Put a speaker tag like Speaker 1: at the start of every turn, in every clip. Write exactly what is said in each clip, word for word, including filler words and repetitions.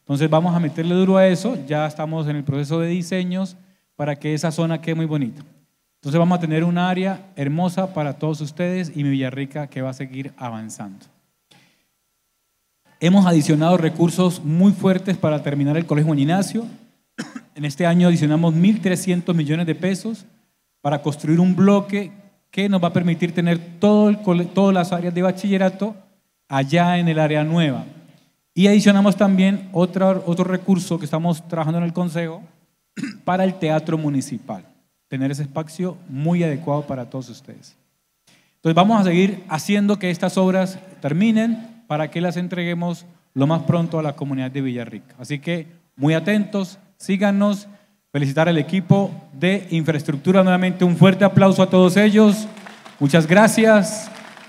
Speaker 1: Entonces vamos a meterle duro a eso, ya estamos en el proceso de diseños para que esa zona quede muy bonita. Entonces vamos a tener un área hermosa para todos ustedes y mi Villarrica que va a seguir avanzando. Hemos adicionado recursos muy fuertes para terminar el Colegio Juan Ignacio. En este año adicionamos mil trescientos millones de pesos para construir un bloque que nos va a permitir tener todo el, todas las áreas de bachillerato allá en el área nueva. Y adicionamos también otro, otro recurso que estamos trabajando en el Consejo para el teatro municipal, tener ese espacio muy adecuado para todos ustedes. Entonces vamos a seguir haciendo que estas obras terminen para que las entreguemos lo más pronto a la comunidad de Villarrica. Así que muy atentos, síganos, felicitar al equipo de infraestructura, nuevamente un fuerte aplauso a todos ellos, muchas gracias.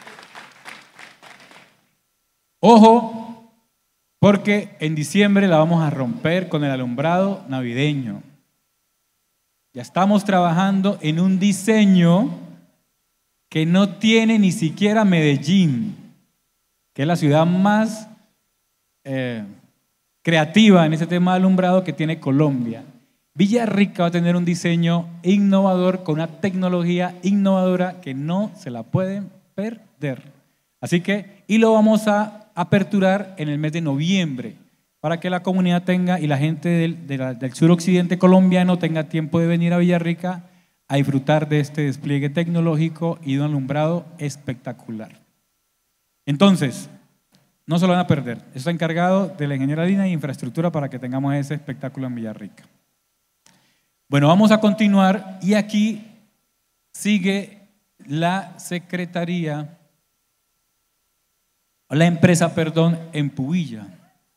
Speaker 1: Ojo, porque en diciembre la vamos a romper con el alumbrado navideño. Ya estamos trabajando en un diseño que no tiene ni siquiera Medellín, que es la ciudad más eh, creativa en ese tema de alumbrado que tiene Colombia. Villarrica va a tener un diseño innovador con una tecnología innovadora que no se la pueden perder. Así que, y lo vamos a aperturar en el mes de noviembre para que la comunidad tenga y la gente del, de la, del suroccidente colombiano tenga tiempo de venir a Villarrica a disfrutar de este despliegue tecnológico y de un alumbrado espectacular. Entonces, no se lo van a perder. Eso está encargado de la ingeniera Lina y infraestructura para que tengamos ese espectáculo en Villarrica. Bueno, vamos a continuar y aquí sigue la secretaría, la empresa, perdón, Empubilla.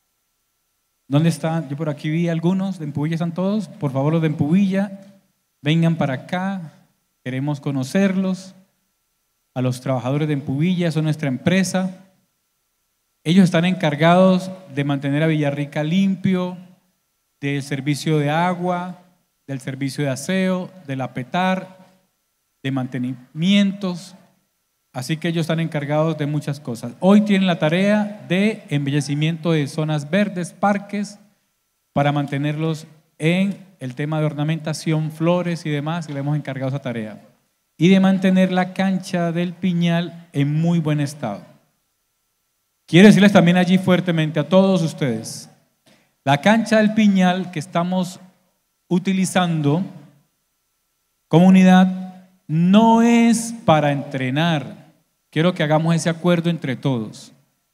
Speaker 1: ¿Dónde están? Yo por aquí vi algunos, de Empubilla están todos. Por favor, los de Empubilla, vengan para acá, queremos conocerlos. A los trabajadores de Empubilla, son nuestra empresa. Ellos están encargados de mantener a Villarrica limpio, del servicio de agua, del servicio de aseo, del apetar, de mantenimientos. Así que ellos están encargados de muchas cosas. Hoy tienen la tarea de embellecimiento de zonas verdes, parques, para mantenerlos en el tema de ornamentación, flores y demás, y le hemos encargado esa tarea. Y de mantener la cancha del Piñal en muy buen estado. Quiero decirles también allí fuertemente a todos ustedes, la cancha del Piñal que estamos utilizando como unidad no es para entrenar. Quiero que hagamos ese acuerdo entre todos.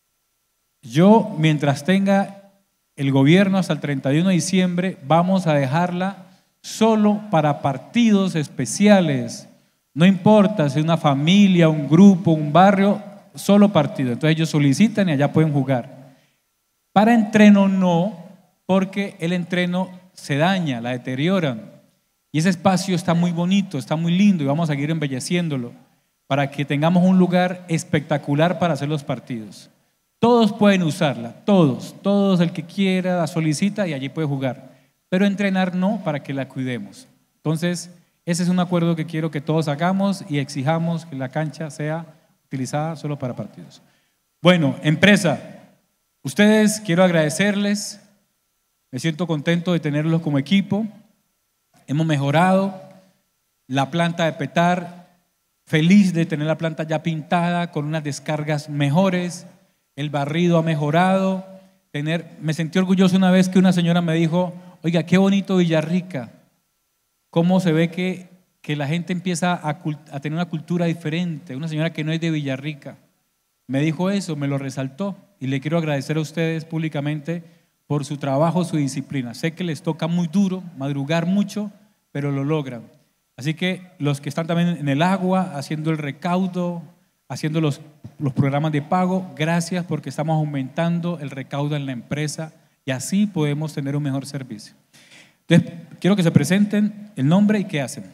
Speaker 1: Yo, mientras tenga el gobierno hasta el treinta y uno de diciembre, vamos a dejarla solo para partidos especiales. No importa si es una familia, un grupo, un barrio, solo partido. Entonces ellos solicitan y allá pueden jugar. Para entreno no, porque el entreno se daña, la deterioran. Y ese espacio está muy bonito, está muy lindo y vamos a seguir embelleciéndolo para que tengamos un lugar espectacular para hacer los partidos. Todos pueden usarla, todos, todos el que quiera la solicita y allí puede jugar. Pero entrenar no, para que la cuidemos. Entonces, ese es un acuerdo que quiero que todos hagamos y exijamos que la cancha sea utilizada solo para partidos. Bueno, empresa, ustedes quiero agradecerles, me siento contento de tenerlos como equipo, hemos mejorado la planta de petar, feliz de tener la planta ya pintada con unas descargas mejores, el barrido ha mejorado, tener, me sentí orgulloso una vez que una señora me dijo, oiga, qué bonito Villarrica, cómo se ve que, que la gente empieza a, a tener una cultura diferente, una señora que no es de Villarrica, me dijo eso, me lo resaltó y le quiero agradecer a ustedes públicamente por su trabajo, su disciplina. Sé que les toca muy duro, madrugar mucho, pero lo logran. Así que los que están también en el agua, haciendo el recaudo, haciendo los, los programas de pago, gracias porque estamos aumentando el recaudo en la empresa y así podemos tener un mejor servicio. Entonces, quiero que se presenten el nombre y qué hacen.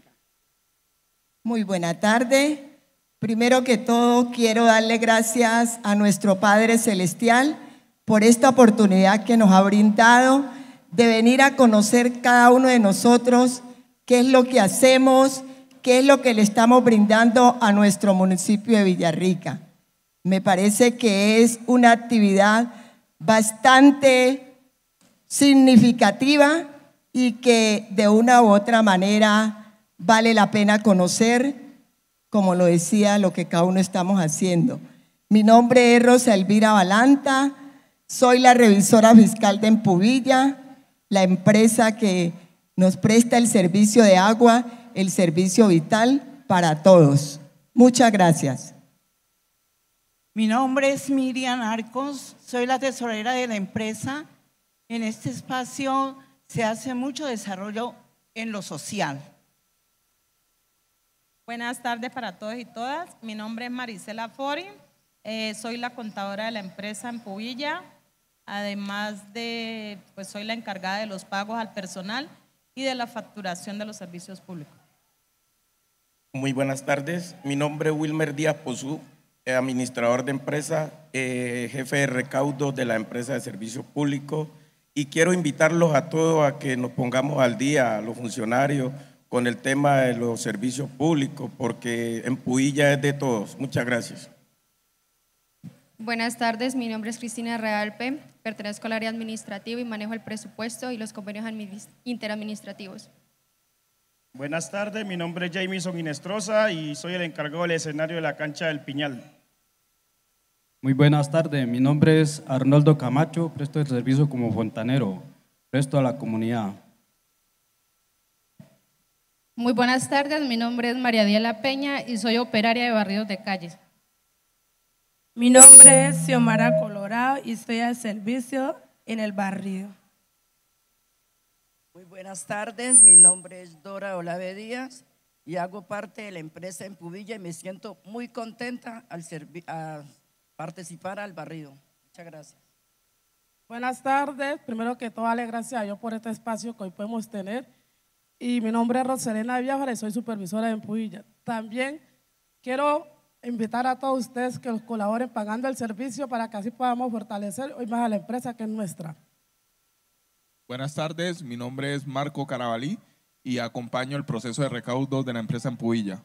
Speaker 2: Muy buena tarde. Primero que todo, quiero darle gracias a nuestro Padre Celestial por esta oportunidad que nos ha brindado de venir a conocer cada uno de nosotros qué es lo que hacemos, qué es lo que le estamos brindando a nuestro municipio de Villarrica. Me parece que es una actividad bastante significativa y que de una u otra manera vale la pena conocer, como lo decía, lo que cada uno estamos haciendo. Mi nombre es Rosa Elvira Balanta, soy la revisora fiscal de Empuvilla, la empresa que nos presta el servicio de agua, el servicio vital para todos. Muchas gracias.
Speaker 3: Mi nombre es Miriam Arcos, soy la tesorera de la empresa. En este espacio se hace mucho desarrollo en lo social.
Speaker 4: Buenas tardes para todos y todas. Mi nombre es Marisela Fori, eh, soy la contadora de la empresa Empuvilla. Además de, pues soy la encargada de los pagos al personal y de la facturación de los servicios públicos.
Speaker 5: Muy buenas tardes, mi nombre es Wilmer Díaz Pozú, administrador de empresa, eh, jefe de recaudo de la empresa de servicios públicos, y quiero invitarlos a todos a que nos pongamos al día, a los funcionarios, con el tema de los servicios públicos, porque Empuvilla es de todos. Muchas gracias.
Speaker 6: Buenas tardes, mi nombre es Cristina Realpe, pertenezco al área administrativa y manejo el presupuesto y los convenios interadministrativos.
Speaker 7: Buenas tardes, mi nombre es Jamison Inestrosa y soy el encargado del escenario de la cancha del Piñal.
Speaker 8: Muy buenas tardes, mi nombre es Arnoldo Camacho, presto el servicio como fontanero, presto a la comunidad.
Speaker 4: Muy buenas tardes, mi nombre es María Diela Peña y soy operaria de barridos de calles.
Speaker 9: Mi nombre es Xiomara Colorado y estoy al servicio en el barrio.
Speaker 10: Muy buenas tardes, mi nombre es Dora Olave Díaz y hago parte de la empresa Empuvilla y me siento muy contenta al a participar al barrido. Muchas gracias.
Speaker 9: Buenas tardes, primero que todo darle gracias a Dios por este espacio que hoy podemos tener y mi nombre es Roselena Biafara y soy supervisora de Empuvilla. También quiero invitar a todos ustedes que nos colaboren pagando el servicio para que así podamos fortalecer hoy más a la empresa que es nuestra.
Speaker 11: Buenas tardes, mi nombre es Marco Carabalí y acompaño el proceso de recaudo de la empresa Empuvilla.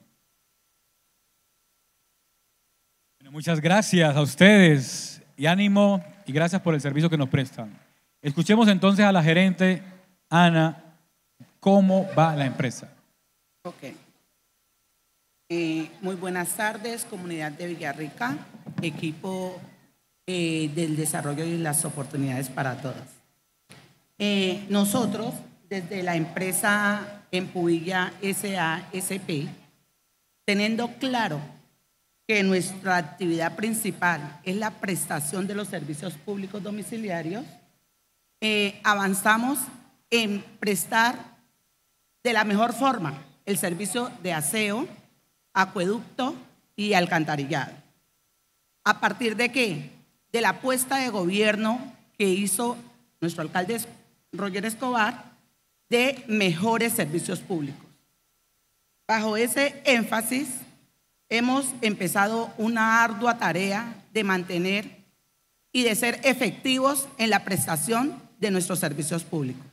Speaker 1: Bueno, muchas gracias a ustedes y ánimo y gracias por el servicio que nos prestan. Escuchemos entonces a la gerente Ana, ¿cómo va la empresa?
Speaker 3: Ok. Eh, muy buenas tardes, comunidad de Villarrica, equipo eh, del desarrollo y las oportunidades para todas. Eh, nosotros, desde la empresa Empuvilla S A S P, teniendo claro que nuestra actividad principal es la prestación de los servicios públicos domiciliarios, eh, avanzamos en prestar de la mejor forma el servicio de aseo, acueducto y alcantarillado. ¿A partir de qué? De la apuesta de gobierno que hizo nuestro alcalde Roger Escobar de mejores servicios públicos. Bajo ese énfasis, hemos empezado una ardua tarea de mantener y de ser efectivos en la prestación de nuestros servicios públicos.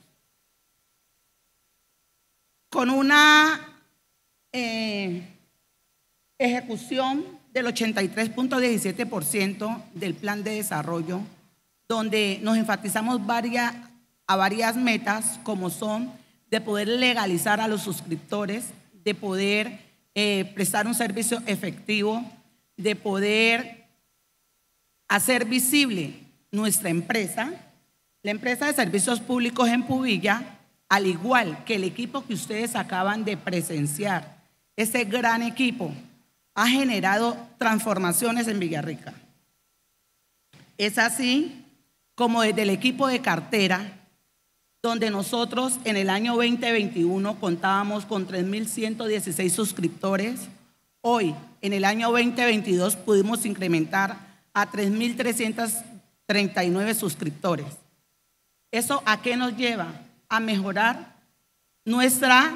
Speaker 3: Con una eh, ejecución del ochenta y tres punto diecisiete por ciento del plan de desarrollo, donde nos enfatizamos varias, a varias metas, como son de poder legalizar a los suscriptores, de poder eh, prestar un servicio efectivo, de poder hacer visible nuestra empresa. La empresa de servicios públicos Empuvilla, al igual que el equipo que ustedes acaban de presenciar, ese gran equipo ha generado transformaciones en Villarrica. Es así como desde el equipo de cartera, donde nosotros en el año veinte veintiuno contábamos con tres mil ciento dieciséis suscriptores, hoy en el año veinte veintidós pudimos incrementar a tres mil trescientos treinta y nueve suscriptores. ¿Eso a qué nos lleva? A mejorar nuestra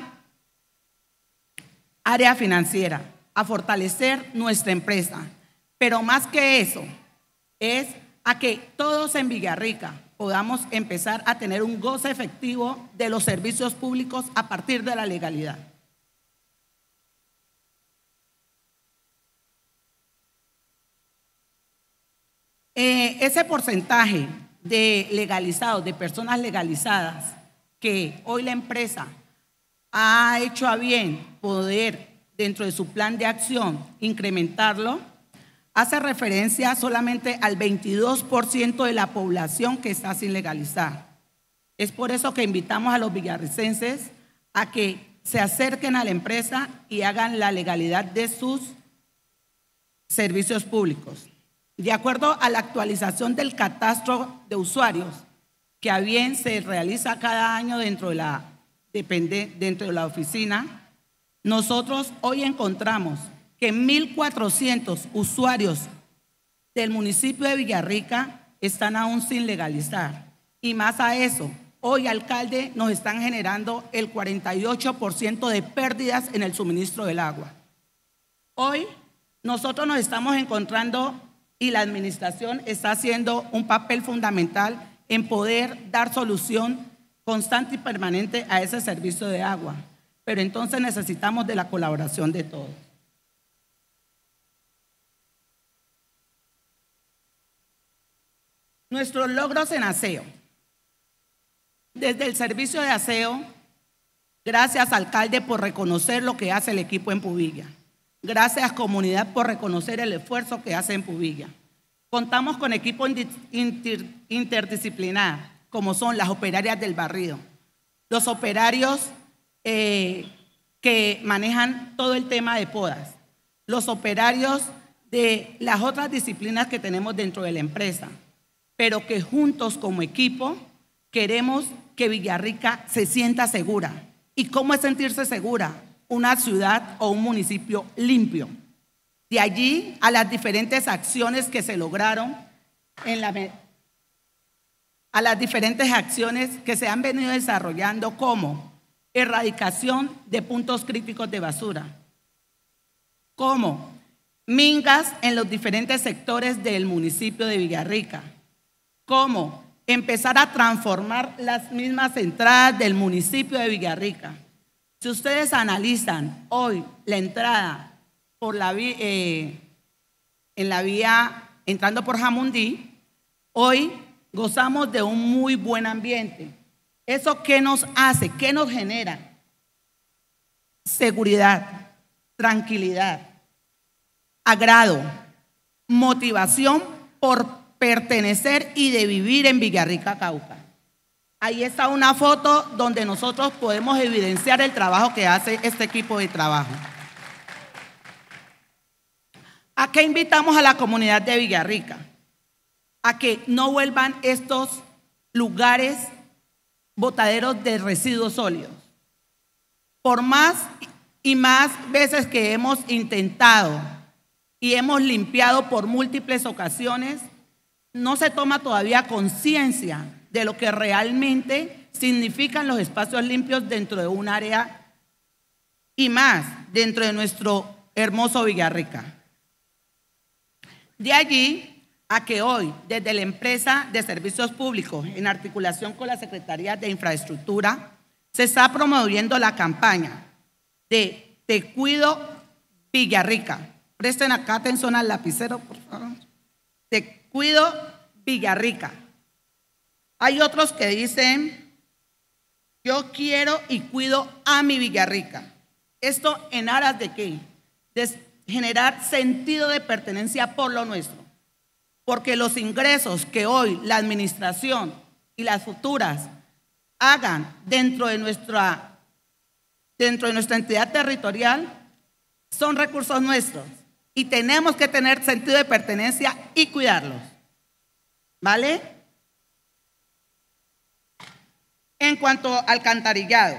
Speaker 3: área financiera, a fortalecer nuestra empresa. Pero más que eso, es a que todos en Villarrica podamos empezar a tener un goce efectivo de los servicios públicos a partir de la legalidad. Eh, ese porcentaje de legalizados, de personas legalizadas, que hoy la empresa ha hecho a bien poder, dentro de su plan de acción, incrementarlo, hace referencia solamente al veintidós por ciento de la población que está sin legalizar. Es por eso que invitamos a los villarricenses a que se acerquen a la empresa y hagan la legalidad de sus servicios públicos. De acuerdo a la actualización del catastro de usuarios, que a bien se realiza cada año dentro de la, depende, dentro de la oficina, nosotros hoy encontramos que mil cuatrocientos usuarios del municipio de Villarrica están aún sin legalizar. Y más a eso, hoy, alcalde, nos están generando el cuarenta y ocho por ciento de pérdidas en el suministro del agua. Hoy, nosotros nos estamos encontrando y la administración está haciendo un papel fundamental en poder dar solución constante y permanente a ese servicio de agua. Pero entonces necesitamos de la colaboración de todos. Nuestros logros en aseo. Desde el servicio de aseo, gracias alcalde por reconocer lo que hace el equipo en Pubilla. Gracias comunidad por reconocer el esfuerzo que hace en Pubilla. Contamos con equipo inter, interdisciplinar, como son las operarias del barrido, los operarios eh, que manejan todo el tema de podas, los operarios de las otras disciplinas que tenemos dentro de la empresa, pero que juntos como equipo queremos que Villarrica se sienta segura. ¿Y cómo es sentirse segura? Una ciudad o un municipio limpio. De allí a las diferentes acciones que se lograron, en la, a las diferentes acciones que se han venido desarrollando, como erradicación de puntos críticos de basura, como mingas en los diferentes sectores del municipio de Villarrica, como empezar a transformar las mismas entradas del municipio de Villarrica. Si ustedes analizan hoy la entrada por la vía, eh, en la vía entrando por Jamundí, hoy gozamos de un muy buen ambiente. ¿Eso qué nos hace? ¿Qué nos genera? Seguridad, tranquilidad, agrado, motivación por pertenecer y de vivir en Villarrica, Cauca. Ahí está una foto donde nosotros podemos evidenciar el trabajo que hace este equipo de trabajo. ¿A qué invitamos a la comunidad de Villarrica? A que no vuelvan estos lugares botaderos de residuos sólidos. Por más y más veces que hemos intentado y hemos limpiado por múltiples ocasiones, no se toma todavía conciencia de lo que realmente significan los espacios limpios dentro de un área y más dentro de nuestro hermoso Villarrica. De allí a que hoy, desde la empresa de servicios públicos, en articulación con la Secretaría de Infraestructura, se está promoviendo la campaña de Te Cuido Villarrica. Presten acá atención al lapicero, por favor. Te Cuido Villarrica. Hay otros que dicen, yo quiero y cuido a mi Villarrica. ¿Esto en aras de qué? De generar sentido de pertenencia por lo nuestro. Porque los ingresos que hoy la administración y las futuras hagan dentro de nuestra, dentro de nuestra entidad territorial son recursos nuestros y tenemos que tener sentido de pertenencia y cuidarlos. ¿Vale? En cuanto al alcantarillado,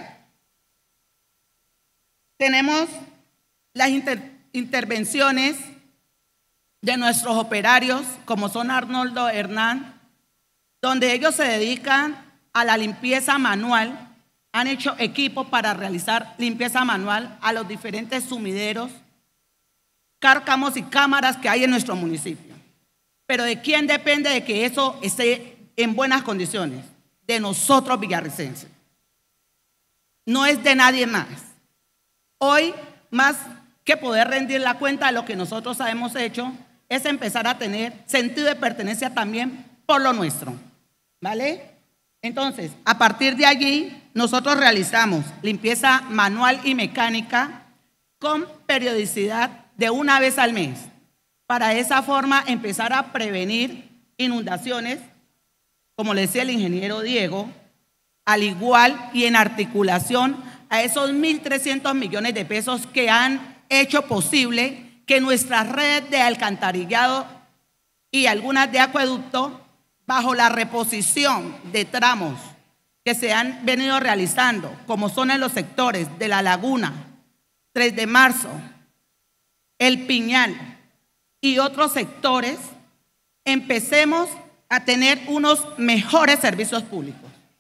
Speaker 3: tenemos las inter, intervenciones de nuestros operarios, como son Arnoldo Hernán, donde ellos se dedican a la limpieza manual, han hecho equipo para realizar limpieza manual a los diferentes sumideros, cárcamos y cámaras que hay en nuestro municipio. Pero ¿de quién depende de que eso esté en buenas condiciones? De nosotros villarricenses. No es de nadie más. Hoy, más que poder rendir la cuenta de lo que nosotros hemos hecho, es empezar a tener sentido de pertenencia también por lo nuestro. ¿vale? Entonces, a partir de allí, nosotros realizamos limpieza manual y mecánica con periodicidad de una vez al mes, para de esa forma empezar a prevenir inundaciones, como le decía el ingeniero Diego, al igual y en articulación a esos mil trescientos millones de pesos que han hecho posible que nuestras redes de alcantarillado y algunas de acueducto, bajo la reposición de tramos que se han venido realizando, como son en los sectores de La Laguna, tres de marzo, El Piñal y otros sectores, empecemos a tener unos mejores servicios públicos.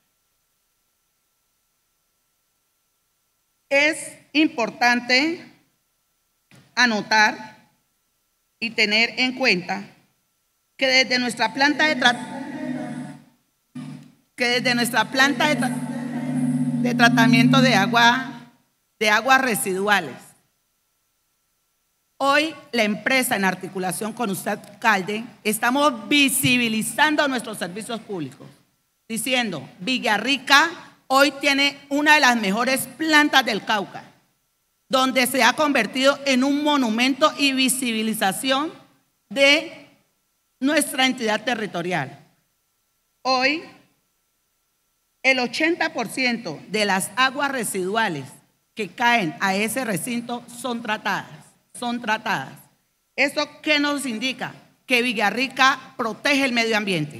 Speaker 3: Es importante anotar y tener en cuenta que desde nuestra planta de, tra que desde nuestra planta de, tra de tratamiento de agua de aguas residuales, hoy la empresa, en articulación con usted, alcalde, estamos visibilizando nuestros servicios públicos, diciendo: Villarrica hoy tiene una de las mejores plantas del Cauca, donde se ha convertido en un monumento y visibilización de nuestra entidad territorial. Hoy, el ochenta por ciento de las aguas residuales que caen a ese recinto son tratadas, son tratadas. ¿Eso qué nos indica? Que Villarrica protege el medio ambiente.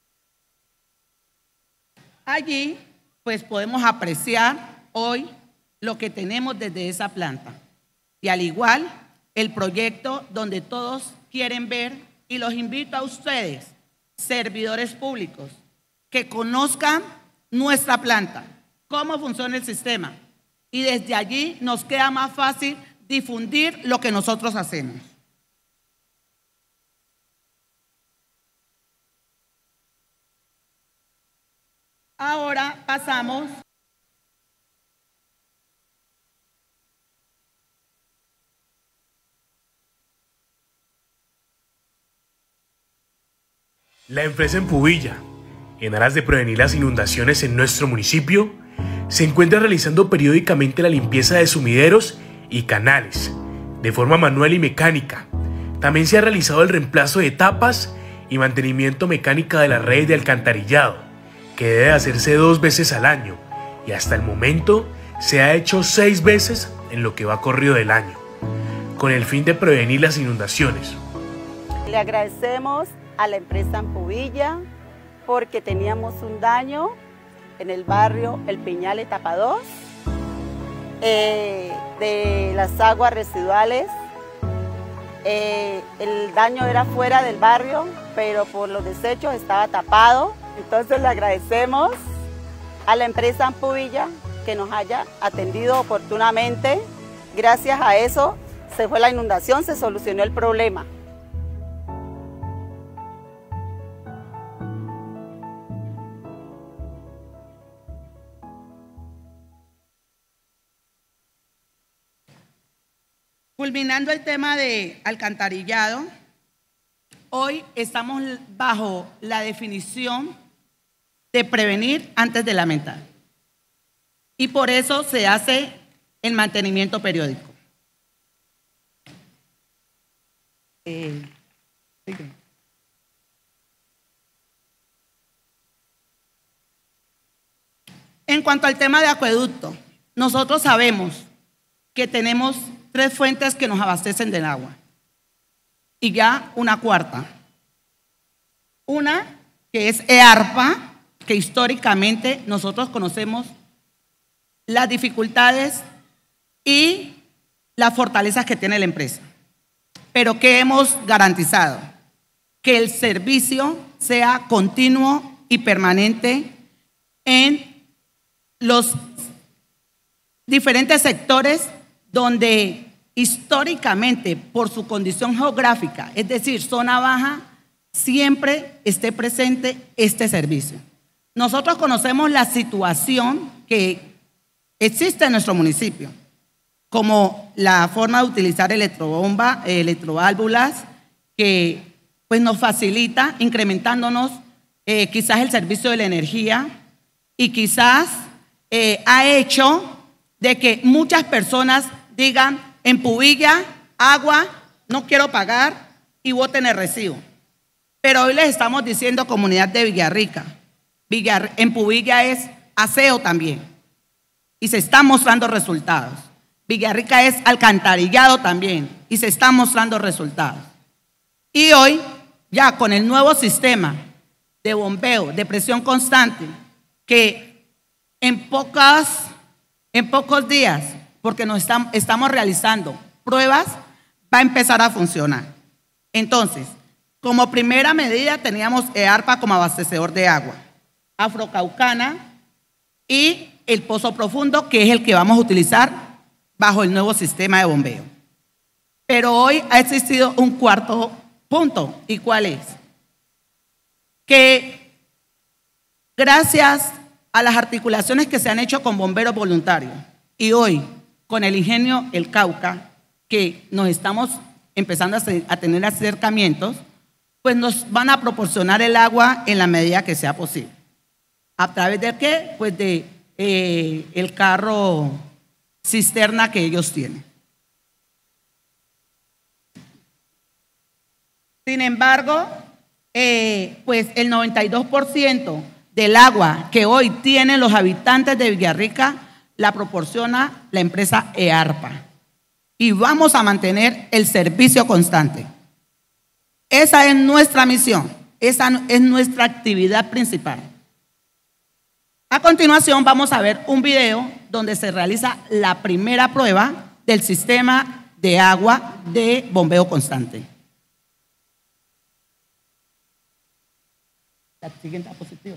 Speaker 3: Allí, pues podemos apreciar hoy lo que tenemos desde esa planta. Y al igual, el proyecto donde todos quieren ver, y los invito a ustedes, servidores públicos, que conozcan nuestra planta, cómo funciona el sistema. Y desde allí nos queda más fácil difundir lo que nosotros hacemos. Ahora pasamos
Speaker 12: La empresa Empubilla, en aras de prevenir las inundaciones en nuestro municipio, se encuentra realizando periódicamente la limpieza de sumideros y canales, de forma manual y mecánica. También se ha realizado el reemplazo de tapas y mantenimiento mecánica de las redes de alcantarillado, que debe hacerse dos veces al año, y hasta el momento se ha hecho seis veces en lo que va corrido del año, con el fin de prevenir las inundaciones.
Speaker 13: Le agradecemos a la empresa Empubilla porque teníamos un daño en el barrio El Piñal, etapa dos, eh, de las aguas residuales. Eh, el daño era fuera del barrio, pero por los desechos estaba tapado. Entonces le agradecemos a la empresa Empubilla que nos haya atendido oportunamente. Gracias a eso se fue la inundación, se solucionó el problema.
Speaker 3: Culminando el tema de alcantarillado, hoy estamos bajo la definición de prevenir antes de lamentar. Y por eso se hace el mantenimiento periódico. Eh, en cuanto al tema de acueducto, nosotros sabemos que tenemos tres fuentes que nos abastecen del agua y ya una cuarta. Una que es EARPA, que históricamente nosotros conocemos las dificultades y las fortalezas que tiene la empresa, pero que hemos garantizado que el servicio sea continuo y permanente en los diferentes sectores donde históricamente, por su condición geográfica, es decir, zona baja, siempre esté presente este servicio. Nosotros conocemos la situación que existe en nuestro municipio, como la forma de utilizar electrobomba, electroválvulas, que pues nos facilita incrementándonos eh, quizás el servicio de la energía y quizás eh, ha hecho de que muchas personas digan en Pubilla, agua, no quiero pagar y voten el recibo. Pero hoy les estamos diciendo, comunidad de Villarrica, Villar, en Pubilla es aseo también y se están mostrando resultados. Villarrica es alcantarillado también y se están mostrando resultados. Y hoy, ya con el nuevo sistema de bombeo, de presión constante, que en, pocas, en pocos días, porque nos estamos, estamos realizando pruebas, va a empezar a funcionar. Entonces, como primera medida teníamos EARPA como abastecedor de agua, Afrocaucana y el Pozo Profundo, que es el que vamos a utilizar bajo el nuevo sistema de bombeo. Pero hoy ha existido un cuarto punto. ¿Y cuál es? Que gracias a las articulaciones que se han hecho con bomberos voluntarios y hoy con el ingenio El Cauca, que nos estamos empezando a tener acercamientos, pues nos van a proporcionar el agua en la medida que sea posible. ¿A través de qué? Pues de eh, el carro cisterna que ellos tienen. Sin embargo, eh, pues el noventa y dos por ciento del agua que hoy tienen los habitantes de Villarrica la proporciona la empresa EARPA. Y vamos a mantener el servicio constante. Esa es nuestra misión, esa es nuestra actividad principal. A continuación vamos a ver un video donde se realiza la primera prueba del sistema de agua de bombeo constante. La siguiente diapositiva.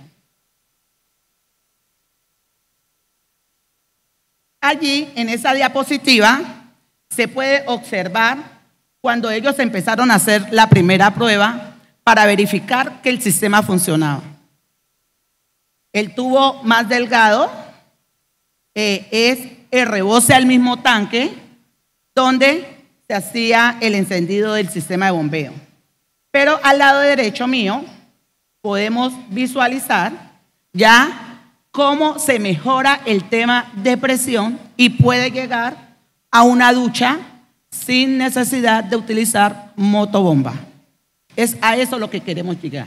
Speaker 3: Allí, en esa diapositiva, se puede observar cuando ellos empezaron a hacer la primera prueba para verificar que el sistema funcionaba. El tubo más delgado eh, es el rebose al mismo tanque donde se hacía el encendido del sistema de bombeo. Pero al lado derecho mío podemos visualizar ya cómo se mejora el tema de presión y puede llegar a una ducha sin necesidad de utilizar motobomba. Es a eso lo que queremos llegar.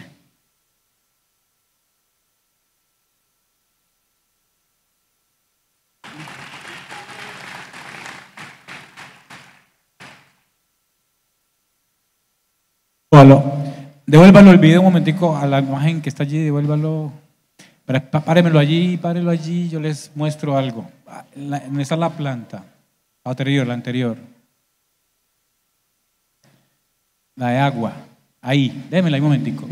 Speaker 1: Devuélvalo el video un momentico a la imagen que está allí, devuélvalo. Párenmelo allí, párenlo allí, yo les muestro algo. ¿Dónde está la planta? La anterior, la anterior. La de agua. Ahí, démela ahí un momentico.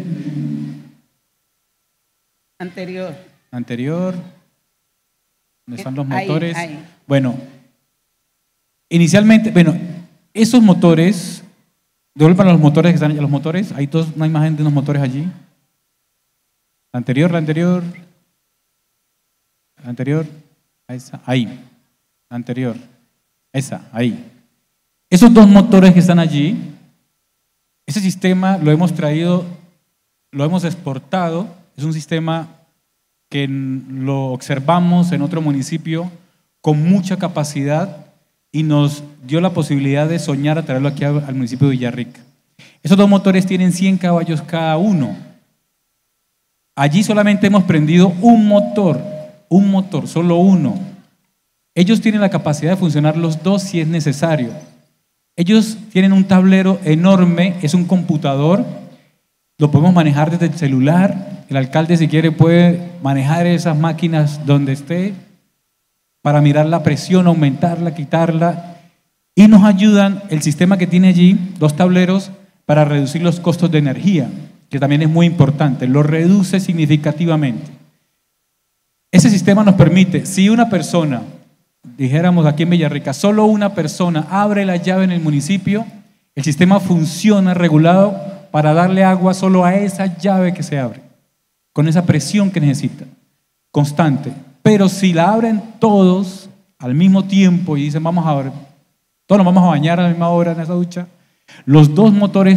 Speaker 3: Anterior.
Speaker 1: Anterior. ¿Dónde están los motores?
Speaker 3: Ahí, ahí.
Speaker 1: Bueno, inicialmente, bueno, esos motores, devuelvan los motores que están allá, los motores, hay dos, una imagen de unos motores allí. La anterior, la anterior. La anterior. Esa, ahí. La anterior. Esa, ahí. Esos dos motores que están allí, ese sistema lo hemos traído, lo hemos exportado, es un sistema que lo observamos en otro municipio con mucha capacidad y nos dio la posibilidad de soñar a traerlo aquí al municipio de Villarrica. Esos dos motores tienen cien caballos cada uno. Allí solamente hemos prendido un motor, un motor, solo uno. Ellos tienen la capacidad de funcionar los dos si es necesario. Ellos tienen un tablero enorme, es un computador, lo podemos manejar desde el celular. El alcalde, si quiere, puede manejar esas máquinas donde esté para mirar la presión, aumentarla, quitarla, y nos ayudan el sistema que tiene allí, dos tableros, para reducir los costos de energía, que también es muy importante, lo reduce significativamente. Ese sistema nos permite, si una persona, dijéramos aquí en Villarrica, solo una persona abre la llave en el municipio, el sistema funciona regulado para darle agua solo a esa llave que se abre, con esa presión que necesita, constante. Pero si la abren todos al mismo tiempo y dicen vamos a ver, todos nos vamos a bañar a la misma hora en esa ducha, los dos motores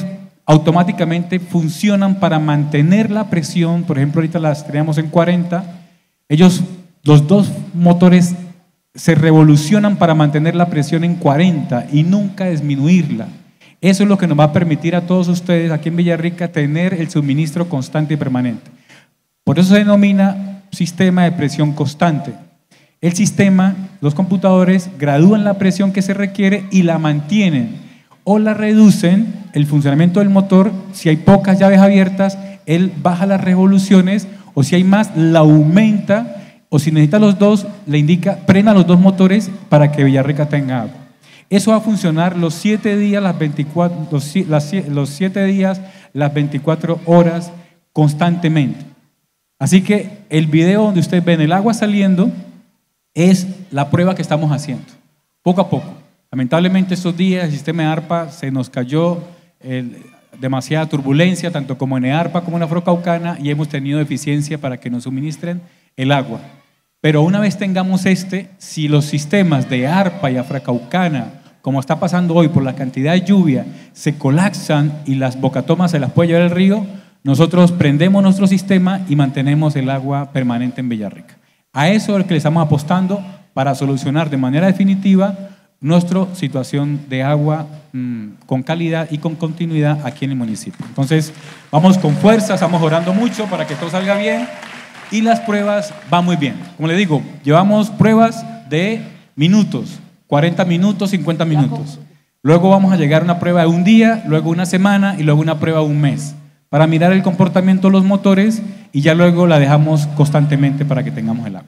Speaker 1: automáticamente funcionan para mantener la presión. Por ejemplo, ahorita las teníamos en cuarenta, ellos, los dos motores se revolucionan para mantener la presión en cuarenta y nunca disminuirla. Eso es lo que nos va a permitir a todos ustedes aquí en Villarrica tener el suministro constante y permanente. Por eso se denomina sistema de presión constante. El sistema, los computadores gradúan la presión que se requiere y la mantienen o la reducen. El funcionamiento del motor, si hay pocas llaves abiertas, él baja las revoluciones, o si hay más, la aumenta, o si necesita los dos, le indica, frena los dos motores para que Villarrica tenga agua. Eso va a funcionar los siete días, las veinticuatro, los, las, los siete días, las veinticuatro horas constantemente. Así que el video donde ustedes ven el agua saliendo es la prueba que estamos haciendo, poco a poco. Lamentablemente estos días el sistema de ARPA se nos cayó, el, demasiada turbulencia, tanto como en EARPA como en la Afrocaucana, y hemos tenido deficiencia para que nos suministren el agua. Pero una vez tengamos este, si los sistemas de ARPA y Afrocaucana, como está pasando hoy por la cantidad de lluvia, se colapsan y las bocatomas se las puede llevar el río, nosotros prendemos nuestro sistema y mantenemos el agua permanente en Villarrica. A eso es lo que le estamos apostando para solucionar de manera definitiva nuestra situación de agua mmm, con calidad y con continuidad aquí en el municipio. Entonces, vamos con fuerza, estamos orando mucho para que todo salga bien y las pruebas van muy bien. Como le digo, llevamos pruebas de minutos, cuarenta minutos, cincuenta minutos. Luego vamos a llegar a una prueba de un día, luego una semana y luego una prueba de un mes para mirar el comportamiento de los motores y ya luego la dejamos constantemente para que tengamos el agua.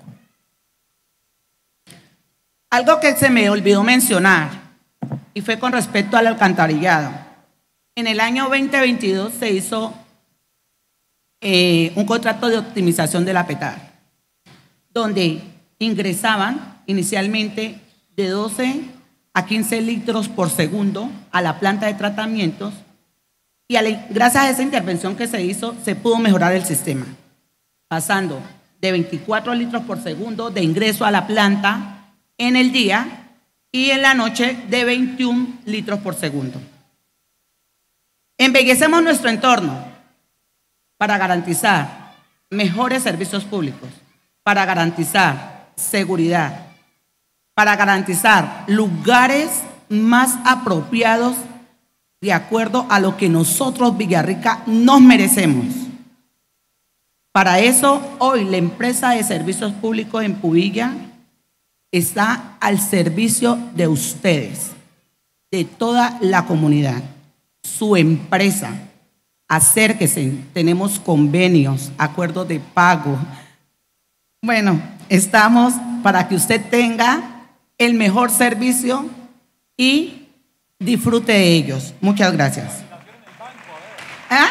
Speaker 3: Algo que se me olvidó mencionar y fue con respecto al alcantarillado. En el año veinte veintidós se hizo eh, un contrato de optimización de la PETAR, donde ingresaban inicialmente de doce a quince litros por segundo a la planta de tratamientos y a la, gracias a esa intervención que se hizo se pudo mejorar el sistema, pasando de veinticuatro litros por segundo de ingreso a la planta en el día y en la noche de veintiún litros por segundo. Embellecemos nuestro entorno para garantizar mejores servicios públicos, para garantizar seguridad, para garantizar lugares más apropiados de acuerdo a lo que nosotros Villarrica nos merecemos. Para eso, hoy la empresa de servicios públicos en Pubilla está al servicio de ustedes, de toda la comunidad. Su empresa, acérquese, tenemos convenios, acuerdos de pago. Bueno, estamos para que usted tenga el mejor servicio y disfrute de ellos. Muchas gracias. ¿Ah?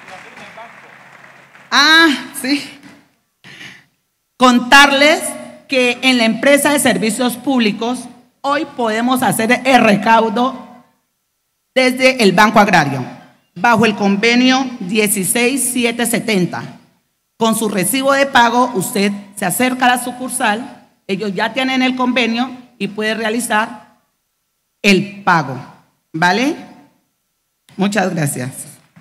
Speaker 3: Ah, sí. Contarles que en la empresa de servicios públicos hoy podemos hacer el recaudo desde el Banco Agrario, bajo el convenio dieciséis mil setecientos setenta. Con su recibo de pago, usted se acerca a la sucursal, ellos ya tienen el convenio y puede realizar el pago. ¿Vale? Muchas gracias.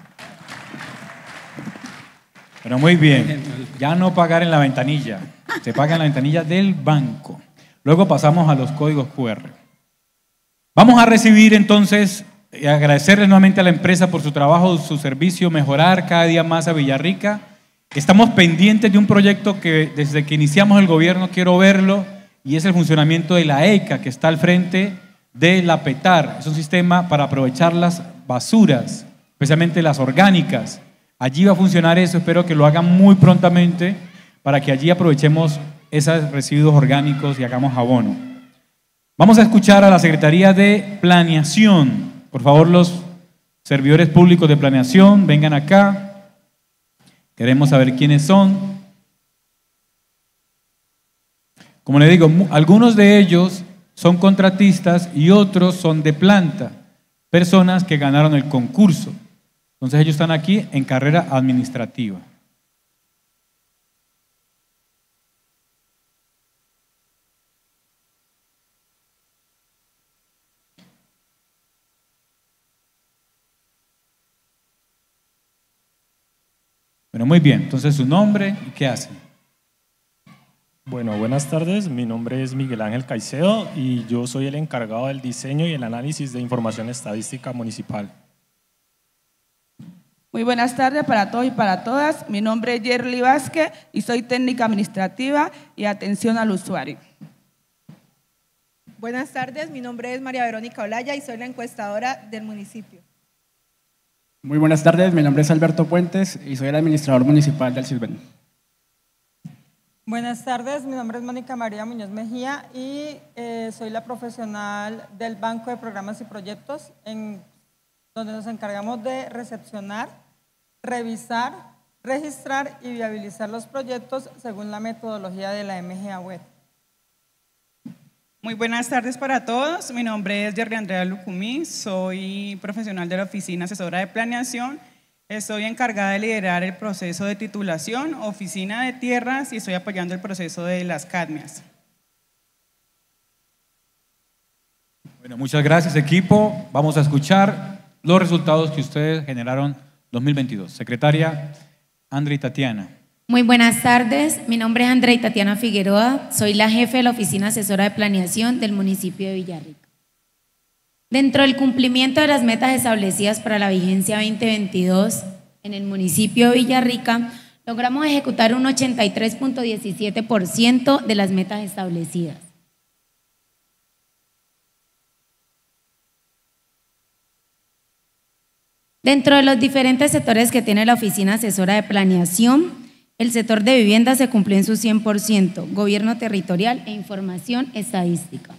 Speaker 1: Pero muy bien, ya no pagar en la ventanilla, se paga en la ventanilla del banco. Luego pasamos a los códigos cu erre. Vamos a recibir entonces y agradecerles nuevamente a la empresa por su trabajo, su servicio, mejorar cada día más a Villarrica. Estamos pendientes de un proyecto que desde que iniciamos el gobierno quiero verlo y es el funcionamiento de la E C A que está al frente de la PETAR. Es un sistema para aprovechar las basuras, especialmente las orgánicas. Allí va a funcionar eso, espero que lo hagan muy prontamente para que allí aprovechemos esos residuos orgánicos y hagamos abono. Vamos a escuchar a la Secretaría de Planeación. Por favor, los servidores públicos de planeación, vengan acá. Queremos saber quiénes son. Como le digo, algunos de ellos son contratistas y otros son de planta, personas que ganaron el concurso. Entonces ellos están aquí en carrera administrativa. Bueno, muy bien. Entonces, su nombre y qué hace.
Speaker 14: Bueno, buenas tardes. Mi nombre es Miguel Ángel Caicedo y yo soy el encargado del diseño y el análisis de información estadística municipal.
Speaker 15: Muy buenas tardes para todos y para todas. Mi nombre es Yerly Vázquez y soy técnica administrativa y atención al usuario.
Speaker 16: Buenas tardes, mi nombre es María Verónica Olaya y soy la encuestadora del municipio.
Speaker 17: Muy buenas tardes, mi nombre es Alberto Puentes y soy el administrador municipal del CISBEN.
Speaker 18: Buenas tardes, mi nombre es Mónica María Muñoz Mejía y eh, soy la profesional del Banco de Programas y Proyectos, en donde nos encargamos de recepcionar, revisar, registrar y viabilizar los proyectos según la metodología de la M G A Web.
Speaker 19: Muy buenas tardes para todos. Mi nombre es Yerry Andrea Lucumí, soy profesional de la Oficina Asesora de Planeación. Estoy encargada de liderar el proceso de titulación, oficina de tierras y estoy apoyando el proceso de las CADMIAS.
Speaker 1: Bueno, muchas gracias, equipo. Vamos a escuchar los resultados que ustedes generaron dos mil veintidós. Secretaria Andrei Tatiana.
Speaker 20: Muy buenas tardes, mi nombre es Andrei Tatiana Figueroa, soy la jefe de la Oficina Asesora de Planeación del municipio de Villarrica. Dentro del cumplimiento de las metas establecidas para la vigencia veinte veintidós en el municipio de Villarrica, logramos ejecutar un ochenta y tres punto diecisiete por ciento de las metas establecidas. Dentro de los diferentes sectores que tiene la Oficina Asesora de Planeación, el sector de vivienda se cumplió en su cien por ciento, gobierno territorial e información estadística.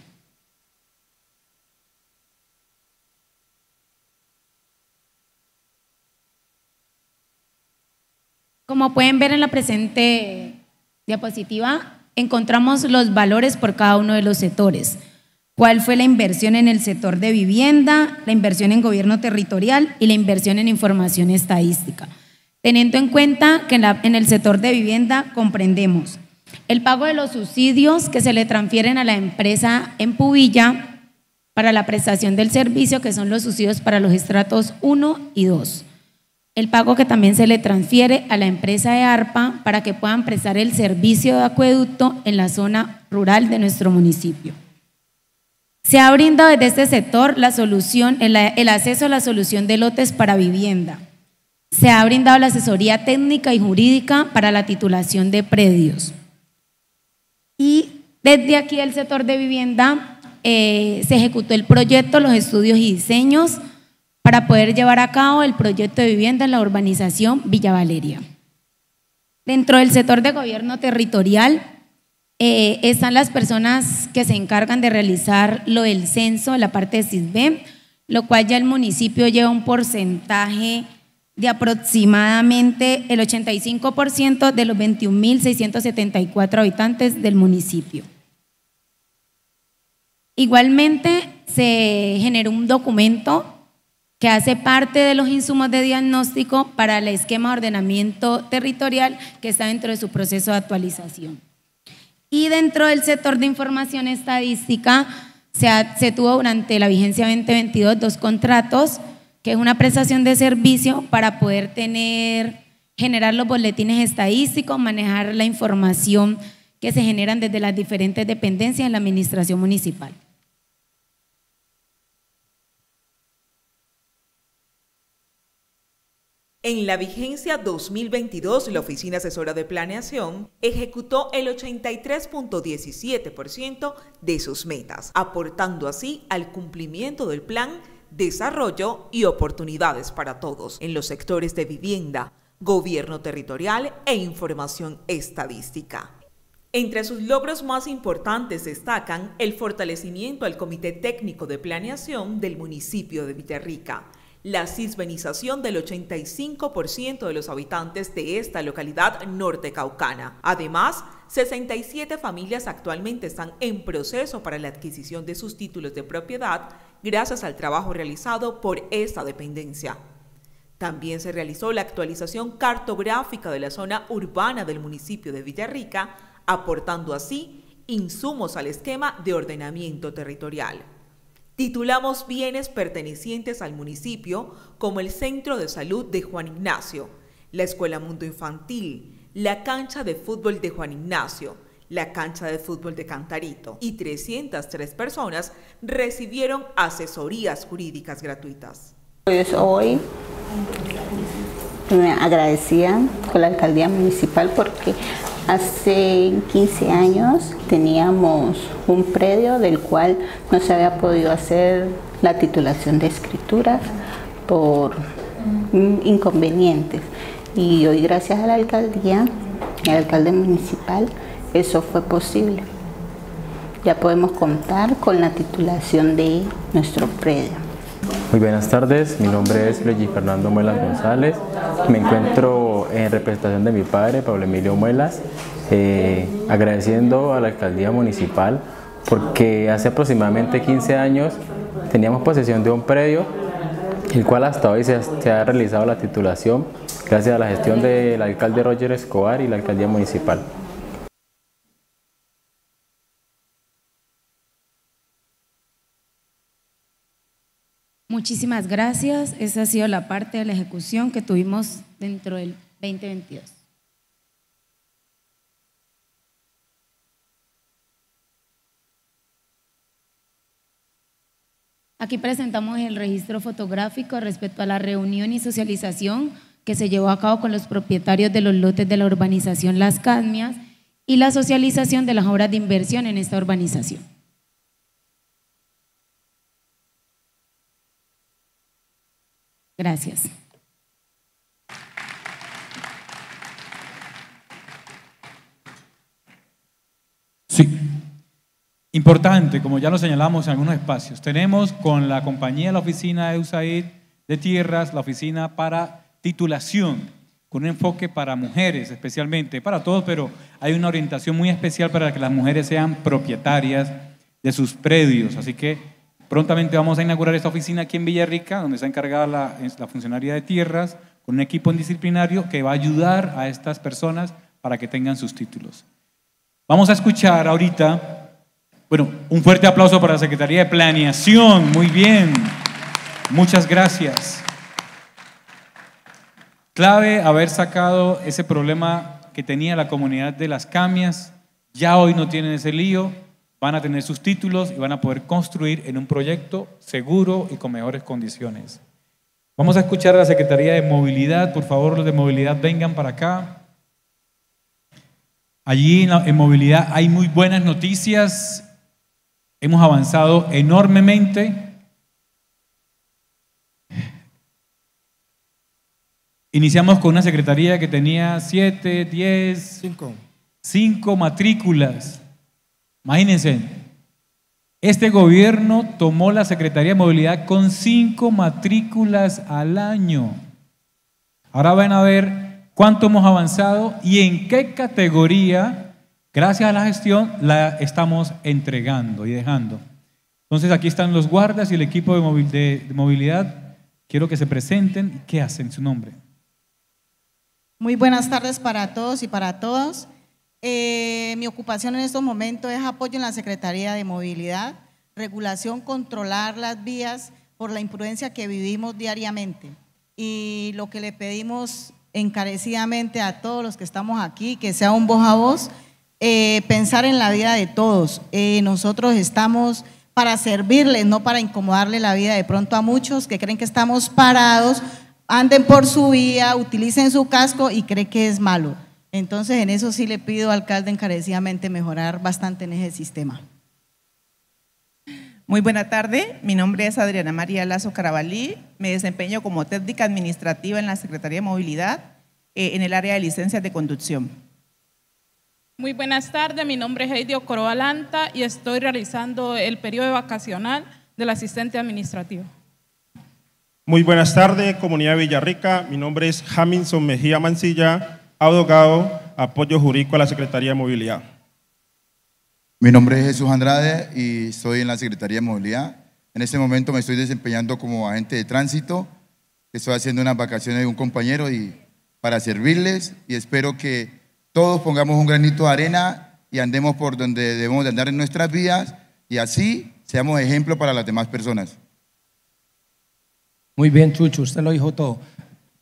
Speaker 20: Como pueden ver en la presente diapositiva, encontramos los valores por cada uno de los sectores. ¿Cuál fue la inversión en el sector de vivienda, la inversión en gobierno territorial y la inversión en información estadística? Teniendo en cuenta que en, la, en el sector de vivienda comprendemos el pago de los subsidios que se le transfieren a la empresa en Pubilla para la prestación del servicio, que son los subsidios para los estratos uno y dos. El pago que también se le transfiere a la empresa de ARPA para que puedan prestar el servicio de acueducto en la zona rural de nuestro municipio. Se ha brindado desde este sector la solución, el, el acceso a la solución de lotes para vivienda. Se ha brindado la asesoría técnica y jurídica para la titulación de predios. Y desde aquí el sector de vivienda eh, se ejecutó el proyecto, los estudios y diseños para poder llevar a cabo el proyecto de vivienda en la urbanización Villa Valeria. Dentro del sector de gobierno territorial eh, están las personas que se encargan de realizar lo del censo, la parte de CISBEN, lo cual ya el municipio lleva un porcentaje de aproximadamente el ochenta y cinco por ciento de los veintiún mil seiscientos setenta y cuatro habitantes del municipio. Igualmente se generó un documento que hace parte de los insumos de diagnóstico para el esquema de ordenamiento territorial que está dentro de su proceso de actualización. Y dentro del sector de información estadística se, ha, se tuvo durante la vigencia veinte veintidós dos contratos, que es una prestación de servicio para poder tener, generar los boletines estadísticos, manejar la información que se generan desde las diferentes dependencias de la administración municipal.
Speaker 21: En la vigencia dos mil veintidós, la Oficina Asesora de Planeación ejecutó el ochenta y tres punto diecisiete por ciento de sus metas, aportando así al cumplimiento del Plan Desarrollo y Oportunidades para Todos en los sectores de vivienda, gobierno territorial e información estadística. Entre sus logros más importantes destacan el fortalecimiento al Comité Técnico de Planeación del municipio de Villarrica, la cisbenización del ochenta y cinco por ciento de los habitantes de esta localidad norte caucana. Además, sesenta y siete familias actualmente están en proceso para la adquisición de sus títulos de propiedad gracias al trabajo realizado por esta dependencia. También se realizó la actualización cartográfica de la zona urbana del municipio de Villarrica, aportando así insumos al esquema de ordenamiento territorial. Titulamos bienes pertenecientes al municipio como el Centro de Salud de Juan Ignacio, la Escuela Mundo Infantil, la cancha de fútbol de Juan Ignacio, la cancha de fútbol de Cantarito y trescientas tres personas recibieron asesorías jurídicas gratuitas.
Speaker 2: Pues hoy me agradecía con la alcaldía municipal porque hace quince años teníamos un predio del cual no se había podido hacer la titulación de escrituras por inconvenientes. Y hoy, gracias a la alcaldía y al alcalde municipal, eso fue posible. Ya podemos contar con la titulación de nuestro predio.
Speaker 22: Muy buenas tardes, mi nombre es Luigi Fernando Muelas González. Me encuentro en representación de mi padre, Pablo Emilio Muelas, eh, agradeciendo a la alcaldía municipal porque hace aproximadamente quince años teníamos posesión de un predio, el cual hasta hoy se ha, se ha realizado la titulación gracias a la gestión del alcalde Roger Escobar y la alcaldía municipal.
Speaker 20: Muchísimas gracias. Esa ha sido la parte de la ejecución que tuvimos dentro del veinte veintidós. Aquí presentamos el registro fotográfico respecto a la reunión y socialización que se llevó a cabo con los propietarios de los lotes de la urbanización Las Cadmias y la socialización de las obras de inversión en esta urbanización. Gracias.
Speaker 1: Sí. Importante, como ya lo señalamos en algunos espacios, tenemos con la compañía, la oficina de U S A I D de tierras, la oficina para titulación, con un enfoque para mujeres especialmente, para todos, pero hay una orientación muy especial para que las mujeres sean propietarias de sus predios. Así que prontamente vamos a inaugurar esta oficina aquí en Villarrica, donde está encargada la, la funcionaria de tierras, con un equipo disciplinario que va a ayudar a estas personas para que tengan sus títulos. Vamos a escuchar ahorita, bueno, un fuerte aplauso para la Secretaría de Planeación, muy bien, muchas gracias. Clave haber sacado ese problema que tenía la comunidad de Las Cadmias, ya hoy no tienen ese lío, van a tener sus títulos y van a poder construir en un proyecto seguro y con mejores condiciones. Vamos a escuchar a la Secretaría de Movilidad, por favor los de Movilidad vengan para acá. Allí en, la, en Movilidad hay muy buenas noticias, hemos avanzado enormemente. Iniciamos con una secretaría que tenía siete, diez, cinco, cinco matrículas. Imagínense, este gobierno tomó la Secretaría de Movilidad con cinco matrículas al año. Ahora van a ver cuánto hemos avanzado y en qué categoría, gracias a la gestión, la estamos entregando y dejando. Entonces aquí están los guardas y el equipo de, movi- de, de movilidad. Quiero que se presenten. ¿Qué hacen? Su nombre.
Speaker 23: Muy buenas tardes para todos y para todas. Eh, mi ocupación en estos momentos es apoyo en la Secretaría de Movilidad, regulación, controlar las vías por la imprudencia que vivimos diariamente. Y lo que le pedimos encarecidamente a todos los que estamos aquí, que sea un voz a voz, eh, pensar en la vida de todos. Eh, nosotros estamos para servirles, no para incomodarle la vida de pronto a muchos que creen que estamos parados, anden por su vía, utilicen su casco y creen que es malo. Entonces, en eso sí le pido al alcalde encarecidamente mejorar bastante en ese sistema.
Speaker 24: Muy buena tarde, mi nombre es Adriana María Lazo Carabalí, me desempeño como técnica administrativa en la Secretaría de Movilidad eh, en el área de licencias de conducción.
Speaker 25: Muy buenas tardes, mi nombre es Heidi Ocorobalanta y estoy realizando el periodo vacacional del asistente administrativo.
Speaker 7: Muy buenas tardes, comunidad de Villarrica, mi nombre es Hamilton Mejía Mancilla, abogado, apoyo jurídico a la Secretaría de Movilidad.
Speaker 26: Mi nombre es Jesús Andrade y estoy en la Secretaría de Movilidad. En este momento me estoy desempeñando como agente de tránsito. Estoy haciendo unas vacaciones de un compañero y para servirles y espero que todos pongamos un granito de arena y andemos por donde debemos de andar en nuestras vidas y así seamos ejemplo para las demás personas.
Speaker 27: Muy bien, Chucho, usted lo dijo todo.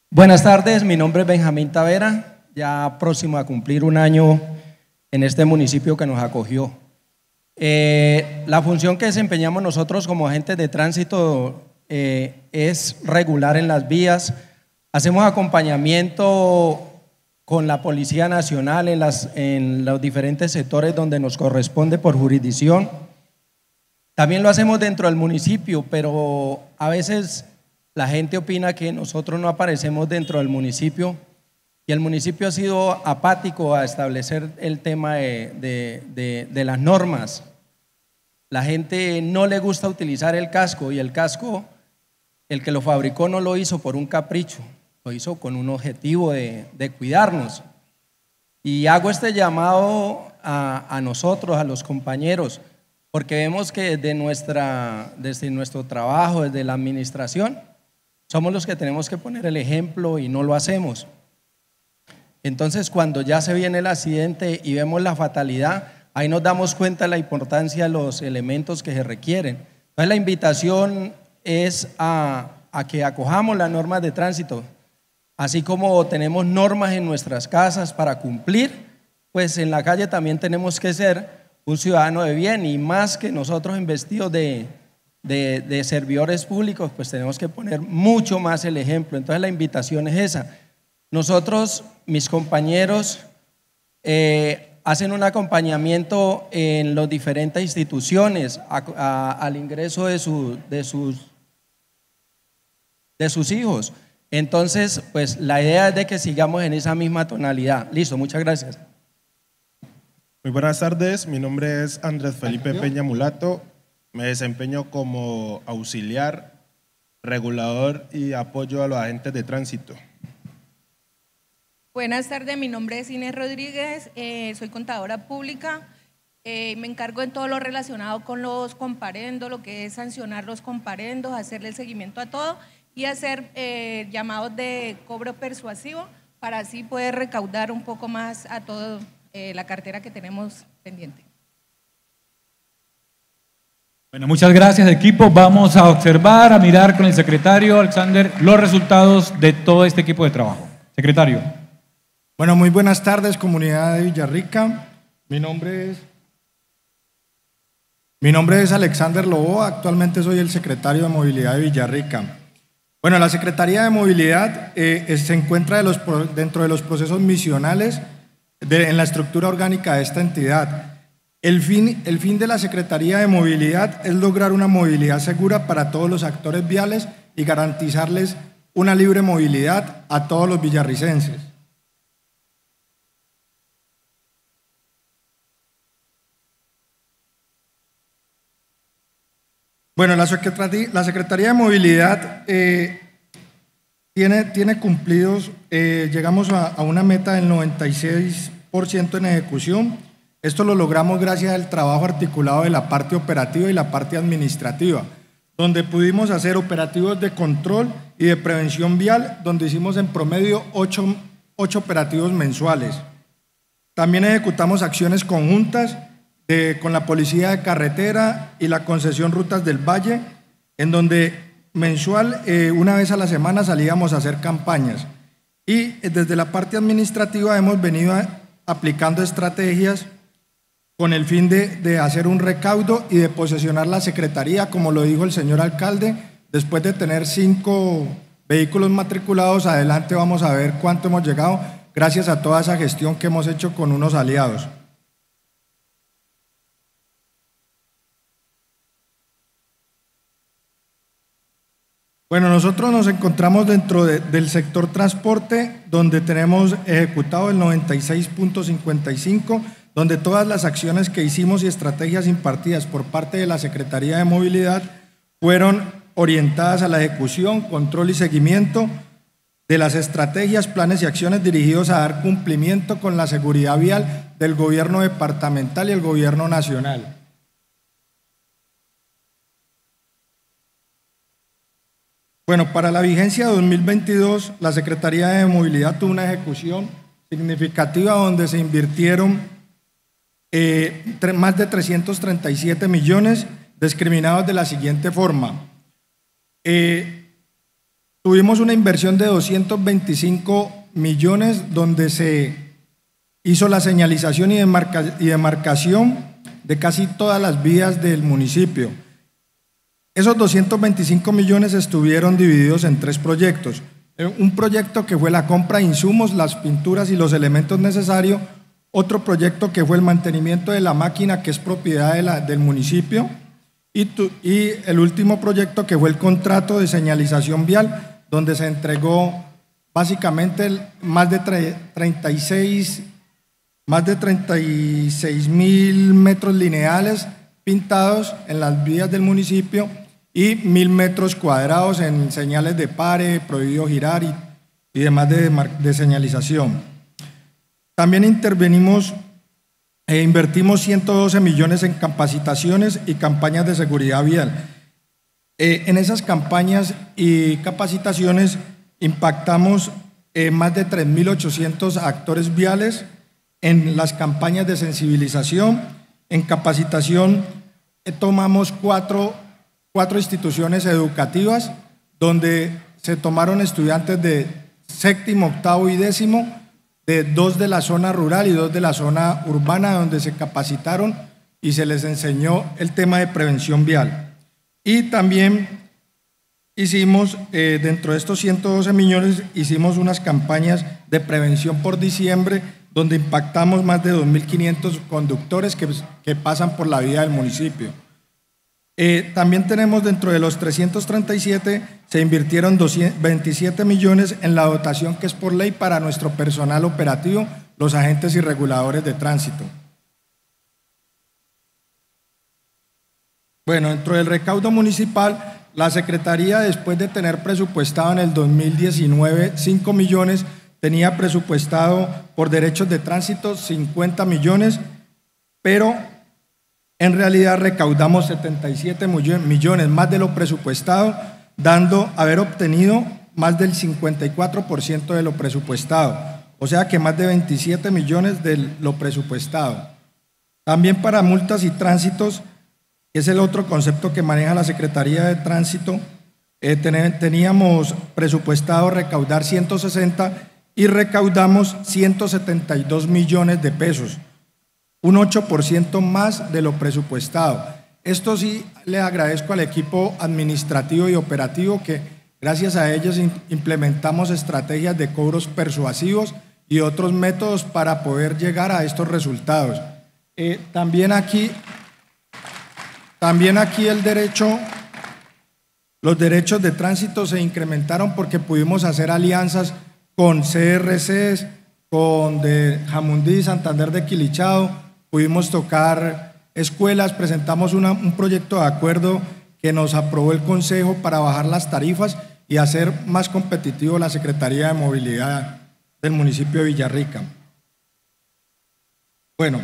Speaker 4: Buenas tardes, mi nombre es Benjamín Tavera, ya próximo a cumplir un año en este municipio que nos acogió. Eh, la función que desempeñamos nosotros como agentes de tránsito eh, es regular en las vías, hacemos acompañamiento con la Policía Nacional en, las, en los diferentes sectores donde nos corresponde por jurisdicción. También lo hacemos dentro del municipio, pero a veces la gente opina que nosotros no aparecemos dentro del municipio y el municipio ha sido apático a establecer el tema de, de, de, de las normas. La gente no le gusta utilizar el casco y el casco, el que lo fabricó no lo hizo por un capricho, lo hizo con un objetivo de, de cuidarnos. Y hago este llamado a, a nosotros, a los compañeros, porque vemos que desde, nuestra, desde nuestro trabajo, desde la administración, somos los que tenemos que poner el ejemplo y no lo hacemos. Entonces, cuando ya se viene el accidente y vemos la fatalidad, ahí nos damos cuenta de la importancia de los elementos que se requieren. Entonces, la invitación es a, a que acojamos las normas de tránsito. Así como tenemos normas en nuestras casas para cumplir, pues en la calle también tenemos que ser un ciudadano de bien, y más que nosotros investidos de, de, de servidores públicos, pues tenemos que poner mucho más el ejemplo. Entonces la invitación es esa. Nosotros, mis compañeros, eh, hacen un acompañamiento en las diferentes instituciones a, a, al ingreso de, su, de, sus, de sus hijos. Entonces, pues la idea es de que sigamos en esa misma tonalidad. Listo, muchas gracias.
Speaker 7: Muy buenas tardes, mi nombre es Andrés Felipe Peña Mulato, me desempeño como auxiliar, regulador y apoyo a los agentes de tránsito.
Speaker 5: Buenas tardes, mi nombre es Inés Rodríguez, eh, soy contadora pública, eh, me encargo en todo lo relacionado con los comparendos, lo que es sancionar los comparendos, hacerle el seguimiento a todo y hacer eh, llamados de cobro persuasivo para así poder recaudar un poco más a toda eh, la cartera que tenemos pendiente.
Speaker 1: Bueno, muchas gracias, equipo. Vamos a observar, a mirar con el secretario Alexander los resultados de todo este equipo de trabajo. Secretario.
Speaker 6: Bueno, muy buenas tardes, comunidad de Villarrica. Mi nombre es, mi nombre es Alexander Loboa, actualmente soy el secretario de Movilidad de Villarrica. Bueno, la Secretaría de Movilidad eh, se encuentra de los, dentro de los procesos misionales de, en la estructura orgánica de esta entidad. El fin, el fin de la Secretaría de Movilidad es lograr una movilidad segura para todos los actores viales y garantizarles una libre movilidad a todos los villarricenses. Bueno, la Secretaría, la Secretaría de Movilidad eh, tiene, tiene cumplidos, eh, llegamos a, a una meta del noventa y seis por ciento en ejecución. Esto lo logramos gracias al trabajo articulado de la parte operativa y la parte administrativa, donde pudimos hacer operativos de control y de prevención vial, donde hicimos en promedio ocho, ocho operativos mensuales. También ejecutamos acciones conjuntas De, con la Policía de Carretera y la concesión Rutas del Valle, en donde mensual, eh, una vez a la semana salíamos a hacer campañas. Y eh, desde la parte administrativa hemos venido a, aplicando estrategias con el fin de, de hacer un recaudo y de posesionar la Secretaría, como lo dijo el señor alcalde. Después de tener cinco vehículos matriculados, adelante vamos a ver cuánto hemos llegado, gracias a toda esa gestión que hemos hecho con unos aliados. Bueno, nosotros nos encontramos dentro de, del sector transporte, donde tenemos ejecutado el noventa y seis punto cincuenta y cinco, donde todas las acciones que hicimos y estrategias impartidas por parte de la Secretaría de Movilidad fueron orientadas a la ejecución, control y seguimiento de las estrategias, planes y acciones dirigidos a dar cumplimiento con la seguridad vial del gobierno departamental y el gobierno nacional. Bueno, para la vigencia de dos mil veintidós, la Secretaría de Movilidad tuvo una ejecución significativa donde se invirtieron eh, más de trescientos treinta y siete millones, discriminados de la siguiente forma. Eh, Tuvimos una inversión de doscientos veinticinco millones donde se hizo la señalización y demarca- y demarcación de casi todas las vías del municipio. Esos doscientos veinticinco millones estuvieron divididos en tres proyectos. Un proyecto que fue la compra de insumos, las pinturas y los elementos necesarios. Otro proyecto que fue el mantenimiento de la máquina, que es propiedad de la, del municipio. Y, tu, y el último proyecto que fue el contrato de señalización vial, donde se entregó básicamente el, más de treinta y seis, más de treinta y seis mil metros lineales pintados en las vías del municipio y mil metros cuadrados en señales de pare, prohibido girar y, y demás de, de señalización. También intervenimos e invertimos ciento doce millones en capacitaciones y campañas de seguridad vial. Eh, en esas campañas y capacitaciones impactamos eh, más de tres mil ochocientos actores viales en las campañas de sensibilización. En capacitación eh, tomamos cuatro cuatro instituciones educativas donde se tomaron estudiantes de séptimo, octavo y décimo, de dos de la zona rural y dos de la zona urbana, donde se capacitaron y se les enseñó el tema de prevención vial. Y también hicimos, eh, dentro de estos ciento doce millones, hicimos unas campañas de prevención por diciembre, donde impactamos más de dos mil quinientos conductores que, que pasan por la vía del municipio. Eh, también tenemos dentro de los trescientos treinta y siete, se invirtieron veintisiete millones en la dotación que es por ley para nuestro personal operativo, los agentes y reguladores de tránsito. Bueno, dentro del recaudo municipal, la Secretaría, después de tener presupuestado en el dos mil diecinueve cinco millones, tenía presupuestado por derechos de tránsito cincuenta millones, pero en realidad recaudamos setenta y siete millones más de lo presupuestado, dando haber obtenido más del cincuenta y cuatro por ciento de lo presupuestado, o sea que más de veintisiete millones de lo presupuestado. También para multas y tránsitos, que es el otro concepto que maneja la Secretaría de Tránsito, eh, teníamos presupuestado recaudar ciento sesenta y recaudamos ciento setenta y dos millones de pesos, un ocho por ciento más de lo presupuestado. Esto sí le agradezco al equipo administrativo y operativo que gracias a ellos implementamos estrategias de cobros persuasivos y otros métodos para poder llegar a estos resultados. Eh, también aquí, también aquí el derecho, los derechos de tránsito se incrementaron porque pudimos hacer alianzas con C R Cs, con de Jamundí, Santander de Quilichao. Pudimos tocar escuelas, presentamos una, un proyecto de acuerdo que nos aprobó el Consejo para bajar las tarifas y hacer más competitivo la Secretaría de Movilidad del municipio de Villarrica. Bueno,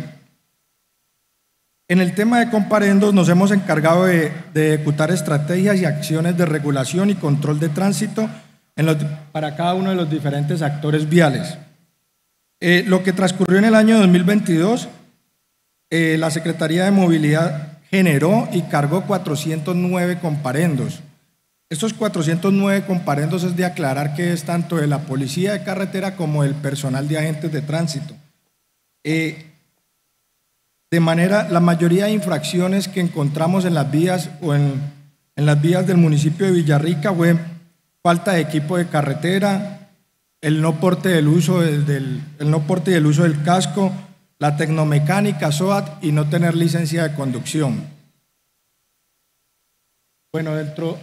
Speaker 6: en el tema de comparendos nos hemos encargado de, de ejecutar estrategias y acciones de regulación y control de tránsito en los, para cada uno de los diferentes actores viales. Eh, lo que transcurrió en el año dos mil veintidós, Eh, la Secretaría de Movilidad generó y cargó cuatrocientos nueve comparendos. Estos cuatrocientos nueve comparendos es de aclarar que es tanto de la Policía de Carretera como del personal de agentes de tránsito. Eh, de manera, la mayoría de infracciones que encontramos en las vías o en, en las vías del municipio de Villarrica fue falta de equipo de carretera, el no porte del uso del, del, el no porte y el uso del casco, la tecnomecánica, S O A T y no tener licencia de conducción. Bueno, dentro...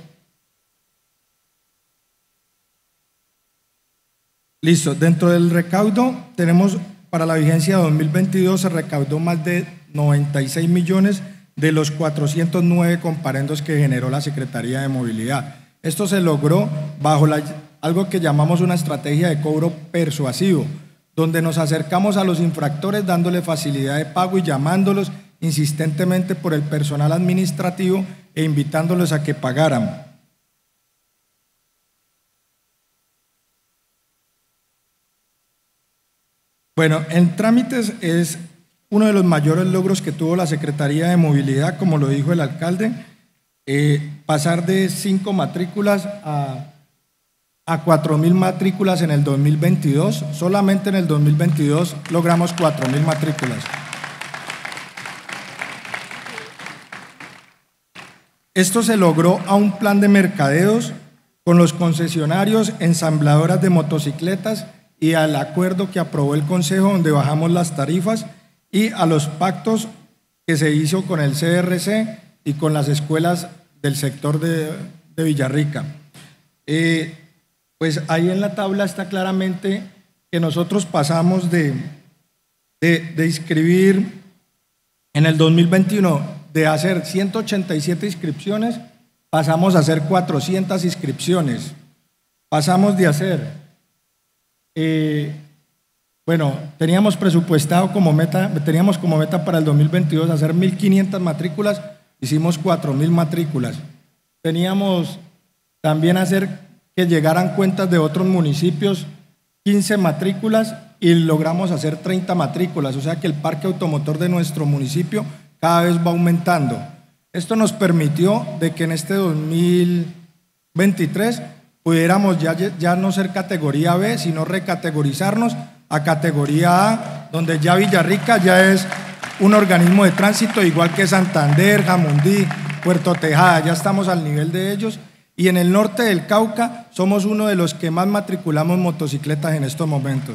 Speaker 6: Listo, dentro del recaudo tenemos para la vigencia dos mil veintidós se recaudó más de noventa y seis millones de los cuatrocientos nueve comparendos que generó la Secretaría de Movilidad. Esto se logró bajo la, algo que llamamos una estrategia de cobro persuasivo, donde nos acercamos a los infractores dándole facilidad de pago y llamándolos insistentemente por el personal administrativo e invitándolos a que pagaran. Bueno, en trámites es uno de los mayores logros que tuvo la Secretaría de Movilidad, como lo dijo el alcalde, eh, pasar de cinco matrículas a a cuatro mil matrículas en el dos mil veintidós. Solamente en el dos mil veintidós logramos cuatro mil matrículas. Esto se logró a un plan de mercadeos con los concesionarios, ensambladoras de motocicletas y al acuerdo que aprobó el Consejo donde bajamos las tarifas y a los pactos que se hizo con el C R C y con las escuelas del sector de, de Villarrica. Eh, pues ahí en la tabla está claramente que nosotros pasamos de, de, de inscribir en el dos mil veintiuno de hacer ciento ochenta y siete inscripciones, pasamos a hacer cuatrocientas inscripciones. Pasamos de hacer, eh, bueno, teníamos presupuestado como meta, teníamos como meta para el dos mil veintidós hacer mil quinientas matrículas, hicimos cuatro mil matrículas. Teníamos también hacer que llegaran cuentas de otros municipios, quince matrículas, y logramos hacer treinta matrículas, o sea que el parque automotor de nuestro municipio cada vez va aumentando. Esto nos permitió de que en este dos mil veintitrés pudiéramos ya, ya no ser categoría B, sino recategorizarnos a categoría A, donde ya Villarrica ya es un organismo de tránsito, igual que Santander, Jamundí, Puerto Tejada, ya estamos al nivel de ellos. Y en el norte del Cauca somos uno de los que más matriculamos motocicletas en estos momentos.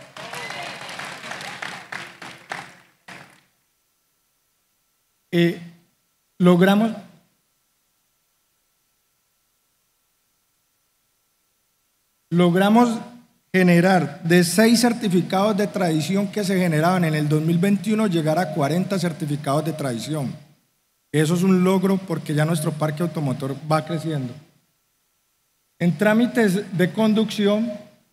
Speaker 6: Eh, logramos logramos generar de seis certificados de tradición que se generaban en el dos mil veintiuno llegar a cuarenta certificados de tradición. Eso es un logro porque ya nuestro parque automotor va creciendo. En trámites de conducción,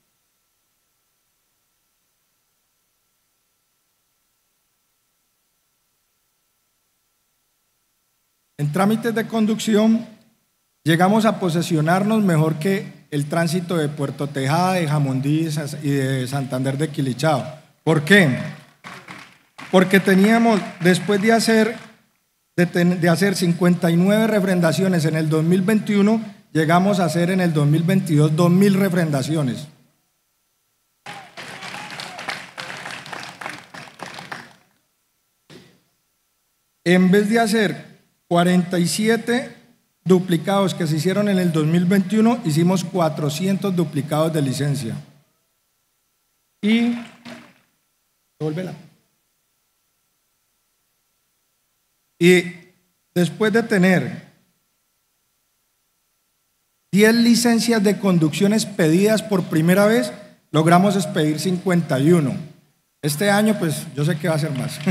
Speaker 6: En trámites de conducción llegamos a posesionarnos mejor que el tránsito de Puerto Tejada, de Jamundí y de Santander de Quilichao. ¿Por qué? Porque teníamos, después de hacer, de, ten, de hacer cincuenta y nueve refrendaciones en el dos mil veintiuno, llegamos a hacer en el dos mil veintidós dos mil refrendaciones. En vez de hacer cuarenta y siete duplicados que se hicieron en el dos mil veintiuno, hicimos cuatrocientos duplicados de licencia. Y, volvela. Y después de tener diez licencias de conducciones pedidas por primera vez, logramos expedir cincuenta y uno. Este año, pues, yo sé que va a ser más.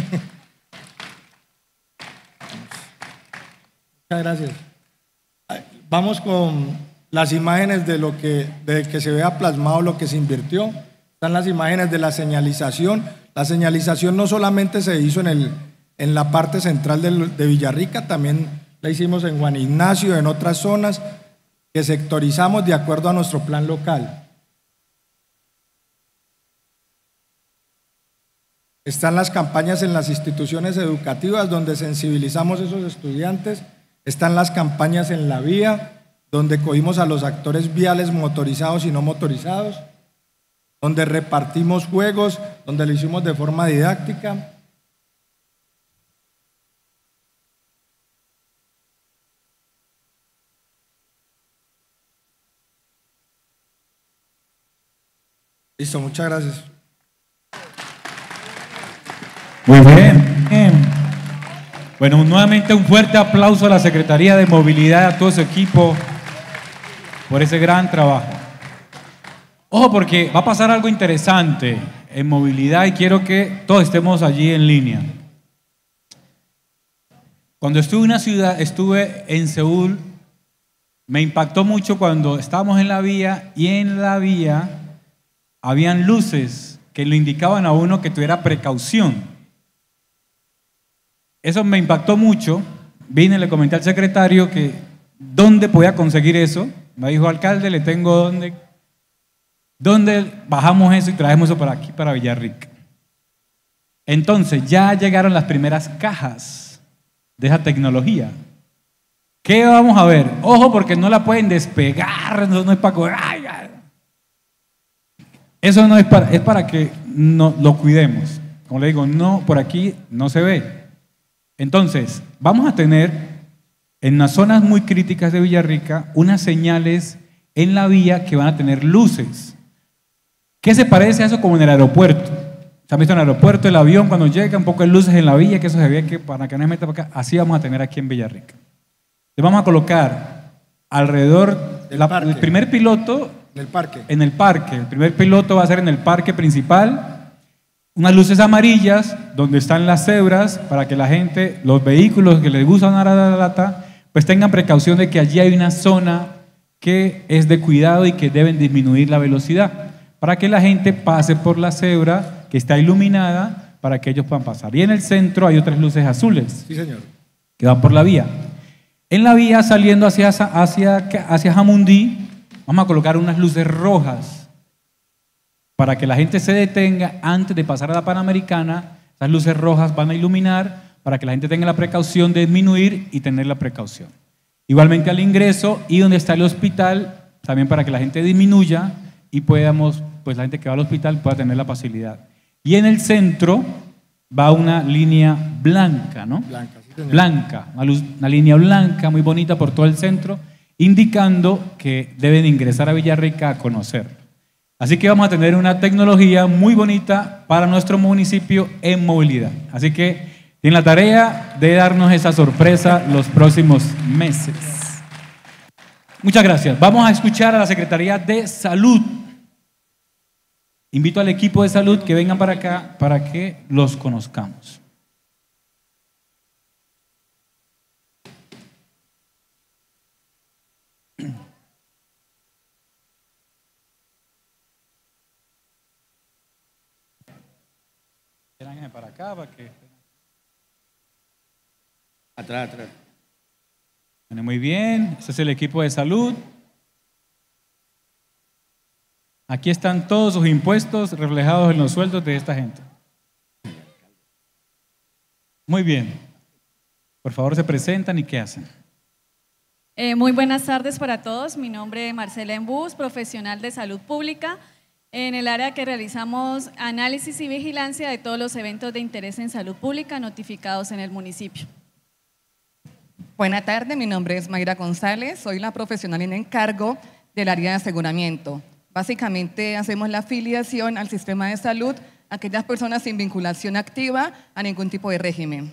Speaker 6: Muchas gracias. Vamos con las imágenes de lo que, de que se vea plasmado lo que se invirtió. Están las imágenes de la señalización. La señalización no solamente se hizo en, el, en la parte central de, de Villarrica, también la hicimos en Juan Ignacio, en otras zonas que sectorizamos de acuerdo a nuestro plan local. Están las campañas en las instituciones educativas donde sensibilizamos a esos estudiantes. Están las campañas en la vía, donde cogimos a los actores viales motorizados y no motorizados, donde repartimos juegos, donde lo hicimos de forma didáctica. Listo, muchas gracias.
Speaker 1: Muy bien, bien. Bueno, nuevamente un fuerte aplauso a la Secretaría de Movilidad, a todo su equipo, por ese gran trabajo. Ojo, porque va a pasar algo interesante en movilidad y quiero que todos estemos allí en línea. Cuando estuve en una ciudad, estuve en Seúl, me impactó mucho cuando estábamos en la vía y en la vía habían luces que lo indicaban a uno que tuviera precaución. Eso me impactó mucho. Vine y le comenté al secretario que dónde podía conseguir eso. Me dijo, alcalde, le tengo dónde, dónde bajamos eso y traemos eso para aquí, para Villarrica. Entonces ya llegaron las primeras cajas de esa tecnología. ¿Qué vamos a ver? Ojo, porque no la pueden despegar, no, no es para cobrar. Eso no es para, es para que no, lo cuidemos. Como le digo, no, por aquí no se ve. Entonces, vamos a tener en las zonas muy críticas de Villarrica unas señales en la vía que van a tener luces. ¿Qué se parece a eso como en el aeropuerto? ¿Se han visto en el aeropuerto el avión cuando llega, un poco de luces en la vía, que eso se ve que para que no se meta para acá? Así vamos a tener aquí en Villarrica. Le vamos a colocar alrededor del el primer piloto
Speaker 6: en el parque.
Speaker 1: En el parque. El primer piloto va a ser en el parque principal. Unas luces amarillas donde están las cebras para que la gente, los vehículos que les gusta dar a la lata, pues tengan precaución de que allí hay una zona que es de cuidado y que deben disminuir la velocidad para que la gente pase por la cebra que está iluminada para que ellos puedan pasar. Y en el centro hay otras luces azules.
Speaker 6: Sí, señor.
Speaker 1: Que van por la vía. En la vía saliendo hacia, hacia, hacia Jamundí, vamos a colocar unas luces rojas para que la gente se detenga antes de pasar a la Panamericana. Esas luces rojas van a iluminar para que la gente tenga la precaución de disminuir y tener la precaución. Igualmente al ingreso y donde está el hospital, también para que la gente disminuya y podamos, pues la gente que va al hospital pueda tener la facilidad. Y en el centro va una línea blanca, ¿no?
Speaker 6: Blanca, sí, señor.
Speaker 1: Blanca, una, luz, una línea blanca muy bonita por todo el centro, indicando que deben ingresar a Villarrica a conocer. Así que vamos a tener una tecnología muy bonita para nuestro municipio en movilidad. Así que tienen la tarea de darnos esa sorpresa los próximos meses. Muchas gracias. Vamos a escuchar a la Secretaría de Salud. Invito al equipo de salud que vengan para acá para que los conozcamos. Para acá, para que...
Speaker 8: Atrás, atrás.
Speaker 1: Bueno, muy bien, este es el equipo de salud. Aquí están todos sus impuestos reflejados en los sueldos de esta gente. Muy bien. Por favor, se presentan y qué hacen.
Speaker 9: Eh, muy buenas tardes para todos. Mi nombre es Marcela Embús, profesional de salud pública, en el área que realizamos análisis y vigilancia de todos los eventos de interés en salud pública notificados en el municipio.
Speaker 10: Buenas tardes, mi nombre es Mayra González, soy la profesional en encargo del área de aseguramiento. Básicamente hacemos la afiliación al sistema de salud a aquellas personas sin vinculación activa a ningún tipo de régimen.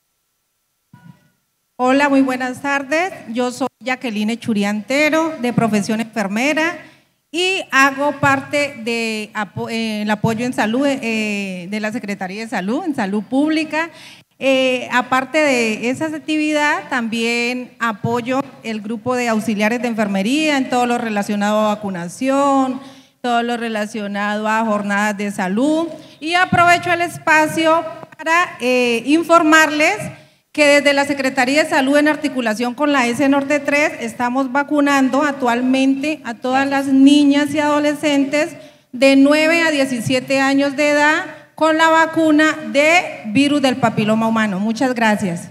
Speaker 11: Hola, muy buenas tardes. Yo soy Jacqueline Churiantero, de profesión enfermera, y hago parte del de, eh, apoyo en salud eh, de la Secretaría de Salud, en salud pública. Eh, aparte de esa actividad, también apoyo el grupo de auxiliares de enfermería en todo lo relacionado a vacunación, todo lo relacionado a jornadas de salud, y aprovecho el espacio para eh, informarles que desde la Secretaría de Salud, en articulación con la S Norte tres, estamos vacunando actualmente a todas las niñas y adolescentes de nueve a diecisiete años de edad con la vacuna de virus del papiloma humano. Muchas gracias.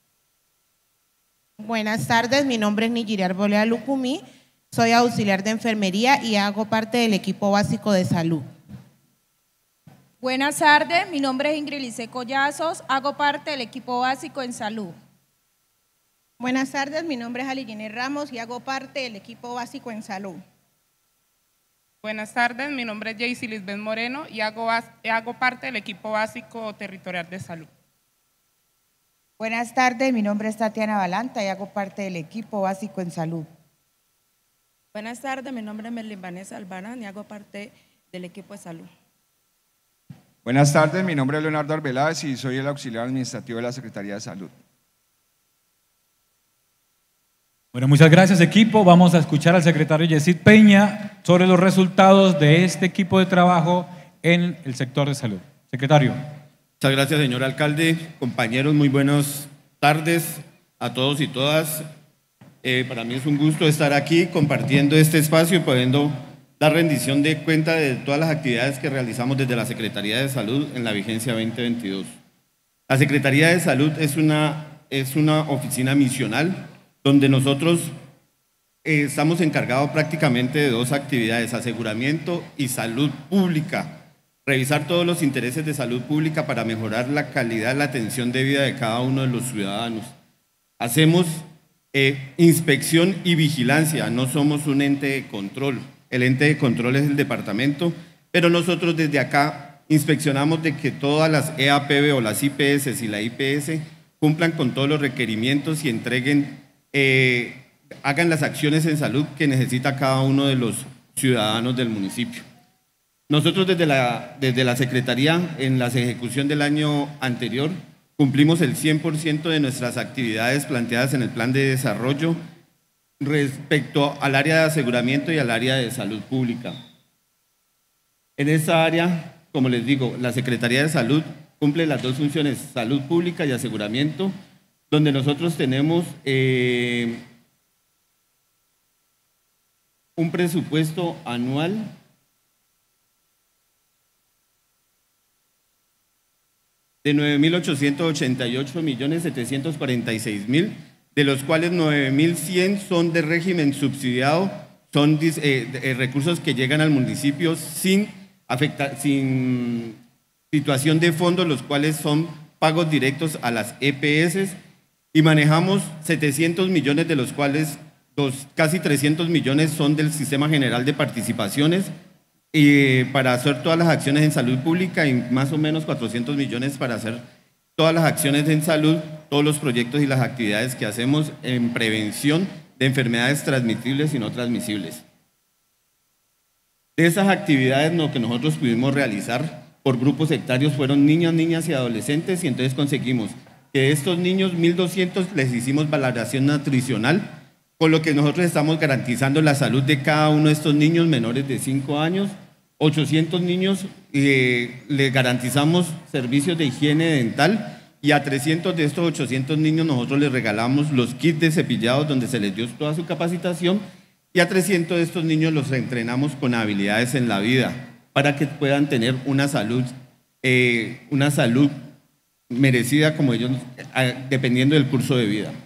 Speaker 12: Buenas tardes, mi nombre es Nigiri Arboleda Lucumí, soy auxiliar de enfermería y hago parte del equipo básico de salud.
Speaker 13: Buenas tardes, mi nombre es Ingrid Lice Collazos, hago parte del equipo básico en salud.
Speaker 27: Buenas tardes, mi nombre es Aligine Ramos y hago parte del equipo básico en salud.
Speaker 28: Buenas tardes, mi nombre es Jaycy Lisbeth Moreno y hago, hago parte del equipo básico territorial de salud.
Speaker 29: Buenas tardes, mi nombre es Tatiana Balanta y hago parte del equipo básico en salud.
Speaker 30: Buenas tardes, mi nombre es Merlin Vanessa Albarán y hago parte del equipo de salud.
Speaker 31: Buenas tardes, mi nombre es Leonardo Arbeláez y soy el auxiliar administrativo de la Secretaría de Salud.
Speaker 1: Bueno, muchas gracias, equipo. Vamos a escuchar al secretario Yesid Peña sobre los resultados de este equipo de trabajo en el sector de salud. Secretario.
Speaker 8: Muchas gracias, señor alcalde. Compañeros, muy buenas tardes a todos y todas. Eh, para mí es un gusto estar aquí compartiendo este espacio y pudiendo dar rendición de cuenta de todas las actividades que realizamos desde la Secretaría de Salud en la vigencia veinte veintidós. La Secretaría de Salud es una, es una oficina misional donde nosotros eh, estamos encargados prácticamente de dos actividades, aseguramiento y salud pública. Revisar todos los intereses de salud pública para mejorar la calidad de la atención de vida de cada uno de los ciudadanos. Hacemos eh, inspección y vigilancia, no somos un ente de control. El ente de control es el departamento, pero nosotros desde acá inspeccionamos de que todas las E A P B o las I P S y la I P S cumplan con todos los requerimientos y entreguen, eh, hagan las acciones en salud que necesita cada uno de los ciudadanos del municipio. Nosotros desde la, desde la Secretaría, en la ejecución del año anterior, cumplimos el cien por ciento de nuestras actividades planteadas en el plan de desarrollo respecto al área de aseguramiento y al área de salud pública. En esta área, como les digo, la Secretaría de Salud cumple las dos funciones, salud pública y aseguramiento, donde nosotros tenemos eh, un presupuesto anual de nueve mil ochocientos ochenta y ocho millones setecientos cuarenta y seis mil, de los cuales nueve mil cien son de régimen subsidiado, son eh, eh, recursos que llegan al municipio sin, afectar, sin situación de fondos, los cuales son pagos directos a las E P S, y manejamos setecientos millones, de los cuales dos, casi trescientos millones son del Sistema General de Participaciones, y para hacer todas las acciones en salud pública, y más o menos cuatrocientos millones para hacer todas las acciones en salud, todos los proyectos y las actividades que hacemos en prevención de enfermedades transmisibles y no transmisibles. De esas actividades, lo que nosotros pudimos realizar por grupos sectarios fueron niños, niñas y adolescentes, y entonces conseguimos que de estos niños, mil doscientos les hicimos valoración nutricional, con lo que nosotros estamos garantizando la salud de cada uno de estos niños menores de cinco años. ochocientos niños eh, les garantizamos servicios de higiene dental, y a trescientos de estos ochocientos niños nosotros les regalamos los kits de cepillados donde se les dio toda su capacitación, y a trescientos de estos niños los entrenamos con habilidades en la vida para que puedan tener una salud, eh, una salud merecida como ellos, eh, dependiendo del curso de vida.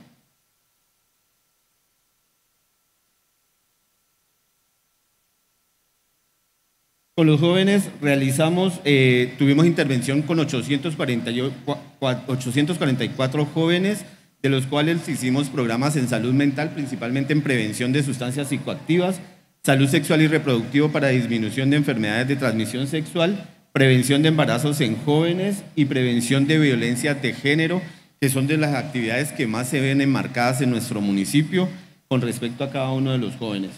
Speaker 8: Con los jóvenes realizamos, eh, tuvimos intervención con ochocientos cuarenta y cuatro jóvenes, de los cuales hicimos programas en salud mental, principalmente en prevención de sustancias psicoactivas, salud sexual y reproductiva para disminución de enfermedades de transmisión sexual, prevención de embarazos en jóvenes y prevención de violencia de género, que son de las actividades que más se ven enmarcadas en nuestro municipio con respecto a cada uno de los jóvenes.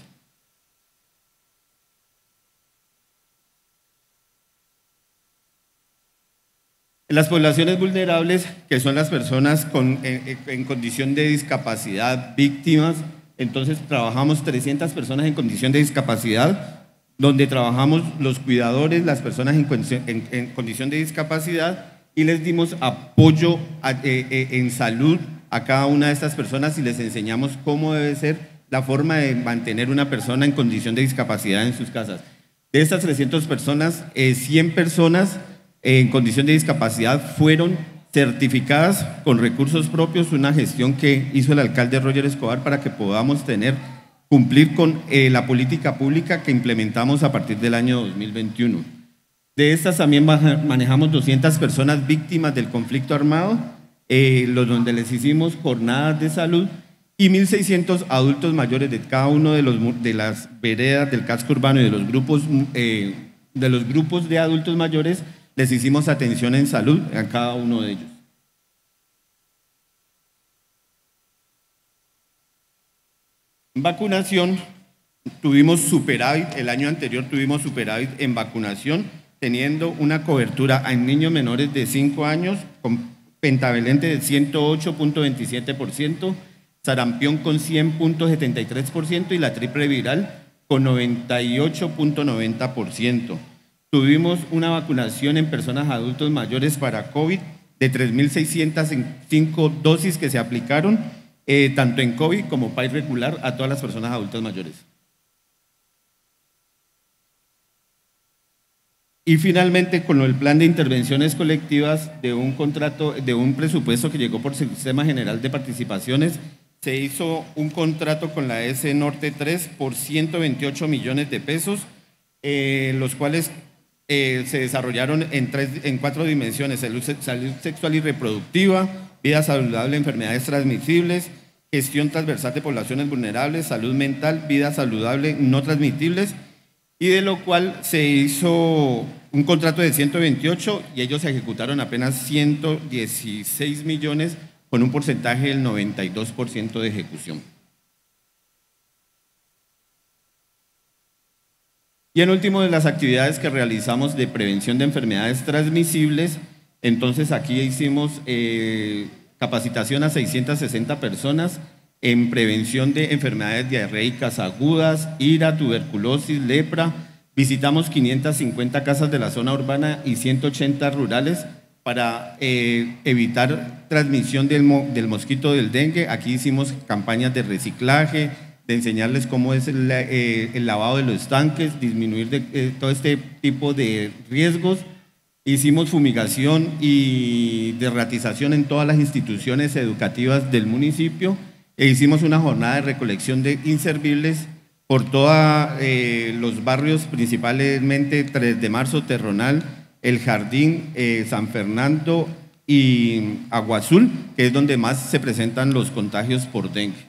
Speaker 8: Las poblaciones vulnerables, que son las personas con, en, en condición de discapacidad, víctimas, entonces trabajamos trescientas personas en condición de discapacidad, donde trabajamos los cuidadores, las personas en, en, en condición de discapacidad, y les dimos apoyo a, eh, eh, en salud a cada una de estas personas, y les enseñamos cómo debe ser la forma de mantener una persona en condición de discapacidad en sus casas. De estas trescientas personas, eh, cien personas en condición de discapacidad fueron certificadas con recursos propios, una gestión que hizo el alcalde Roger Escobar para que podamos tener, cumplir con eh, la política pública que implementamos a partir del año dos mil veintiuno. De estas también manejamos doscientas personas víctimas del conflicto armado, eh, los donde les hicimos jornadas de salud, y mil seiscientos adultos mayores de cada uno de, los, de las veredas del casco urbano y de los grupos, eh, de los grupos de adultos mayores. Les hicimos atención en salud a cada uno de ellos. En vacunación, tuvimos superávit, el año anterior tuvimos superávit en vacunación, teniendo una cobertura en niños menores de cinco años con pentavalente de ciento ocho punto veintisiete por ciento, sarampión con cien punto setenta y tres por ciento y la triple viral con noventa y ocho punto noventa por ciento. Tuvimos una vacunación en personas adultos mayores para COVID de tres mil seiscientas cinco dosis que se aplicaron, eh, tanto en COVID como P A I regular, a todas las personas adultas mayores. Y finalmente, con el plan de intervenciones colectivas de un contrato, de un presupuesto que llegó por Sistema General de Participaciones, se hizo un contrato con la S Norte tres por ciento veintiocho millones de pesos, eh, los cuales eh, se desarrollaron en, tres, en cuatro dimensiones: salud, salud sexual y reproductiva, vida saludable, enfermedades transmisibles, gestión transversal de poblaciones vulnerables, salud mental, vida saludable, no transmitibles, y de lo cual se hizo un contrato de ciento veintiocho y ellos ejecutaron apenas ciento dieciséis millones con un porcentaje del noventa y dos por ciento de ejecución. Y en último, de las actividades que realizamos de prevención de enfermedades transmisibles, entonces aquí hicimos eh, capacitación a seiscientas sesenta personas en prevención de enfermedades diarreicas agudas, ira, tuberculosis, lepra. Visitamos quinientas cincuenta casas de la zona urbana y ciento ochenta rurales para eh, evitar transmisión del, mo del mosquito del dengue. Aquí hicimos campañas de reciclaje, de enseñarles cómo es el, eh, el lavado de los tanques, disminuir de, eh, todo este tipo de riesgos. Hicimos fumigación y derratización en todas las instituciones educativas del municipio e hicimos una jornada de recolección de inservibles por todos eh, los barrios, principalmente tres de marzo, Terronal, El Jardín, eh, San Fernando y Agua Azul, que es donde más se presentan los contagios por dengue.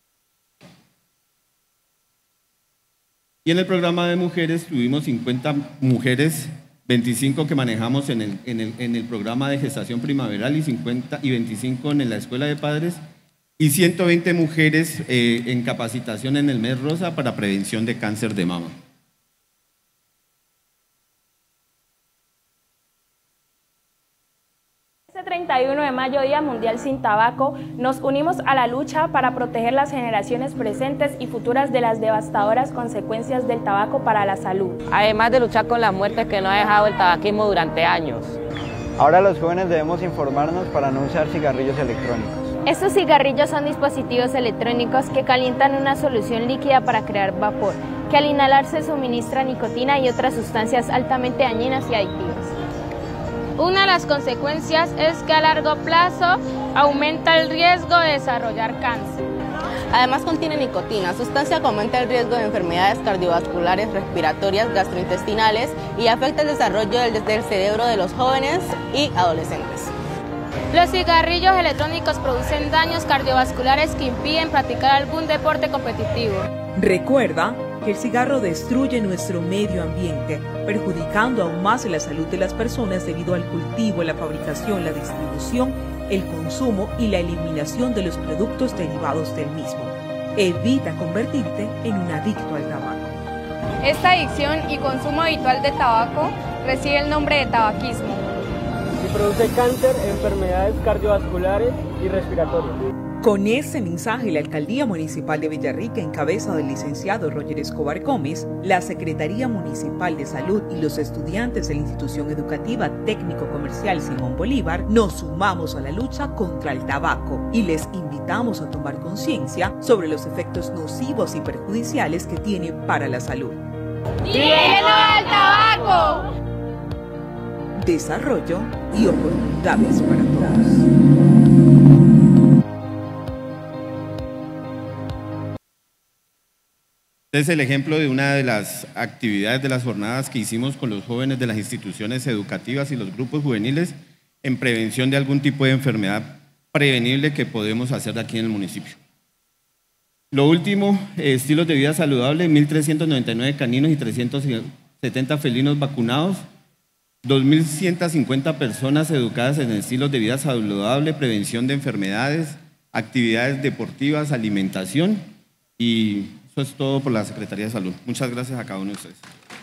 Speaker 8: Y en el programa de mujeres tuvimos cincuenta mujeres, veinticinco que manejamos en el, en el, en el programa de gestación primaveral y, cincuenta, y veinticinco en la escuela de padres, y ciento veinte mujeres eh, en capacitación en el mes rosa para prevención de cáncer de mama.
Speaker 2: Este treinta y uno de mayo, Día Mundial sin Tabaco, nos unimos a la lucha para proteger las generaciones presentes y futuras de las devastadoras consecuencias del tabaco para la salud.
Speaker 3: Además de luchar con la muerte que nos ha dejado el tabaquismo durante años.
Speaker 14: Ahora los jóvenes debemos informarnos para no usar cigarrillos electrónicos.
Speaker 15: Estos cigarrillos son dispositivos electrónicos que calientan una solución líquida para crear vapor, que al inhalarse suministra nicotina y otras sustancias altamente dañinas y adictivas.
Speaker 16: Una de las consecuencias es que a largo plazo aumenta el riesgo de desarrollar cáncer.
Speaker 17: Además contiene nicotina, sustancia que aumenta el riesgo de enfermedades cardiovasculares, respiratorias, gastrointestinales y afecta el desarrollo del, del cerebro de los jóvenes y adolescentes.
Speaker 16: Los cigarrillos electrónicos producen daños cardiovasculares que impiden practicar algún deporte competitivo.
Speaker 18: Recuerda que el cigarro destruye nuestro medio ambiente, perjudicando aún más la salud de las personas debido al cultivo, la fabricación, la distribución, el consumo y la eliminación de los productos derivados del mismo. Evita convertirte en un adicto al tabaco.
Speaker 16: Esta adicción y consumo habitual de tabaco recibe el nombre de tabaquismo.
Speaker 19: Y produce cáncer, enfermedades cardiovasculares y respiratorias.
Speaker 18: Con ese mensaje, la Alcaldía Municipal de Villarrica, en cabeza del licenciado Roger Escobar Gómez, la Secretaría Municipal de Salud y los estudiantes de la Institución Educativa Técnico Comercial Simón Bolívar, nos sumamos a la lucha contra el tabaco y les invitamos a tomar conciencia sobre los efectos nocivos y perjudiciales que tiene para la salud.
Speaker 16: ¡Dile no al tabaco!
Speaker 18: Desarrollo y oportunidades para todos.
Speaker 8: Este es el ejemplo de una de las actividades de las jornadas que hicimos con los jóvenes de las instituciones educativas y los grupos juveniles en prevención de algún tipo de enfermedad prevenible que podemos hacer aquí en el municipio. Lo último, estilos de vida saludable, mil trescientos noventa y nueve caninos y trescientos setenta felinos vacunados, dos mil ciento cincuenta personas educadas en estilos de vida saludable, prevención de enfermedades, actividades deportivas, alimentación, y eso es todo por la Secretaría de Salud. Muchas gracias a cada uno de ustedes.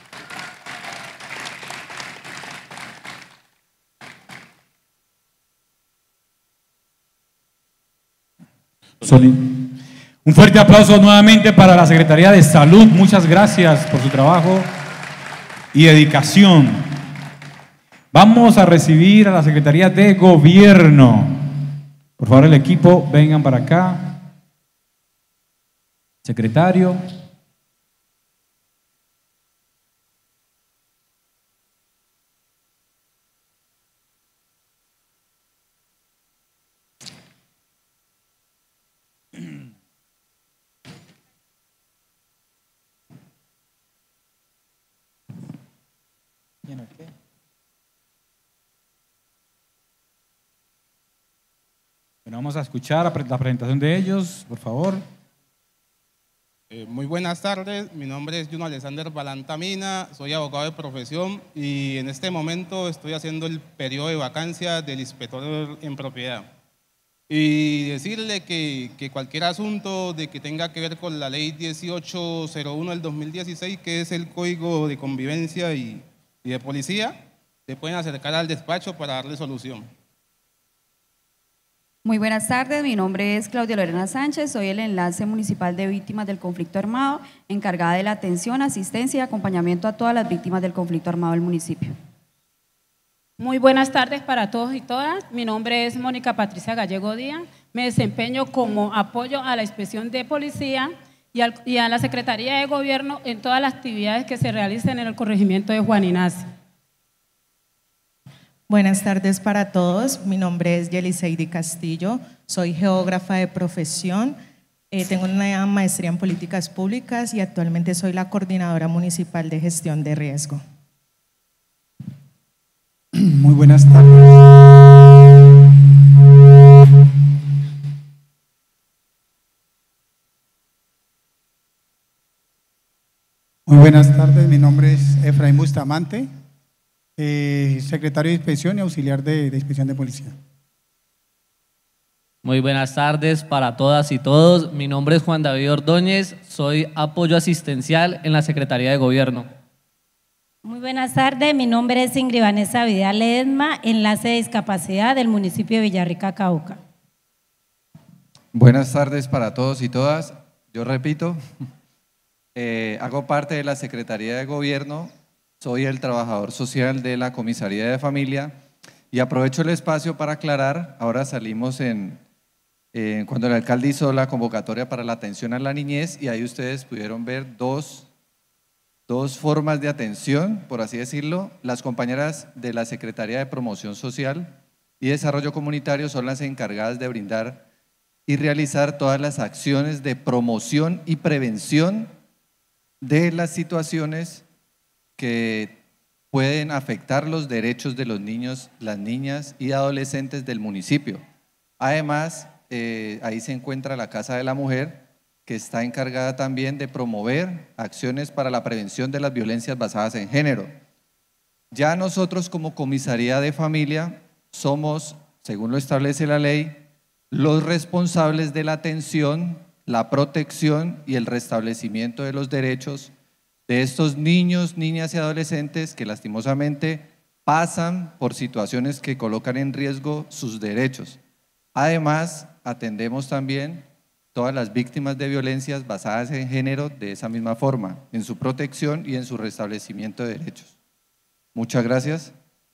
Speaker 1: Un fuerte aplauso nuevamente para la Secretaría de Salud. Muchas gracias por su trabajo y dedicación. Vamos a recibir a la Secretaría de Gobierno. Por favor, el equipo, vengan para acá. Secretario. Bueno, vamos a escuchar la presentación de ellos, por favor.
Speaker 4: Eh, muy buenas tardes, mi nombre es Juno Alexander Balantamina, soy abogado de profesión y en este momento estoy haciendo el periodo de vacancia del inspector en propiedad. Y decirle que, que cualquier asunto de que tenga que ver con la ley dieciocho cero uno del dos mil dieciséis, que es el Código de Convivencia y, y de Policía, se pueden acercar al despacho para darle solución.
Speaker 5: Muy buenas tardes, mi nombre es Claudia Lorena Sánchez, soy el enlace municipal de víctimas del conflicto armado, encargada de la atención, asistencia y acompañamiento a todas las víctimas del conflicto armado del municipio.
Speaker 6: Muy buenas tardes para todos y todas, mi nombre es Mónica Patricia Gallego Díaz, me desempeño como apoyo a la inspección de policía y, al, y a la Secretaría de Gobierno en todas las actividades que se realicen en el corregimiento de Juan Ignacio.
Speaker 7: Buenas tardes para todos, mi nombre es Yeliseidi Castillo, soy geógrafa de profesión, eh, tengo una maestría en políticas públicas y actualmente soy la coordinadora municipal de gestión de riesgo.
Speaker 20: Muy buenas tardes. Muy buenas tardes, mi nombre es Efraín Bustamante. Eh, secretario de Inspección y auxiliar de, de Inspección de Policía.
Speaker 21: Muy buenas tardes para todas y todos. Mi nombre es Juan David Ordóñez, soy apoyo asistencial en la Secretaría de Gobierno.
Speaker 22: Muy buenas tardes, mi nombre es Ingrid Vanessa Vidal Ledesma, enlace de discapacidad del municipio de Villarrica, Cauca.
Speaker 23: Buenas tardes para todos y todas. Yo repito, eh, hago parte de la Secretaría de Gobierno. Soy el trabajador social de la Comisaría de Familia y aprovecho el espacio para aclarar, ahora salimos en, eh, cuando el alcalde hizo la convocatoria para la atención a la niñez y ahí ustedes pudieron ver dos, dos formas de atención, por así decirlo. Las compañeras de la Secretaría de Promoción Social y Desarrollo Comunitario son las encargadas de brindar y realizar todas las acciones de promoción y prevención de las situaciones que pueden afectar los derechos de los niños, las niñas y adolescentes del municipio. Además, eh, ahí se encuentra la Casa de la Mujer, que está encargada también de promover acciones para la prevención de las violencias basadas en género. Ya nosotros como Comisaría de Familia somos, según lo establece la ley, los responsables de la atención, la protección y el restablecimiento de los derechos de estos niños, niñas y adolescentes que lastimosamente pasan por situaciones que colocan en riesgo sus derechos. Además, atendemos también todas las víctimas de violencias basadas en género de esa misma forma, en su protección y en su restablecimiento de derechos. Muchas gracias.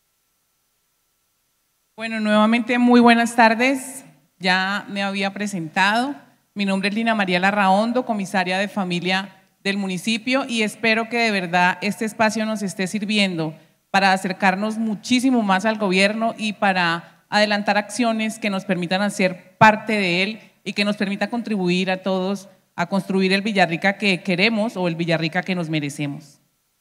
Speaker 28: Bueno, nuevamente muy buenas tardes. Ya me había presentado. Mi nombre es Lina María Larraondo, comisaria de familia del municipio, y espero que de verdad este espacio nos esté sirviendo para acercarnos muchísimo más al gobierno y para adelantar acciones que nos permitan hacer parte de él y que nos permita contribuir a todos a construir el Villarrica que queremos o el Villarrica que nos merecemos.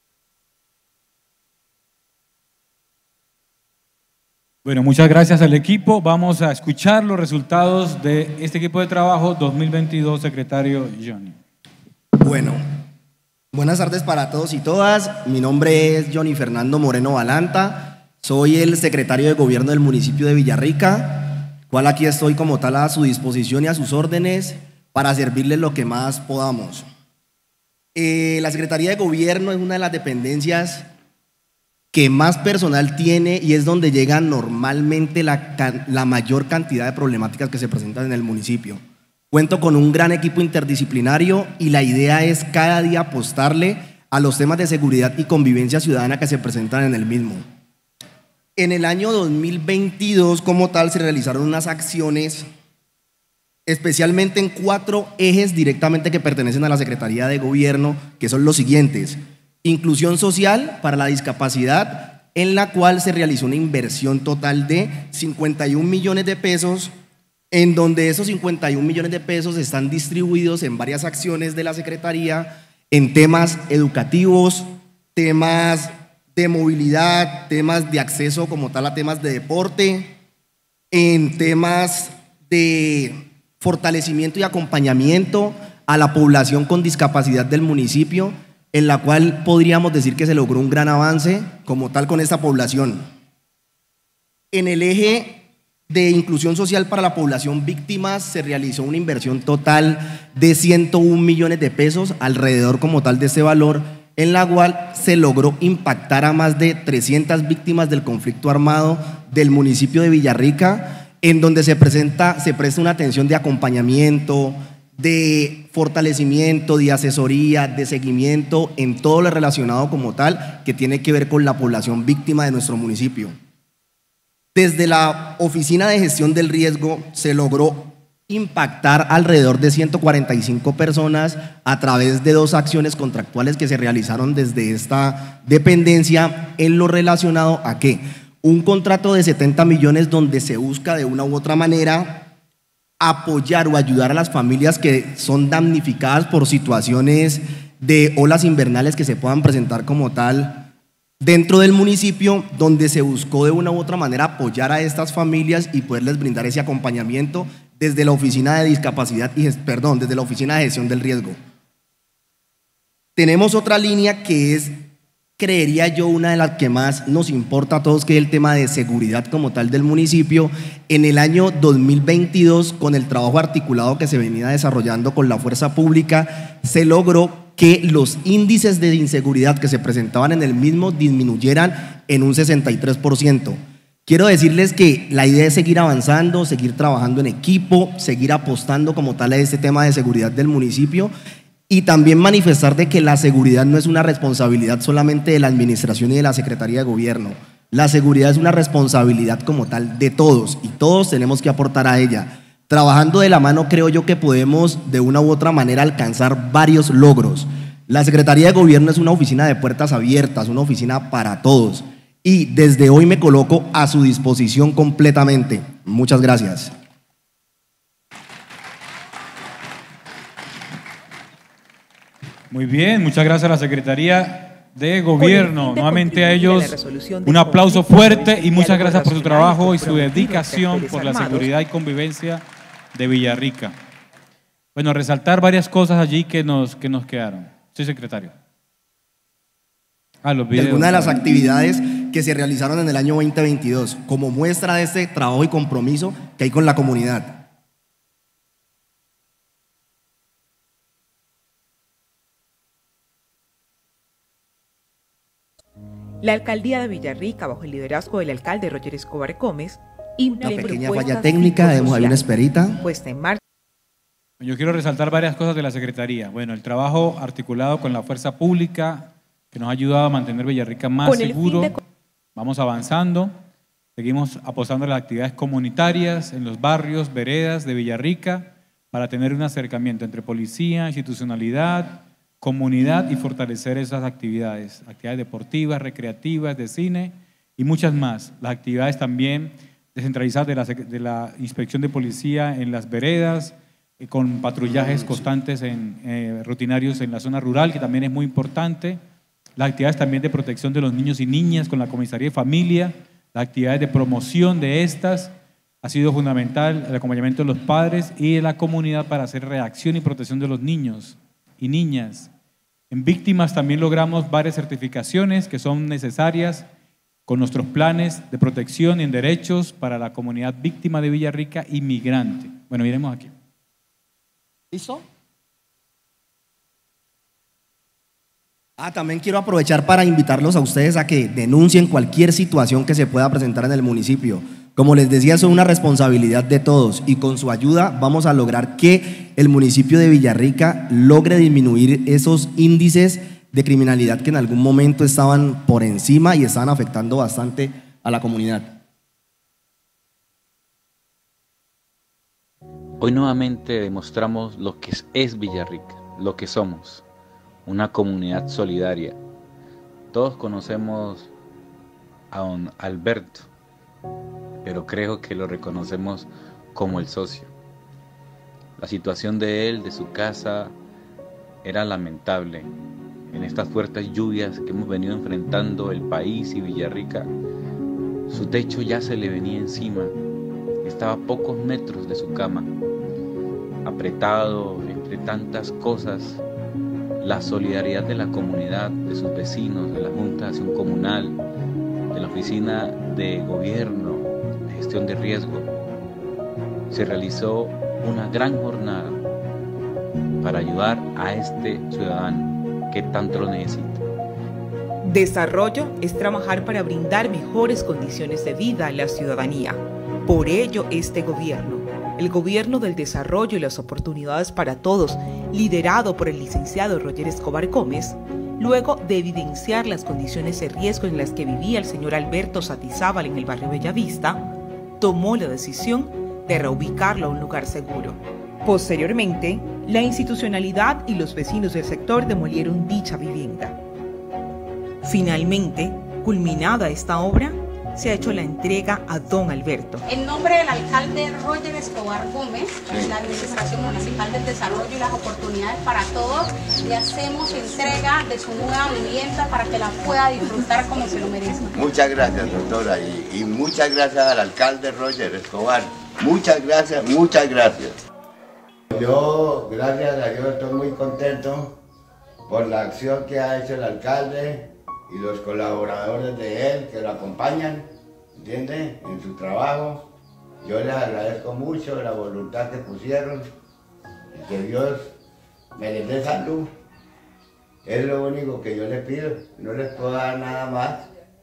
Speaker 1: Bueno, muchas gracias al equipo. Vamos a escuchar los resultados de este equipo de trabajo dos mil veintidós, secretario Johnny.
Speaker 24: Bueno, buenas tardes para todos y todas. Mi nombre es Johnny Fernando Moreno Balanta. Soy el secretario de Gobierno del municipio de Villarrica, cual aquí estoy como tal a su disposición y a sus órdenes para servirles lo que más podamos. Eh, la Secretaría de Gobierno es una de las dependencias que más personal tiene y es donde llega normalmente la, la mayor cantidad de problemáticas que se presentan en el municipio. Cuento con un gran equipo interdisciplinario y la idea es cada día apostarle a los temas de seguridad y convivencia ciudadana que se presentan en el mismo. En el año dos mil veintidós, como tal, se realizaron unas acciones, especialmente en cuatro ejes directamente que pertenecen a la Secretaría de Gobierno, que son los siguientes: inclusión social para la discapacidad, en la cual se realizó una inversión total de cincuenta y un millones de pesos, en donde esos cincuenta y un millones de pesos están distribuidos en varias acciones de la Secretaría, en temas educativos, temas de movilidad, temas de acceso como tal a temas de deporte, en temas de fortalecimiento y acompañamiento a la población con discapacidad del municipio, en la cual podríamos decir que se logró un gran avance como tal con esta población. En el eje de inclusión social para la población víctima se realizó una inversión total de ciento un millones de pesos, alrededor como tal de ese valor, en la cual se logró impactar a más de trescientas víctimas del conflicto armado del municipio de Villarrica, en donde se, presenta, se presta una atención de acompañamiento, de fortalecimiento, de asesoría, de seguimiento en todo lo relacionado como tal que tiene que ver con la población víctima de nuestro municipio. Desde la Oficina de Gestión del Riesgo se logró impactar alrededor de ciento cuarenta y cinco personas a través de dos acciones contractuales que se realizaron desde esta dependencia en lo relacionado a que un contrato de setenta millones donde se busca de una u otra manera apoyar o ayudar a las familias que son damnificadas por situaciones de olas invernales que se puedan presentar como tal dentro del municipio, donde se buscó de una u otra manera apoyar a estas familias y poderles brindar ese acompañamiento desde la Oficina de Discapacidad y, perdón, desde la Oficina de Gestión del Riesgo. Tenemos otra línea que es, creería yo, una de las que más nos importa a todos, que es el tema de seguridad como tal del municipio. En el año dos mil veintidós, con el trabajo articulado que se venía desarrollando con la fuerza pública, se logró que los índices de inseguridad que se presentaban en el mismo disminuyeran en un sesenta y tres por ciento. Quiero decirles que la idea es seguir avanzando, seguir trabajando en equipo, seguir apostando como tal a este tema de seguridad del municipio y también manifestar de que la seguridad no es una responsabilidad solamente de la administración y de la Secretaría de Gobierno. La seguridad es una responsabilidad como tal de todos y todos tenemos que aportar a ella. Trabajando de la mano creo yo que podemos de una u otra manera alcanzar varios logros. La Secretaría de Gobierno es una oficina de puertas abiertas, una oficina para todos y desde hoy me coloco a su disposición completamente. Muchas gracias.
Speaker 1: Muy bien, muchas gracias a la Secretaría de Gobierno. Nuevamente a ellos un aplauso fuerte y muchas gracias por su trabajo y su dedicación por la seguridad y convivencia de Villarrica. Bueno, resaltar varias cosas allí que nos, que nos quedaron. Sí, secretario. Ah, los videos.
Speaker 24: Algunas de las actividades que se realizaron en el año veinte veintidós como muestra de este trabajo y compromiso que hay con la comunidad.
Speaker 18: La alcaldía de Villarrica, bajo el liderazgo del alcalde Roger Escobar Gómez,
Speaker 24: una pequeña falla técnica, debemos haber una esperita.
Speaker 18: Puesta en marcha.
Speaker 1: Yo quiero resaltar varias cosas de la Secretaría. Bueno, el trabajo articulado con la fuerza pública que nos ha ayudado a mantener Villarrica más seguro. De... Vamos avanzando, seguimos apostando en las actividades comunitarias en los barrios, veredas de Villarrica para tener un acercamiento entre policía, institucionalidad, comunidad y fortalecer esas actividades, actividades deportivas, recreativas, de cine y muchas más. Las actividades también descentralizadas de la, de la inspección de policía en las veredas, eh, con patrullajes constantes en, eh, rutinarios en la zona rural, que también es muy importante. Las actividades también de protección de los niños y niñas con la Comisaría de Familia, las actividades de promoción de estas, ha sido fundamental el acompañamiento de los padres y de la comunidad para hacer reacción y protección de los niños y niñas. En víctimas también logramos varias certificaciones que son necesarias con nuestros planes de protección en derechos para la comunidad víctima de Villarrica y migrante. Bueno, miremos aquí.
Speaker 24: ¿Listo? Ah, también quiero aprovechar para invitarlos a ustedes a que denuncien cualquier situación que se pueda presentar en el municipio. Como les decía, es una responsabilidad de todos y con su ayuda vamos a lograr que el municipio de Villarrica logre disminuir esos índices de criminalidad que en algún momento estaban por encima y estaban afectando bastante a la comunidad.
Speaker 9: Hoy nuevamente demostramos lo que es Villarrica, lo que somos, una comunidad solidaria. Todos conocemos a don Alberto, pero creo que lo reconocemos como el socio. La situación de él, de su casa, era lamentable. En estas fuertes lluvias que hemos venido enfrentando el país y Villarrica, su techo ya se le venía encima estaba a pocos metros de su cama, apretado entre tantas cosas. La solidaridad de la comunidad, de sus vecinos, de la Junta de Acción Comunal, de la Oficina de Gobierno, de Gestión de Riesgo, se realizó una gran jornada para ayudar a este ciudadano que tanto lo necesita.
Speaker 18: Desarrollo es trabajar para brindar mejores condiciones de vida a la ciudadanía. Por ello, este gobierno, el Gobierno del Desarrollo y las Oportunidades para Todos, liderado por el licenciado Roger Escobar Gómez, luego de evidenciar las condiciones de riesgo en las que vivía el señor Alberto Satizábal en el barrio Bellavista, tomó la decisión de reubicarlo a un lugar seguro. Posteriormente, la institucionalidad y los vecinos del sector demolieron dicha vivienda. Finalmente, culminada esta obra, se ha hecho la entrega a don Alberto.
Speaker 2: En nombre del alcalde Roger Escobar Gómez, la Administración Municipal del Desarrollo y las Oportunidades para Todos, le hacemos entrega de su nueva vivienda para que la pueda disfrutar como se lo merece.
Speaker 10: Muchas gracias, doctora, y, y muchas gracias al alcalde Roger Escobar. Muchas gracias, muchas gracias. Yo, gracias a Dios, estoy muy contento por la acción que ha hecho el alcalde y los colaboradores de él que lo acompañan, ¿entiende?, en su trabajo. Yo les agradezco mucho la voluntad que pusieron y que Dios me les dé salud. Es lo único que yo les pido, no les puedo dar nada más.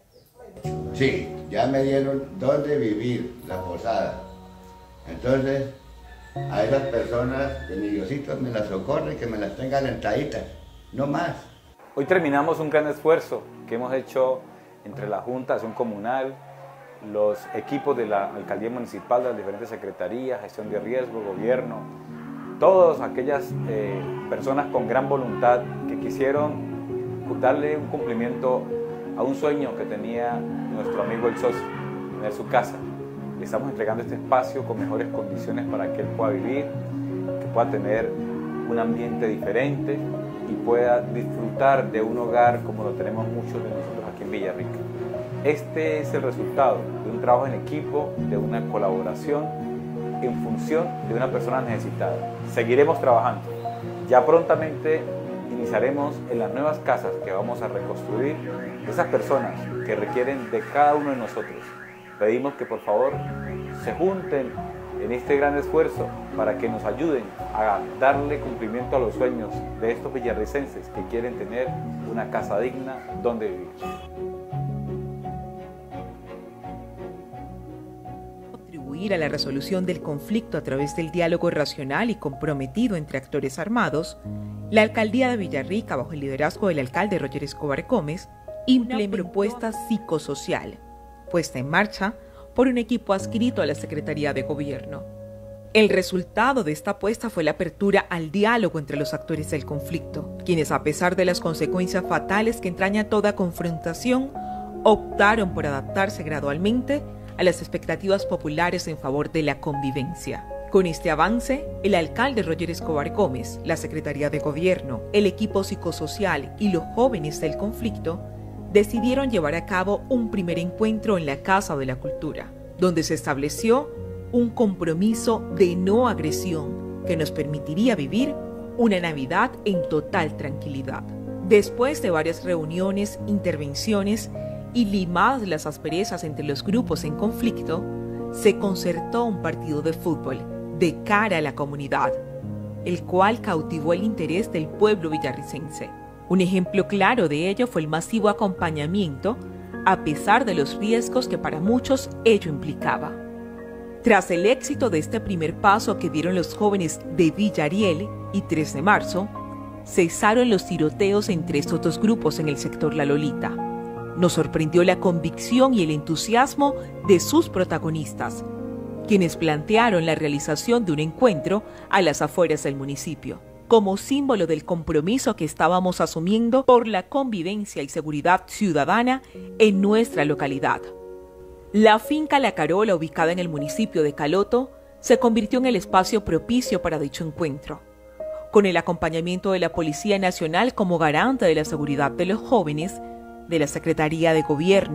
Speaker 10: Sí, ya me dieron dónde vivir, la posada. Entonces, a esas personas que mi Diosito me las socorre, que me las tenga alentaditas, no más.
Speaker 11: Hoy terminamos un gran esfuerzo que hemos hecho entre la Junta de Acción Comunal, los equipos de la Alcaldía Municipal, de las diferentes secretarías, gestión de riesgo, gobierno, todas aquellas eh, personas con gran voluntad que quisieron darle un cumplimiento a un sueño que tenía nuestro amigo el socio, tener su casa. Le estamos entregando este espacio con mejores condiciones para que él pueda vivir, que pueda tener un ambiente diferente y pueda disfrutar de un hogar como lo tenemos muchos de nosotros aquí en Villarrica. Este es el resultado de un trabajo en equipo, de una colaboración en función de una persona necesitada. Seguiremos trabajando. Ya prontamente iniciaremos en las nuevas casas que vamos a reconstruir esas personas que requieren de cada uno de nosotros. Pedimos que por favor se junten en este gran esfuerzo para que nos ayuden a darle cumplimiento a los sueños de estos villarricenses que quieren tener una casa digna donde vivir.
Speaker 18: Contribuir a la resolución del conflicto a través del diálogo racional y comprometido entre actores armados, la Alcaldía de Villarrica, bajo el liderazgo del alcalde Roger Escobar Gómez, implementó una propuesta psicosocial puesta en marcha por un equipo adscrito a la Secretaría de Gobierno. El resultado de esta apuesta fue la apertura al diálogo entre los actores del conflicto, quienes, a pesar de las consecuencias fatales que entraña toda confrontación, optaron por adaptarse gradualmente a las expectativas populares en favor de la convivencia. Con este avance, el alcalde Roger Escobar Gómez, la Secretaría de Gobierno, el equipo psicosocial y los jóvenes del conflicto decidieron llevar a cabo un primer encuentro en la Casa de la Cultura, donde se estableció un compromiso de no agresión que nos permitiría vivir una Navidad en total tranquilidad. Después de varias reuniones, intervenciones y limadas las asperezas entre los grupos en conflicto, se concertó un partido de fútbol de cara a la comunidad, el cual cautivó el interés del pueblo villarricense. Un ejemplo claro de ello fue el masivo acompañamiento, a pesar de los riesgos que para muchos ello implicaba. Tras el éxito de este primer paso que dieron los jóvenes de Villariel y tres de marzo, cesaron los tiroteos entre estos dos grupos en el sector La Lolita. Nos sorprendió la convicción y el entusiasmo de sus protagonistas, quienes plantearon la realización de un encuentro a las afueras del municipio, como símbolo del compromiso que estábamos asumiendo por la convivencia y seguridad ciudadana en nuestra localidad. La finca La Carola, ubicada en el municipio de Caloto, se convirtió en el espacio propicio para dicho encuentro, con el acompañamiento de la Policía Nacional como garante de la seguridad de los jóvenes, de la Secretaría de Gobierno,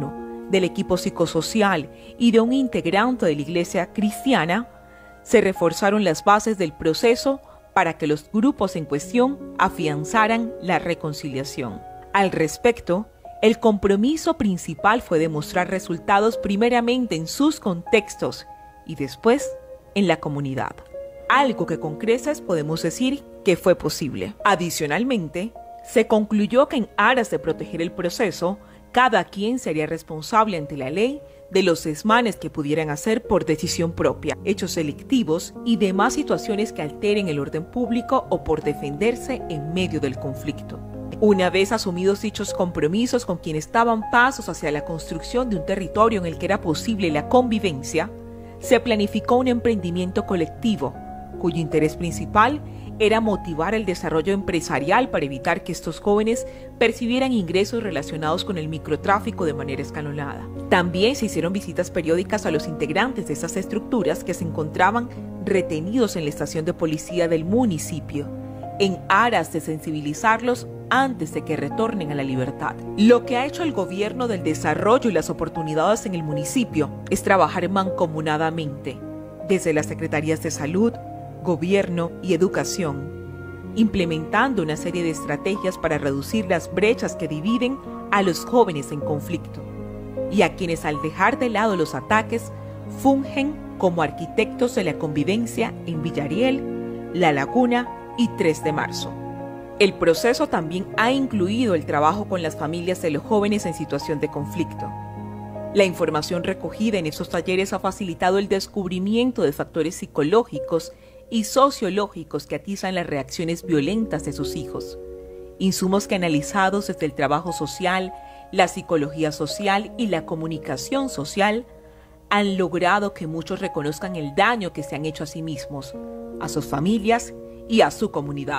Speaker 18: del equipo psicosocial y de un integrante de la Iglesia cristiana, se reforzaron las bases del proceso para que los grupos en cuestión afianzaran la reconciliación. Al respecto, el compromiso principal fue demostrar resultados primeramente en sus contextos y después en la comunidad. Algo que con creces podemos decir que fue posible. Adicionalmente, se concluyó que en aras de proteger el proceso, cada quien sería responsable ante la ley de los desmanes que pudieran hacer por decisión propia, hechos delictivos y demás situaciones que alteren el orden público o por defenderse en medio del conflicto. Una vez asumidos dichos compromisos con quienes daban pasos hacia la construcción de un territorio en el que era posible la convivencia, se planificó un emprendimiento colectivo, cuyo interés principal era motivar el desarrollo empresarial para evitar que estos jóvenes percibieran ingresos relacionados con el microtráfico de manera escalonada. También se hicieron visitas periódicas a los integrantes de esas estructuras que se encontraban retenidos en la estación de policía del municipio, en aras de sensibilizarlos antes de que retornen a la libertad. Lo que ha hecho el gobierno del desarrollo y las oportunidades en el municipio es trabajar mancomunadamente, desde las secretarías de salud, gobierno y educación, implementando una serie de estrategias para reducir las brechas que dividen a los jóvenes en conflicto y a quienes, al dejar de lado los ataques, fungen como arquitectos de la convivencia en Villariel, La Laguna y tres de marzo. El proceso también ha incluido el trabajo con las familias de los jóvenes en situación de conflicto. La información recogida en estos talleres ha facilitado el descubrimiento de factores psicológicos y sociológicos que atizan las reacciones violentas de sus hijos, insumos que, analizados desde el trabajo social, la psicología social y la comunicación social, han logrado que muchos reconozcan el daño que se han hecho a sí mismos, a sus familias y a su comunidad.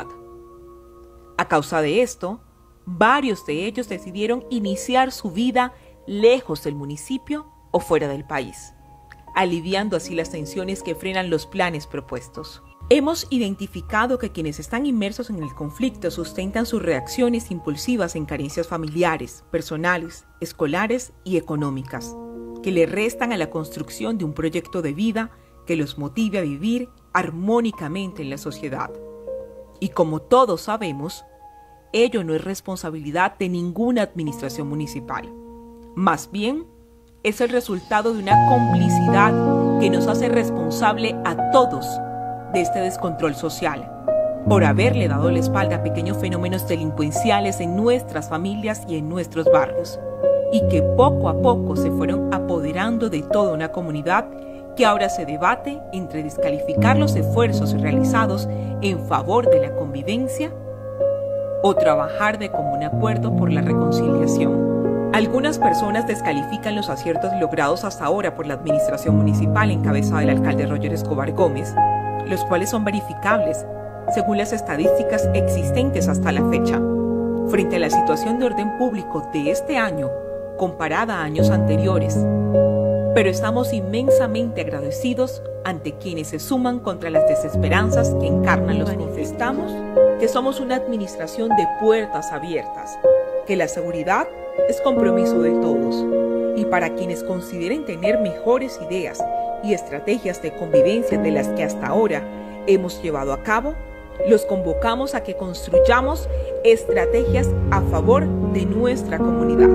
Speaker 18: A causa de esto, varios de ellos decidieron iniciar su vida lejos del municipio o fuera del país, aliviando así las tensiones que frenan los planes propuestos. Hemos identificado que quienes están inmersos en el conflicto sustentan sus reacciones impulsivas en carencias familiares, personales, escolares y económicas, que le restan a la construcción de un proyecto de vida que los motive a vivir armónicamente en la sociedad. Y como todos sabemos, ello no es responsabilidad de ninguna administración municipal. Más bien, es el resultado de una complicidad que nos hace responsable a todos de este descontrol social, por haberle dado la espalda a pequeños fenómenos delincuenciales en nuestras familias y en nuestros barrios, y que poco a poco se fueron apoderando de toda una comunidad que ahora se debate entre descalificar los esfuerzos realizados en favor de la convivencia o trabajar de común acuerdo por la reconciliación. Algunas personas descalifican los aciertos logrados hasta ahora por la administración municipal en cabeza del alcalde Roger Escobar Gómez, los cuales son verificables según las estadísticas existentes hasta la fecha. Frente a la situación de orden público de este año, comparada a años anteriores, pero estamos inmensamente agradecidos ante quienes se suman contra las desesperanzas que encarnan los conflictos. Manifestamos que somos una administración de puertas abiertas, que la seguridad es compromiso de todos, y para quienes consideren tener mejores ideas y estrategias de convivencia de las que hasta ahora hemos llevado a cabo, los convocamos a que construyamos estrategias a favor de nuestra comunidad.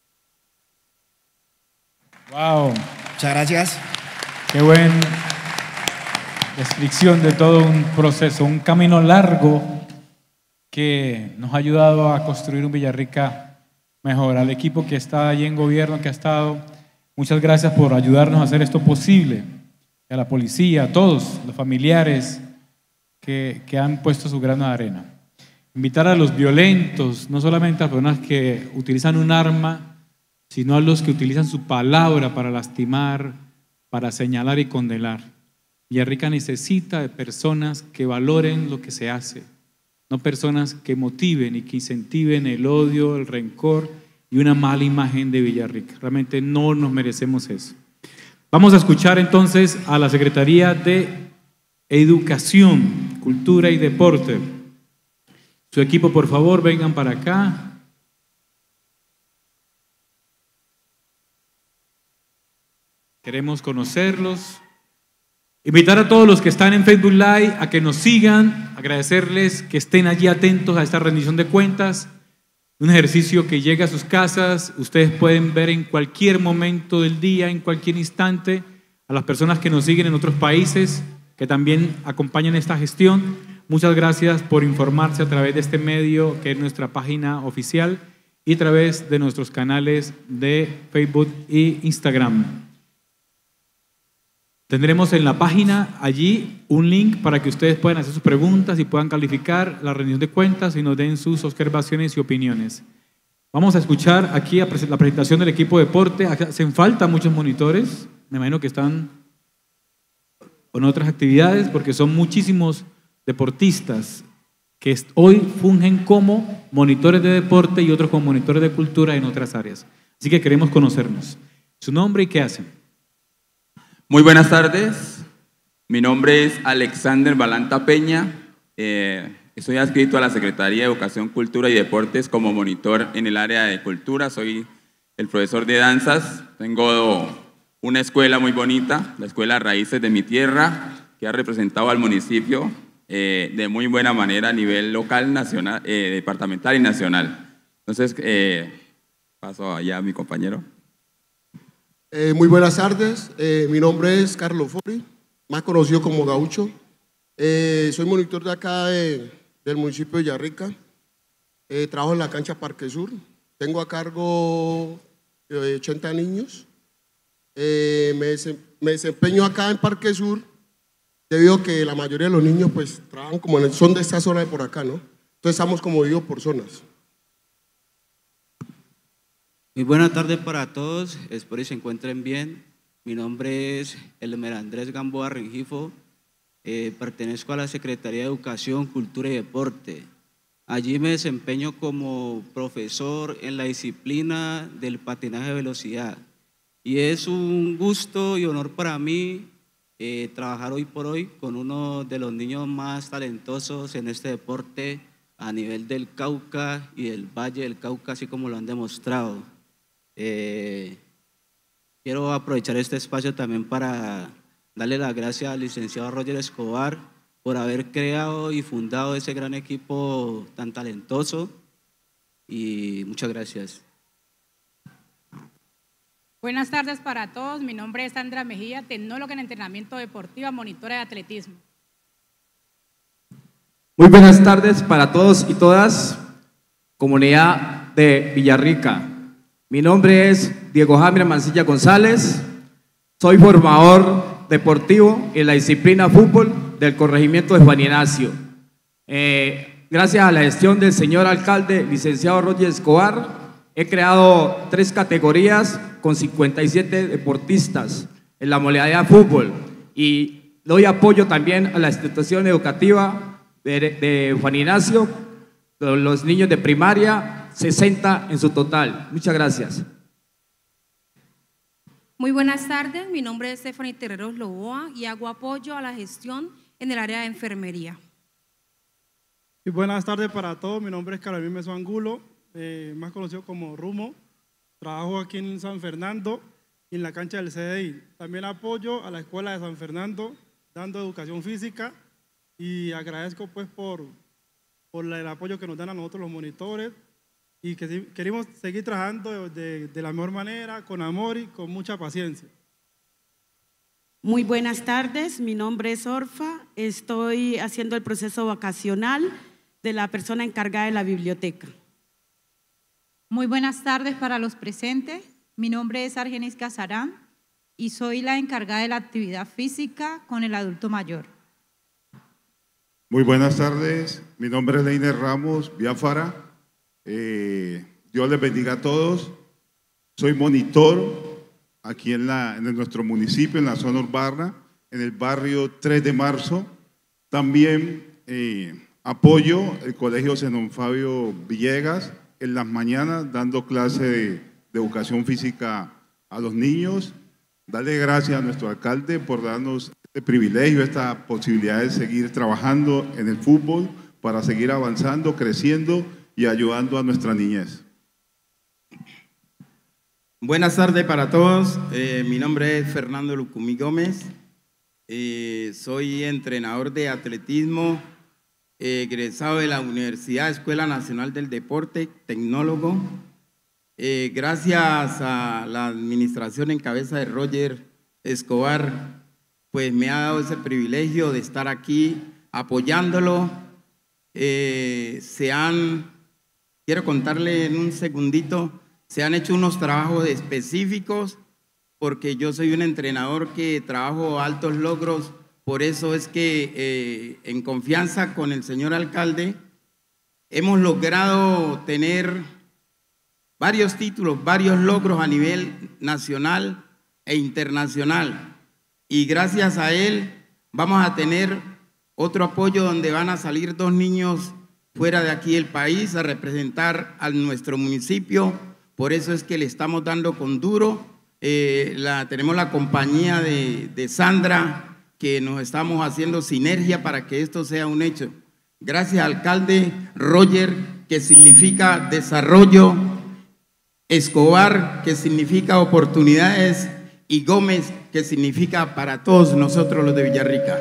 Speaker 1: Wow.
Speaker 24: Muchas gracias.
Speaker 1: Qué buena descripción de todo un proceso, un camino largo que nos ha ayudado a construir un Villarrica mejor. Al equipo que está allí en gobierno, que ha estado, muchas gracias por ayudarnos a hacer esto posible. A la policía, a todos, los familiares que, que han puesto su grano de arena. Invitar a los violentos, no solamente a las personas que utilizan un arma, sino a los que utilizan su palabra para lastimar, para señalar y condenar. Villarrica necesita de personas que valoren lo que se hace, no personas que motiven y que incentiven el odio, el rencor y una mala imagen de Villarrica. Realmente no nos merecemos eso. Vamos a escuchar entonces a la Secretaría de Educación, Cultura y Deporte. Su equipo, por favor, vengan para acá. queremos conocerlos. Invitar a todos los que están en Facebook Live a que nos sigan, agradecerles que estén allí atentos a esta rendición de cuentas, un ejercicio que llega a sus casas, ustedes pueden ver en cualquier momento del día, en cualquier instante, a las personas que nos siguen en otros países, que también acompañan esta gestión. Muchas gracias por informarse a través de este medio, que es nuestra página oficial, y a través de nuestros canales de Facebook e Instagram. Tendremos en la página allí un link para que ustedes puedan hacer sus preguntas y puedan calificar la rendición de cuentas y nos den sus observaciones y opiniones. Vamos a escuchar aquí la presentación del equipo de deporte. Hacen falta muchos monitores, me imagino que están con otras actividades porque son muchísimos deportistas que hoy fungen como monitores de deporte y otros como monitores de cultura en otras áreas. Así que queremos conocernos. ¿Su nombre y qué hacen?
Speaker 3: Muy buenas tardes, mi nombre es Alexander Balanta Peña, eh, estoy adscrito a la Secretaría de Educación, Cultura y Deportes como monitor en el área de cultura, soy el profesor de danzas, tengo una escuela muy bonita, la Escuela Raíces de mi Tierra, que ha representado al municipio eh, de muy buena manera a nivel local, nacional, eh, departamental y nacional. Entonces, eh, paso allá a mi compañero.
Speaker 12: Eh, muy buenas tardes, eh, mi nombre es Carlos Fori, más conocido como Gaucho. Eh, soy monitor de acá de, del municipio de Villarrica. Eh, trabajo en la cancha Parque Sur. Tengo a cargo eh, ochenta niños. Eh, me, me desempeño acá en Parque Sur debido a que la mayoría de los niños pues trabajan como en el, son de esta zona de por acá, ¿no? Entonces estamos como digo por zonas.
Speaker 13: Muy buenas tardes para todos, espero que se encuentren bien. Mi nombre es Elmer Andrés Gamboa Rengifo, eh, pertenezco a la Secretaría de Educación, Cultura y Deporte. Allí me desempeño como profesor en la disciplina del patinaje de velocidad. Y es un gusto y honor para mí eh, trabajar hoy por hoy con uno de los niños más talentosos en este deporte a nivel del Cauca y del Valle del Cauca, así como lo han demostrado. Eh, quiero aprovechar este espacio también para darle las gracias al licenciado Roger Escobar por haber creado y fundado ese gran equipo tan talentoso y muchas gracias.
Speaker 14: Buenas tardes para todos, mi nombre es Sandra Mejía, tecnóloga en entrenamiento deportivo, monitora de atletismo.
Speaker 15: Muy buenas tardes para todos y todas, comunidad de Villarrica. Mi nombre es Diego Jaime Mancilla González, soy formador deportivo en la disciplina fútbol del corregimiento de Juan Ignacio. Eh, gracias a la gestión del señor alcalde, licenciado Roger Escobar, he creado tres categorías con cincuenta y siete deportistas en la modalidad fútbol y doy apoyo también a la institución educativa de, de Juan Ignacio, los niños de primaria, sesenta en su total. Muchas gracias.
Speaker 25: Muy buenas tardes, mi nombre es Stephanie Terreros Loboa y hago apoyo a la gestión en el área de enfermería.
Speaker 26: Y buenas tardes para todos, mi nombre es Carolina Meso Angulo, eh, más conocido como Rumo. Trabajo aquí en San Fernando y en la cancha del C D I. También apoyo a la escuela de San Fernando dando educación física y agradezco pues por, por el apoyo que nos dan a nosotros los monitores y que queremos seguir trabajando de, de la mejor manera, con amor y con mucha paciencia.
Speaker 27: Muy buenas tardes, mi nombre es Orfa, estoy haciendo el proceso vacacional de la persona encargada de la biblioteca.
Speaker 29: Muy buenas tardes para los presentes, mi nombre es Argenis Casarán y soy la encargada de la actividad física con el adulto mayor.
Speaker 30: Muy buenas tardes, mi nombre es Leiner Ramos Biafara. Eh, Dios les bendiga a todos. Soy monitor aquí en, la, en nuestro municipio, en la zona urbana, en el barrio tres de marzo. También eh, apoyo el Colegio Zenón Fabio Villegas en las mañanas dando clase de, de educación física a los niños. Darle gracias a nuestro alcalde por darnos este privilegio, esta posibilidad de seguir trabajando en el fútbol para seguir avanzando, creciendo y ayudando a nuestra niñez.
Speaker 4: Buenas tardes para todos. Eh, mi nombre es Fernando Lucumí Gómez. Eh, soy entrenador de atletismo, eh, egresado de la Universidad Escuela Nacional del Deporte, tecnólogo. Eh, gracias a la administración en cabeza de Roger Escobar, pues me ha dado ese privilegio de estar aquí apoyándolo. Eh, se han, quiero contarle en un segundito, se han hecho unos trabajos específicos porque yo soy un entrenador que trabajo altos logros, por eso es que eh, en confianza con el señor alcalde hemos logrado tener varios títulos, varios logros a nivel nacional e internacional. Y gracias a él vamos a tener otro apoyo donde van a salir dos niños fuera de aquí del país a representar a nuestro municipio. Por eso es que le estamos dando con duro. Eh, la, tenemos la compañía de, de Sandra, que nos estamos haciendo sinergia para que esto sea un hecho. Gracias, alcalde. Roger, que significa desarrollo, Escobar, que significa oportunidades, y Gómez, que significa para todos nosotros los de Villarrica.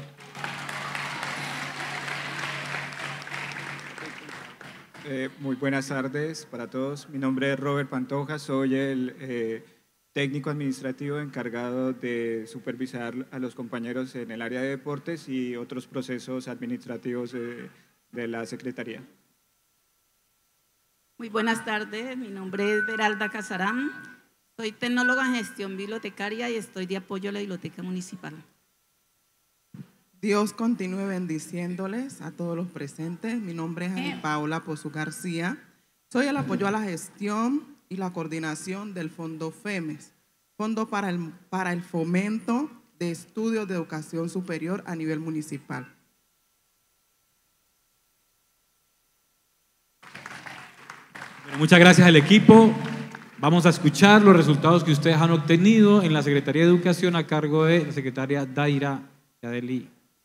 Speaker 5: Eh, muy buenas tardes para todos. Mi nombre es Robert Pantoja, soy el eh, técnico administrativo encargado de supervisar a los compañeros en el área de deportes y otros procesos administrativos eh, de la Secretaría.
Speaker 27: Muy buenas tardes, mi nombre es Veralda Casarán, soy tecnóloga en gestión bibliotecaria y estoy de apoyo a la Biblioteca Municipal.
Speaker 6: Dios continúe bendiciéndoles a todos los presentes. Mi nombre es Ana Paula Pozo García. Soy el apoyo a la gestión y la coordinación del Fondo FEMES, Fondo para el, para el Fomento de Estudios de Educación Superior a nivel municipal.
Speaker 1: Bueno, muchas gracias al equipo. Vamos a escuchar los resultados que ustedes han obtenido en la Secretaría de Educación a cargo de la secretaria Daira Yadeli.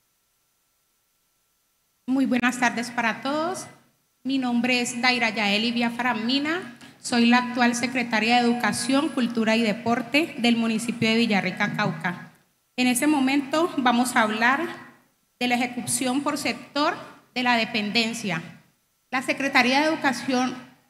Speaker 2: Muy buenas tardes para todos. Mi nombre es Daira Yaeli Biafara Mina. Soy la actual secretaria de Educación, Cultura y Deporte del municipio de Villarrica, Cauca. En este momento vamos a hablar de la ejecución por sector de la dependencia. La Secretaría de Educación,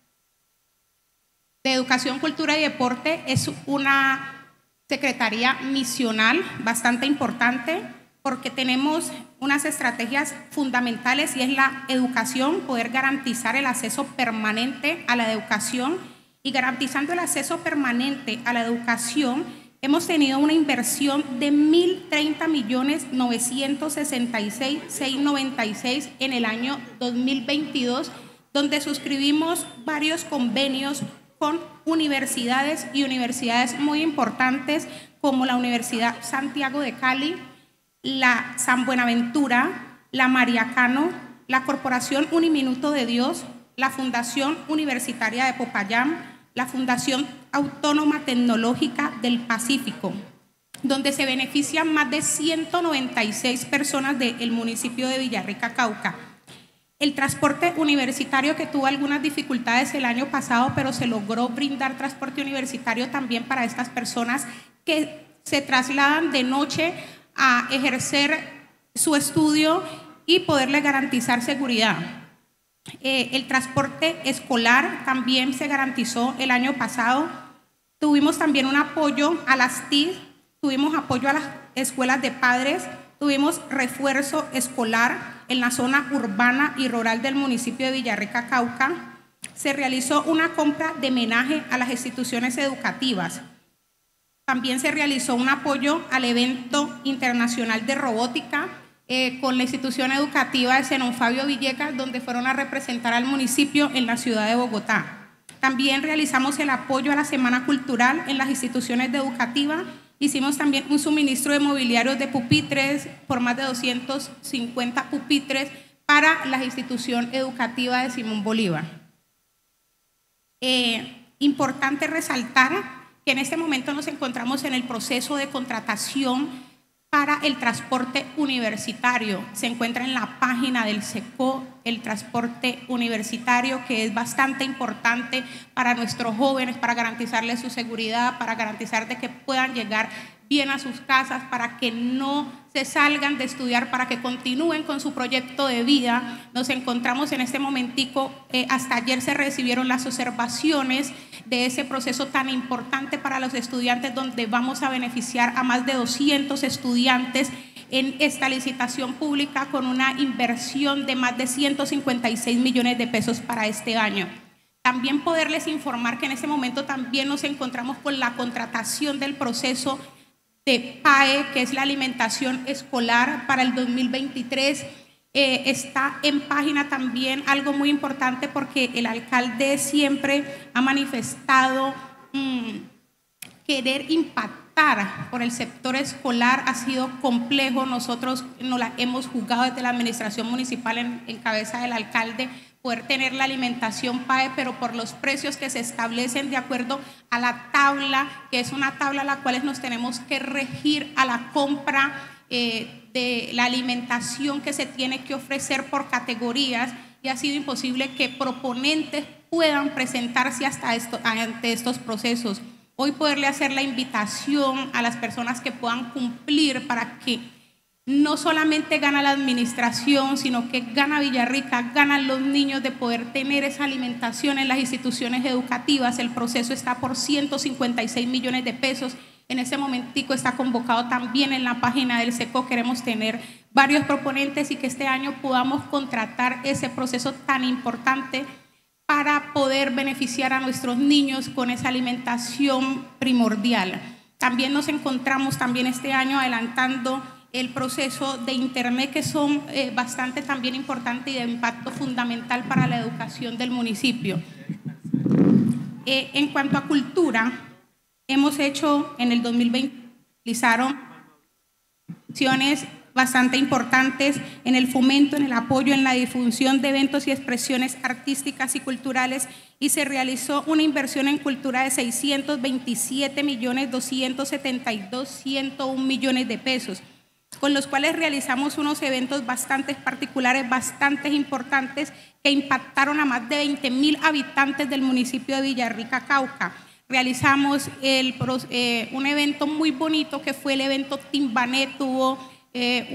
Speaker 2: de Educación, Cultura y Deporte es una secretaría misional bastante importante, porque tenemos unas estrategias fundamentales y es la educación, poder garantizar el acceso permanente a la educación, y garantizando el acceso permanente a la educación hemos tenido una inversión de mil treinta millones novecientos sesenta y seis mil seiscientos noventa y seis en el año dos mil veintidós, donde suscribimos varios convenios con universidades y universidades muy importantes como la Universidad Santiago de Cali, la San Buenaventura, la Mariacano, la Corporación Uniminuto de Dios, la Fundación Universitaria de Popayán, la Fundación Autónoma Tecnológica del Pacífico, donde se benefician más de ciento noventa y seis personas del municipio de Villarrica, Cauca. El transporte universitario, que tuvo algunas dificultades el año pasado, pero se logró brindar transporte universitario también para estas personas que se trasladan de noche a ejercer su estudio y poderle garantizar seguridad. Eh, el transporte escolar también se garantizó el año pasado. Tuvimos también un apoyo a las T I C, tuvimos apoyo a las escuelas de padres, tuvimos refuerzo escolar en la zona urbana y rural del municipio de Villarrica, Cauca. Se realizó una compra de menaje a las instituciones educativas. También se realizó un apoyo al evento internacional de robótica eh, con la institución educativa de Zenón Fabio Villegas, donde fueron a representar al municipio en la ciudad de Bogotá. También realizamos el apoyo a la Semana Cultural en las instituciones educativas. Hicimos también un suministro de mobiliarios de pupitres por más de doscientos cincuenta pupitres para la institución educativa de Simón Bolívar. Eh, importante resaltar que en este momento nos encontramos en el proceso de contratación para el transporte universitario. Se encuentra en la página del SECO el transporte universitario, que es bastante importante para nuestros jóvenes, para garantizarles su seguridad, para garantizar de que puedan llegar bien a sus casas, para que no se salgan de estudiar, para que continúen con su proyecto de vida. Nos encontramos en este momentico, eh, hasta ayer se recibieron las observaciones de ese proceso tan importante para los estudiantes, donde vamos a beneficiar a más de doscientos estudiantes en esta licitación pública con una inversión de más de ciento cincuenta y seis millones de pesos para este año. También poderles informar que en este momento también nos encontramos con la contratación del proceso de P A E, que es la alimentación escolar para el dos mil veintitrés. Eh, está en página también algo muy importante, porque el alcalde siempre ha manifestado mmm, querer impactar por el sector escolar. Ha sido complejo, nosotros nos la hemos jugado desde la administración municipal en, en cabeza del alcalde, poder tener la alimentación P A E, pero por los precios que se establecen de acuerdo a la tabla, que es una tabla a la cual nos tenemos que regir a la compra eh, de la alimentación que se tiene que ofrecer por categorías, y ha sido imposible que proponentes puedan presentarse hasta esto, ante estos procesos. Hoy poderle hacer la invitación a las personas que puedan cumplir, para que no solamente gana la administración, sino que gana Villarrica, ganan los niños de poder tener esa alimentación en las instituciones educativas. El proceso está por ciento cincuenta y seis millones de pesos. En ese momentico está convocado también en la página del SECO. Queremos tener varios proponentes y que este año podamos contratar ese proceso tan importante para poder beneficiar a nuestros niños con esa alimentación primordial. También nos encontramos también este año adelantando el proceso de internet, que son eh, bastante también importantes y de impacto fundamental para la educación del municipio. Eh, en cuanto a cultura, hemos hecho en el dos mil veinte, realizaron acciones bastante importantes en el fomento, en el apoyo, en la difusión de eventos y expresiones artísticas y culturales, y se realizó una inversión en cultura de seiscientos veintisiete millones doscientos setenta y dos mil ciento uno millones de pesos, con los cuales realizamos unos eventos bastante particulares, bastante importantes, que impactaron a más de veinte mil habitantes del municipio de Villarrica, Cauca. Realizamos el, eh, un evento muy bonito, que fue el evento Timbané. Tuvo eh,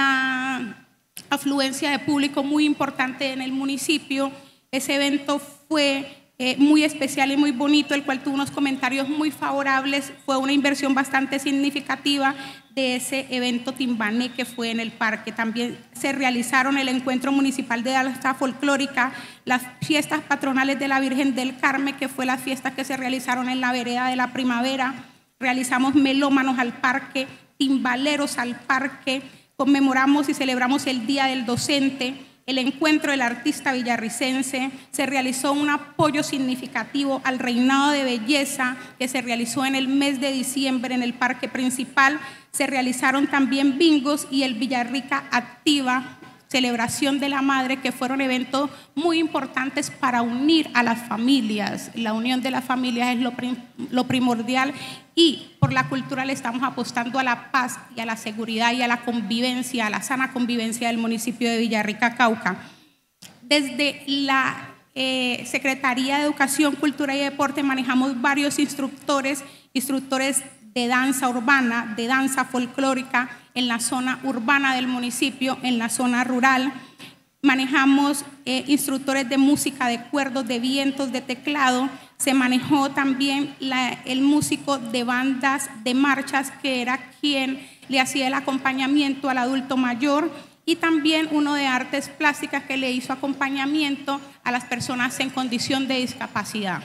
Speaker 2: una afluencia de público muy importante en el municipio. Ese evento fue Eh, muy especial y muy bonito, el cual tuvo unos comentarios muy favorables. Fue una inversión bastante significativa de ese evento Timbané que fue en el parque. También se realizaron el encuentro municipal de danza folclórica, las fiestas patronales de la Virgen del Carmen, que fue las fiestas que se realizaron en la vereda de la Primavera. Realizamos melómanos al parque, timbaleros al parque, conmemoramos y celebramos el Día del Docente, el encuentro del artista villarricense. Se realizó un apoyo significativo al reinado de belleza que se realizó en el mes de diciembre en el parque principal. Se realizaron también bingos y el Villarrica Activa, celebración de la madre, que fueron eventos muy importantes para unir a las familias. La unión de las familias es lo, prim lo primordial, y por la cultura le estamos apostando a la paz y a la seguridad y a la convivencia, a la sana convivencia del municipio de Villarrica, Cauca. Desde la eh, Secretaría de Educación, Cultura y Deporte manejamos varios instructores, instructores de danza urbana, de danza folclórica en la zona urbana del municipio, en la zona rural. Manejamos eh, instructores de música, de cuerdos, de vientos, de teclado. Se manejó también la, el músico de bandas de marchas, que era quien le hacía el acompañamiento al adulto mayor, y también uno de artes plásticas, que le hizo acompañamiento a las personas en condición de discapacidad.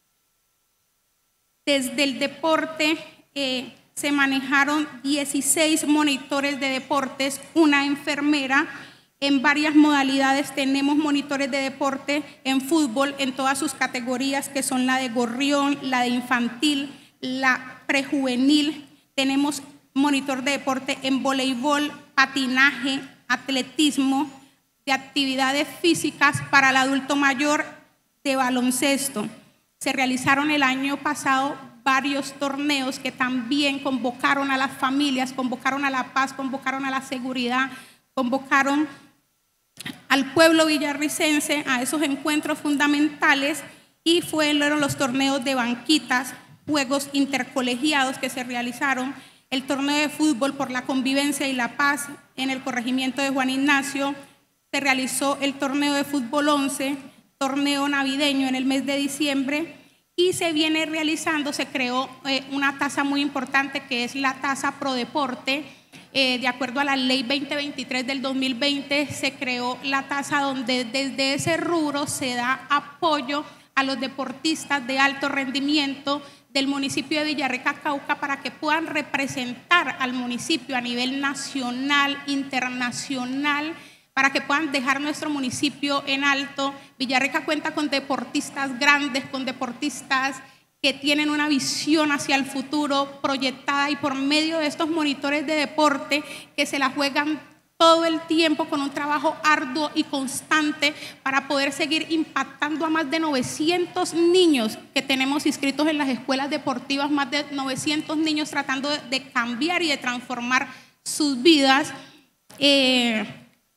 Speaker 2: Desde el deporte eh, se manejaron dieciséis monitores de deportes, una enfermera. En varias modalidades tenemos monitores de deporte en fútbol, en todas sus categorías, que son la de gorrión, la de infantil, la prejuvenil. Tenemos monitor de deporte en voleibol, patinaje, atletismo, de actividades físicas para el adulto mayor, de baloncesto. Se realizaron el año pasado varios torneos que también convocaron a las familias, convocaron a la paz, convocaron a la seguridad, convocaron al pueblo villarricense a esos encuentros fundamentales, y fueron los torneos de banquitas, juegos intercolegiados que se realizaron, el torneo de fútbol por la convivencia y la paz en el corregimiento de Juan Ignacio, se realizó el torneo de fútbol once, torneo navideño en el mes de diciembre, y se viene realizando, se creó eh, una tasa muy importante que es la tasa Prodeporte. Eh, de acuerdo a la ley veinte veintitrés del dos mil veinte, se creó la tasa donde desde ese rubro se da apoyo a los deportistas de alto rendimiento del municipio de Villarrica, Cauca, para que puedan representar al municipio a nivel nacional, internacional, para que puedan dejar nuestro municipio en alto. Villarrica cuenta con deportistas grandes, con deportistas que tienen una visión hacia el futuro proyectada, y por medio de estos monitores de deporte que se la juegan todo el tiempo con un trabajo arduo y constante para poder seguir impactando a más de novecientos niños que tenemos inscritos en las escuelas deportivas, más de novecientos niños tratando de, de cambiar y de transformar sus vidas, eh,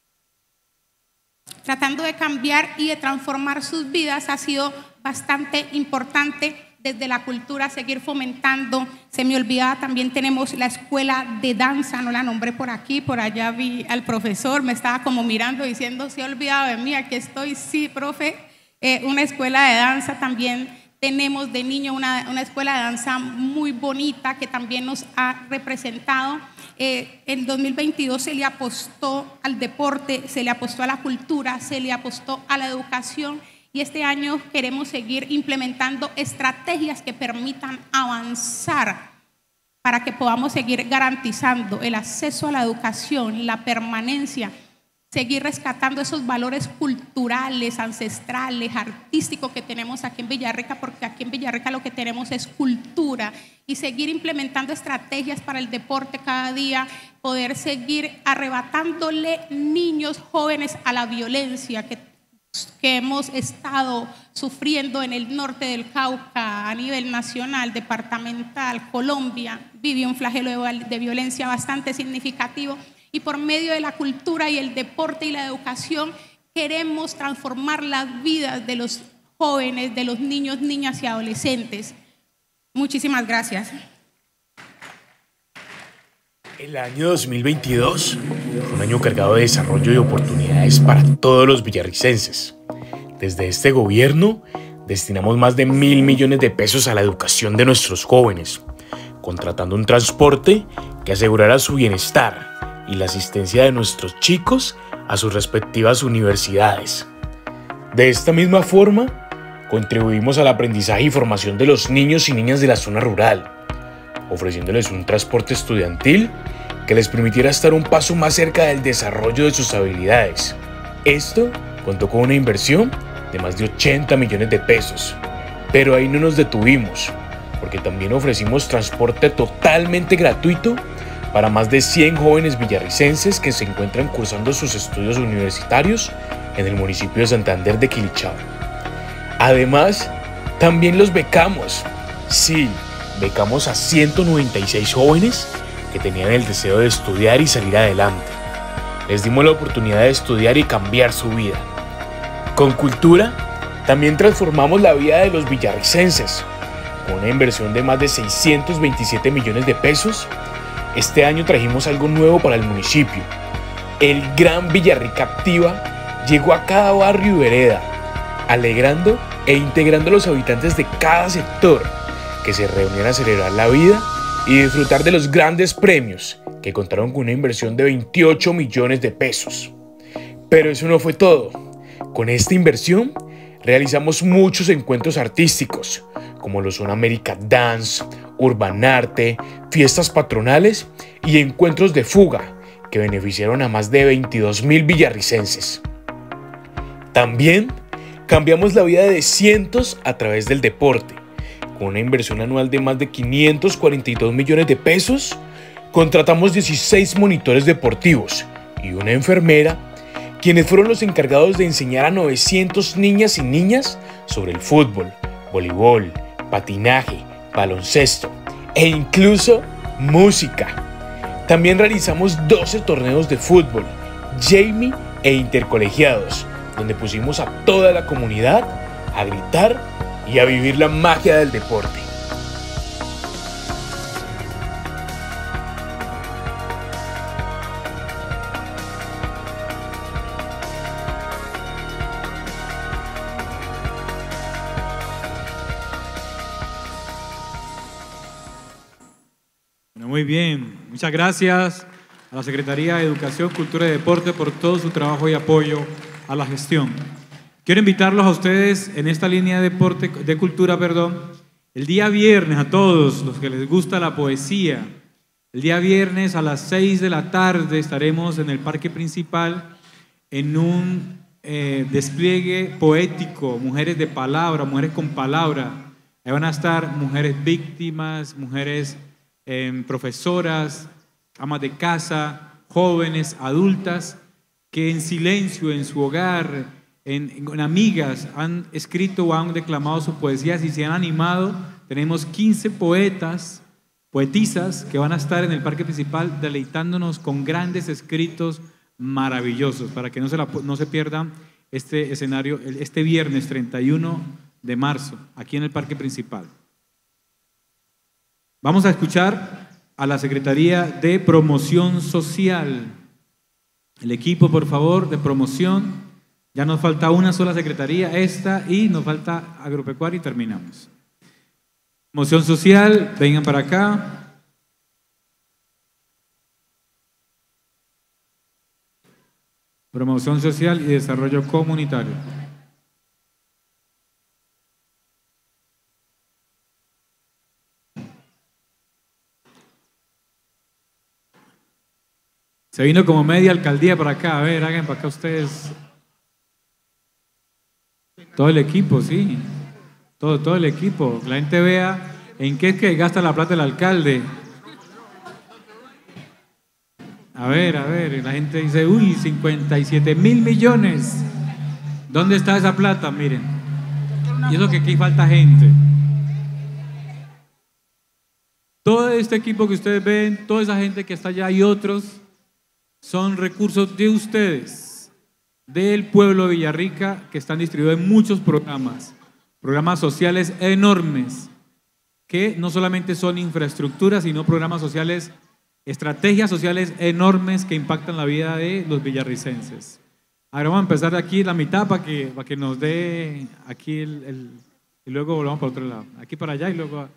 Speaker 2: tratando de cambiar y de transformar sus vidas. Ha sido bastante importante desde la cultura seguir fomentando. Se me olvidaba, también tenemos la escuela de danza, no la nombré por aquí, por allá vi al profesor, me estaba como mirando diciendo, se ha olvidado de mí, aquí estoy, sí, profe. Eh, una escuela de danza también tenemos de niño, una, una escuela de danza muy bonita que también nos ha representado. Eh, en dos mil veintidós se le apostó al deporte, se le apostó a la cultura, se le apostó a la educación, y este año queremos seguir implementando estrategias que permitan avanzar para que podamos seguir garantizando el acceso a la educación, la permanencia, seguir rescatando esos valores culturales, ancestrales, artísticos que tenemos aquí en Villarrica, porque aquí en Villarrica lo que tenemos es cultura, y seguir implementando estrategias para el deporte cada día, poder seguir arrebatándole niños jóvenes a la violencia que que hemos estado sufriendo en el norte del Cauca a nivel nacional, departamental. Colombia vive un flagelo de, de violencia bastante significativo, y por medio de la cultura y el deporte y la educación queremos transformar las vidas de los jóvenes, de los niños, niñas y adolescentes. Muchísimas gracias.
Speaker 7: El año dos mil veintidós fue un año cargado de desarrollo y oportunidades para todos los villarricenses. Desde este gobierno destinamos más de mil millones de pesos a la educación de nuestros jóvenes, contratando un transporte que asegurara su bienestar y la asistencia de nuestros chicos a sus respectivas universidades. De esta misma forma, contribuimos al aprendizaje y formación de los niños y niñas de la zona rural, ofreciéndoles un transporte estudiantil que les permitiera estar un paso más cerca del desarrollo de sus habilidades. Esto contó con una inversión de más de ochenta millones de pesos, pero ahí no nos detuvimos, porque también ofrecimos transporte totalmente gratuito para más de cien jóvenes villarricenses que se encuentran cursando sus estudios universitarios en el municipio de Santander de Quilichao. Además, también los becamos. Sí, becamos a ciento noventa y seis jóvenes que tenían el deseo de estudiar y salir adelante. Les dimos la oportunidad de estudiar y cambiar su vida. Con cultura, también transformamos la vida de los villarricenses. Con una inversión de más de seiscientos veintisiete millones de pesos, este año trajimos algo nuevo para el municipio. El Gran Villarrica Activa llegó a cada barrio y vereda, alegrando e integrando a los habitantes de cada sector, que se reunían a celebrar la vida y disfrutar de los grandes premios, que contaron con una inversión de veintiocho millones de pesos. Pero eso no fue todo. Con esta inversión realizamos muchos encuentros artísticos, como lo son America Dance, Urban Arte, fiestas patronales y encuentros de fuga, que beneficiaron a más de veintidós mil villarricenses. También cambiamos la vida de cientos a través del deporte. Con una inversión anual de más de quinientos cuarenta y dos millones de pesos, contratamos dieciséis monitores deportivos y una enfermera, quienes fueron los encargados de enseñar a novecientas niñas y niñas sobre el fútbol, voleibol, patinaje, baloncesto e incluso música. También realizamos doce torneos de fútbol, Jamie e intercolegiados, donde pusimos a toda la comunidad a gritar y a vivir la magia del deporte.
Speaker 1: Muy bien, muchas gracias a la Secretaría de Educación, Cultura y Deporte por todo su trabajo y apoyo a la gestión. Quiero invitarlos a ustedes en esta línea de deporte, de cultura, perdón, el día viernes, a todos los que les gusta la poesía, el día viernes a las seis de la tarde estaremos en el parque principal en un eh, despliegue poético, mujeres de palabra, mujeres con palabra. Ahí van a estar mujeres víctimas, mujeres eh, profesoras, amas de casa, jóvenes, adultas, que en silencio, en su hogar, en, en amigas, han escrito o han declamado sus poesías y se han animado. Tenemos quince poetas, poetisas que van a estar en el parque principal deleitándonos con grandes escritos maravillosos, para que no se, la, no se pierdan este escenario este viernes treinta y uno de marzo, aquí en el parque principal. Vamos a escuchar a la Secretaría de Promoción Social. El equipo, por favor, de promoción. Ya nos falta una sola secretaría, esta, y nos falta agropecuaria y terminamos. Promoción Social, vengan para acá. Promoción Social y Desarrollo Comunitario. Se vino como media alcaldía para acá. A ver, hagan para acá ustedes. Todo el equipo, sí. Todo, todo el equipo. Que la gente vea en qué es que gasta la plata el alcalde. A ver, a ver. La gente dice, uy, cincuenta y siete mil millones. ¿Dónde está esa plata? Miren. Y eso que aquí falta gente. Todo este equipo que ustedes ven, toda esa gente que está allá y otros, son recursos de ustedes, del pueblo de Villarrica, que están distribuidos en muchos programas, programas sociales enormes, que no solamente son infraestructuras, sino programas sociales, estrategias sociales enormes que impactan la vida de los villarricenses. Ahora vamos a empezar de aquí la mitad para que, para que nos dé aquí el, el, y luego volvamos para otro lado. Aquí para allá y luego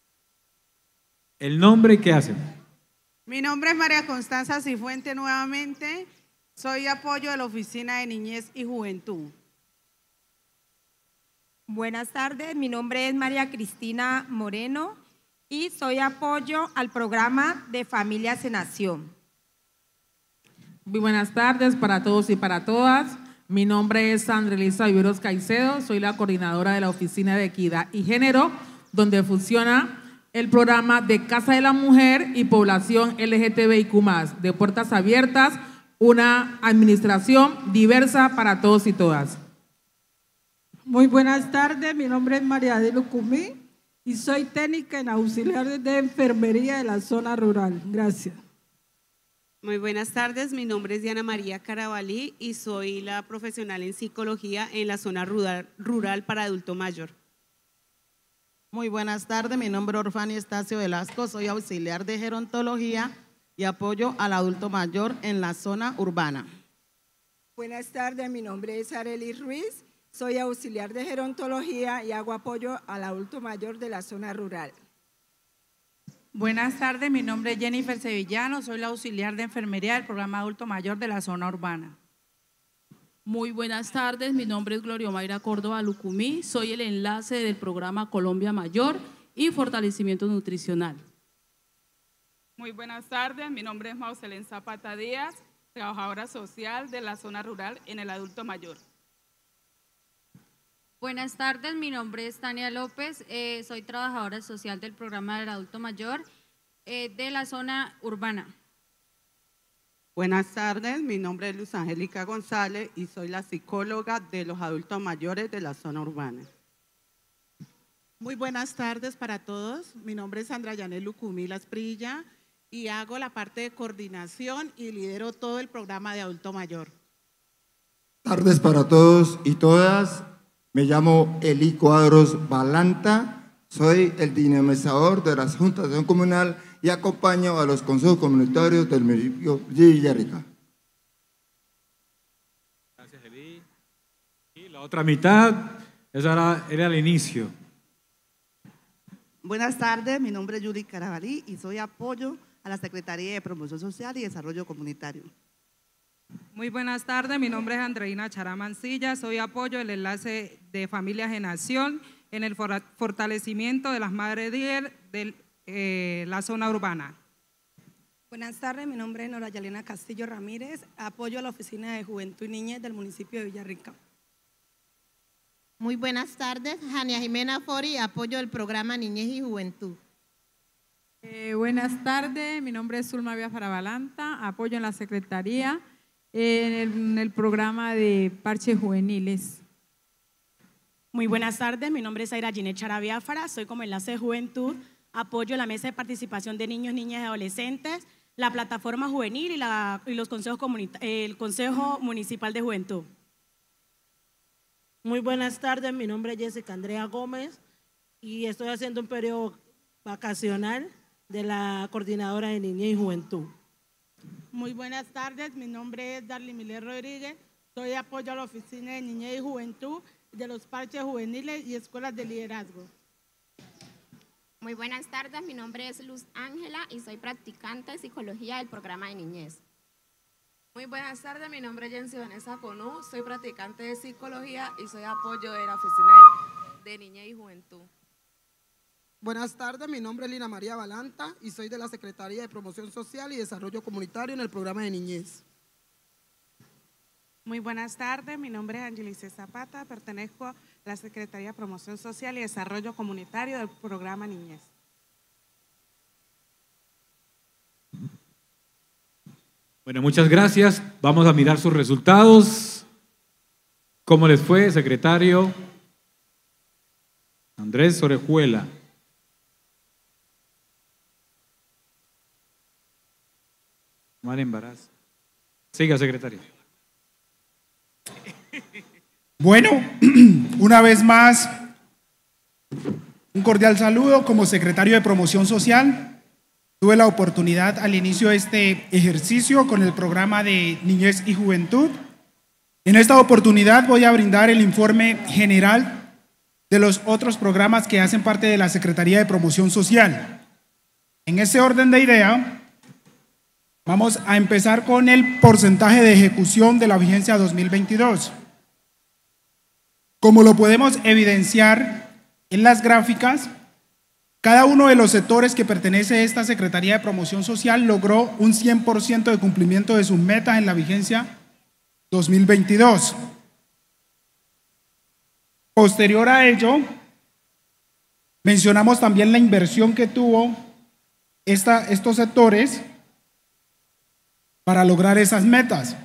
Speaker 1: el nombre y qué hacen.
Speaker 8: Mi nombre es María Constanza Cifuente nuevamente, soy apoyo de la Oficina de Niñez y Juventud.
Speaker 9: Buenas tardes, mi nombre es María Cristina Moreno y soy apoyo al programa de Familias en Acción.
Speaker 16: Muy buenas tardes para todos y para todas. Mi nombre es Sandra Elisa Viveros Caicedo, soy la coordinadora de la Oficina de Equidad y Género, donde funciona el programa de Casa de la Mujer y Población L G T B I Q más, de puertas abiertas, una administración diversa para todos y todas.
Speaker 17: Muy buenas tardes, mi nombre es María de Lucumí y soy técnica en auxiliar de enfermería de la zona rural. Gracias.
Speaker 19: Muy buenas tardes, mi nombre es Diana María Carabalí y soy la profesional en psicología en la zona rural, rural para adulto mayor.
Speaker 20: Muy buenas tardes, mi nombre es Orfania Estacio Velasco, soy auxiliar de gerontología y apoyo al adulto mayor en la zona urbana.
Speaker 17: Buenas tardes, mi nombre es Arely Ruiz, soy auxiliar de gerontología y hago apoyo al adulto mayor de la zona rural.
Speaker 21: Buenas tardes, mi nombre es Jennifer Sevillano, soy la auxiliar de enfermería del programa adulto mayor de la zona urbana.
Speaker 22: Muy buenas tardes, mi nombre es Gloria Mayra Córdoba Lucumí, soy el enlace del programa Colombia Mayor y Fortalecimiento Nutricional.
Speaker 23: Muy buenas tardes, mi nombre es Mauselén Zapata Díaz, trabajadora social de la zona rural en el adulto mayor.
Speaker 25: Buenas tardes, mi nombre es Tania López, eh, soy trabajadora social del programa del adulto mayor eh, de la zona urbana.
Speaker 20: Buenas tardes, mi nombre es Luz Angélica González y soy la psicóloga de los adultos mayores de la zona urbana.
Speaker 3: Muy buenas tardes para todos. Mi nombre es Sandra Yanel Lucumí Lasprilla y hago la parte de coordinación y lidero todo el programa de adulto mayor.
Speaker 10: Tardes para todos y todas. Me llamo Eli Cuadros Balanta. Soy el dinamizador de la Junta de Acción Comunal y acompaño a los consejos comunitarios del municipio de Villarrica.
Speaker 1: Gracias, Eli. Y la otra mitad, esa era, era el inicio.
Speaker 11: Buenas tardes, mi nombre es Yuri Carabalí y soy apoyo a la Secretaría de Promoción Social y Desarrollo Comunitario.
Speaker 12: Muy buenas tardes, mi nombre es Andreina Chará Mancilla, soy apoyo del enlace de Familias en Acción en el fortalecimiento de las madres líder de eh, la zona urbana.
Speaker 13: Buenas tardes, mi nombre es Nora Yalena Castillo Ramírez, apoyo a la Oficina de Juventud y Niñez del municipio de Villarrica.
Speaker 14: Muy buenas tardes, Jania Jimena Fori, apoyo del programa Niñez y Juventud.
Speaker 15: Eh, buenas tardes, mi nombre es Zulma Biafara Balanta, apoyo en la Secretaría en el, en el programa de parches juveniles.
Speaker 13: Muy buenas tardes, mi nombre es Aira Ginette Chara Biafara, soy como enlace de juventud, apoyo la mesa de participación de niños, niñas y adolescentes, la plataforma juvenil y, la, y los consejos el Consejo Municipal de Juventud.
Speaker 18: Muy buenas tardes, mi nombre es Jessica Andrea Gómez y estoy haciendo un periodo vacacional de la Coordinadora de Niñez y Juventud.
Speaker 24: Muy buenas tardes, mi nombre es Darly Milet Rodríguez, soy apoyo a la Oficina de Niñez y Juventud de los parches juveniles y escuelas de liderazgo.
Speaker 28: Muy buenas tardes, mi nombre es Luz Ángela y soy practicante de psicología del programa de niñez.
Speaker 31: Muy buenas tardes, mi nombre es Jensi Vanessa Conú, soy practicante de psicología y soy apoyo de la Oficina de Niñez y Juventud.
Speaker 32: Buenas tardes, mi nombre es Lina María Balanta y soy de la Secretaría de Promoción Social y Desarrollo Comunitario en el programa de niñez.
Speaker 33: Muy buenas tardes, mi nombre es Angelice Zapata, pertenezco a la Secretaría de Promoción Social y Desarrollo Comunitario del programa Niñez.
Speaker 1: Bueno, muchas gracias. Vamos a mirar sus resultados. ¿Cómo les fue, secretario? Andrés Orejuela. Mal embarazo. Siga, secretario.
Speaker 34: Bueno, una vez más, un cordial saludo como secretario de Promoción Social. Tuve la oportunidad al inicio de este ejercicio con el programa de Niñez y Juventud. En esta oportunidad voy a brindar el informe general de los otros programas que hacen parte de la Secretaría de Promoción Social. En ese orden de idea, vamos a empezar con el porcentaje de ejecución de la vigencia dos mil veintidós. Como lo podemos evidenciar en las gráficas, cada uno de los sectores que pertenece a esta Secretaría de Promoción Social logró un cien por ciento de cumplimiento de sus metas en la vigencia dos mil veintidós. Posterior a ello, mencionamos también la inversión que tuvo esta, estos sectores para lograr esas metas.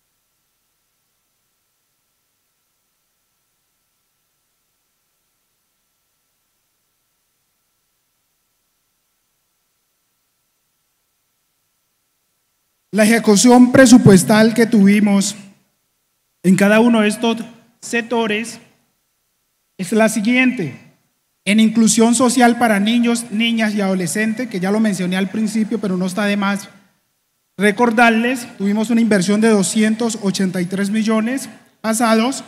Speaker 34: La ejecución presupuestal que tuvimos en cada uno de estos sectores es la siguiente. En inclusión social para niños, niñas y adolescentes, que ya lo mencioné al principio, pero no está de más recordarles, tuvimos una inversión de doscientos ochenta y tres millones pasados.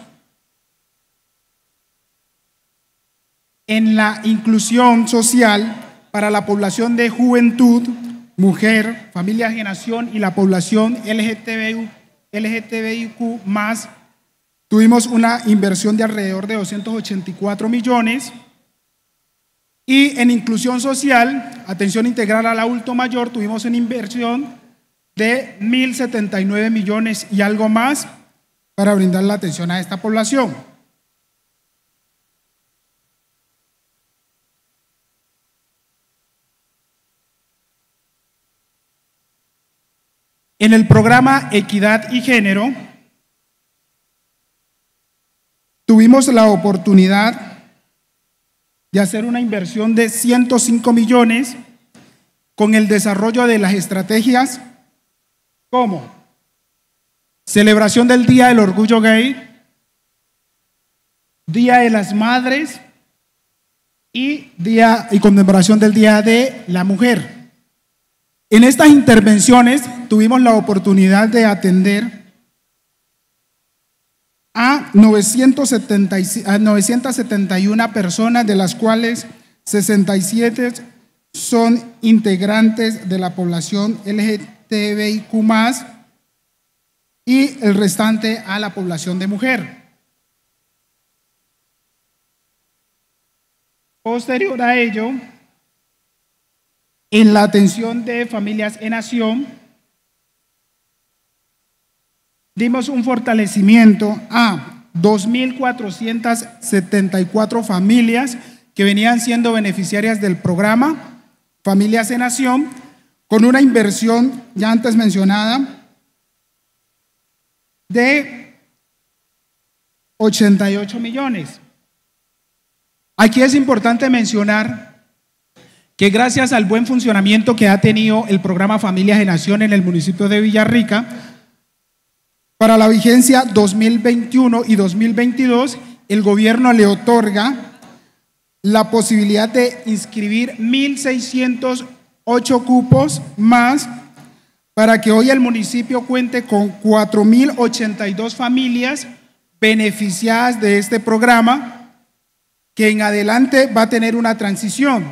Speaker 34: En la inclusión social para la población de juventud, mujer, familia, generación y la población L G T B I Q más, tuvimos una inversión de alrededor de doscientos ochenta y cuatro millones. Y en inclusión social, atención integral al adulto mayor, tuvimos una inversión de mil setenta y nueve millones y algo más para brindar la atención a esta población. En el programa Equidad y Género, tuvimos la oportunidad de hacer una inversión de ciento cinco millones con el desarrollo de las estrategias como celebración del Día del Orgullo Gay, Día de las Madres y, día, y conmemoración del Día de la Mujer. En estas intervenciones tuvimos la oportunidad de atender a novecientas setenta y una personas, de las cuales sesenta y siete son integrantes de la población L G T B I Q más, y el restante a la población de mujer. Posterior a ello, en la atención de familias en acción, dimos un fortalecimiento a dos mil cuatrocientas setenta y cuatro familias que venían siendo beneficiarias del programa Familias en Acción, con una inversión ya antes mencionada de ochenta y ocho millones. Aquí es importante mencionar que gracias al buen funcionamiento que ha tenido el programa Familias en Acción en el municipio de Villarrica, para la vigencia dos mil veintiuno y dos mil veintidós, el gobierno le otorga la posibilidad de inscribir mil seiscientos ocho cupos más, para que hoy el municipio cuente con cuatro mil ochenta y dos familias beneficiadas de este programa, que en adelante va a tener una transición.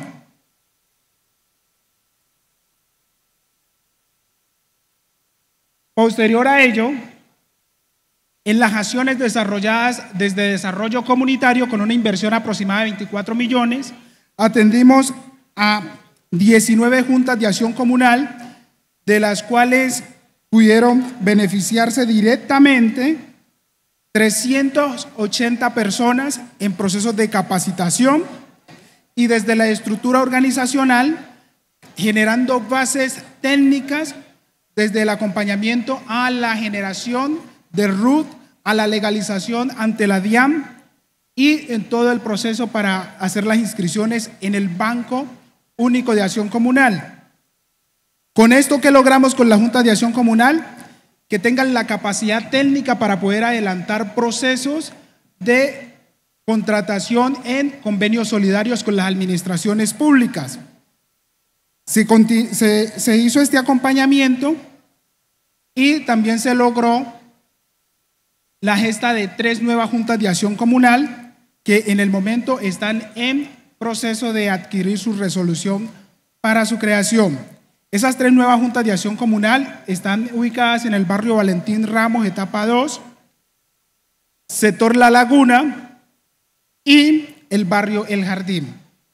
Speaker 34: Posterior a ello, en las acciones desarrolladas desde desarrollo comunitario con una inversión aproximada de veinticuatro millones, atendimos a diecinueve juntas de acción comunal, de las cuales pudieron beneficiarse directamente trescientas ochenta personas en procesos de capacitación, y desde la estructura organizacional generando bases técnicas desde el acompañamiento a la generación de R U T, a la legalización ante la DIAN y en todo el proceso para hacer las inscripciones en el Banco Único de Acción Comunal. Con esto, ¿qué logramos con la Junta de Acción Comunal? Que tengan la capacidad técnica para poder adelantar procesos de contratación en convenios solidarios con las administraciones públicas. Se, se, se hizo este acompañamiento y también se logró la gesta de tres nuevas juntas de acción comunal que en el momento están en proceso de adquirir su resolución para su creación. Esas tres nuevas juntas de acción comunal están ubicadas en el barrio Valentín Ramos, etapa dos, sector La Laguna y el barrio El Jardín.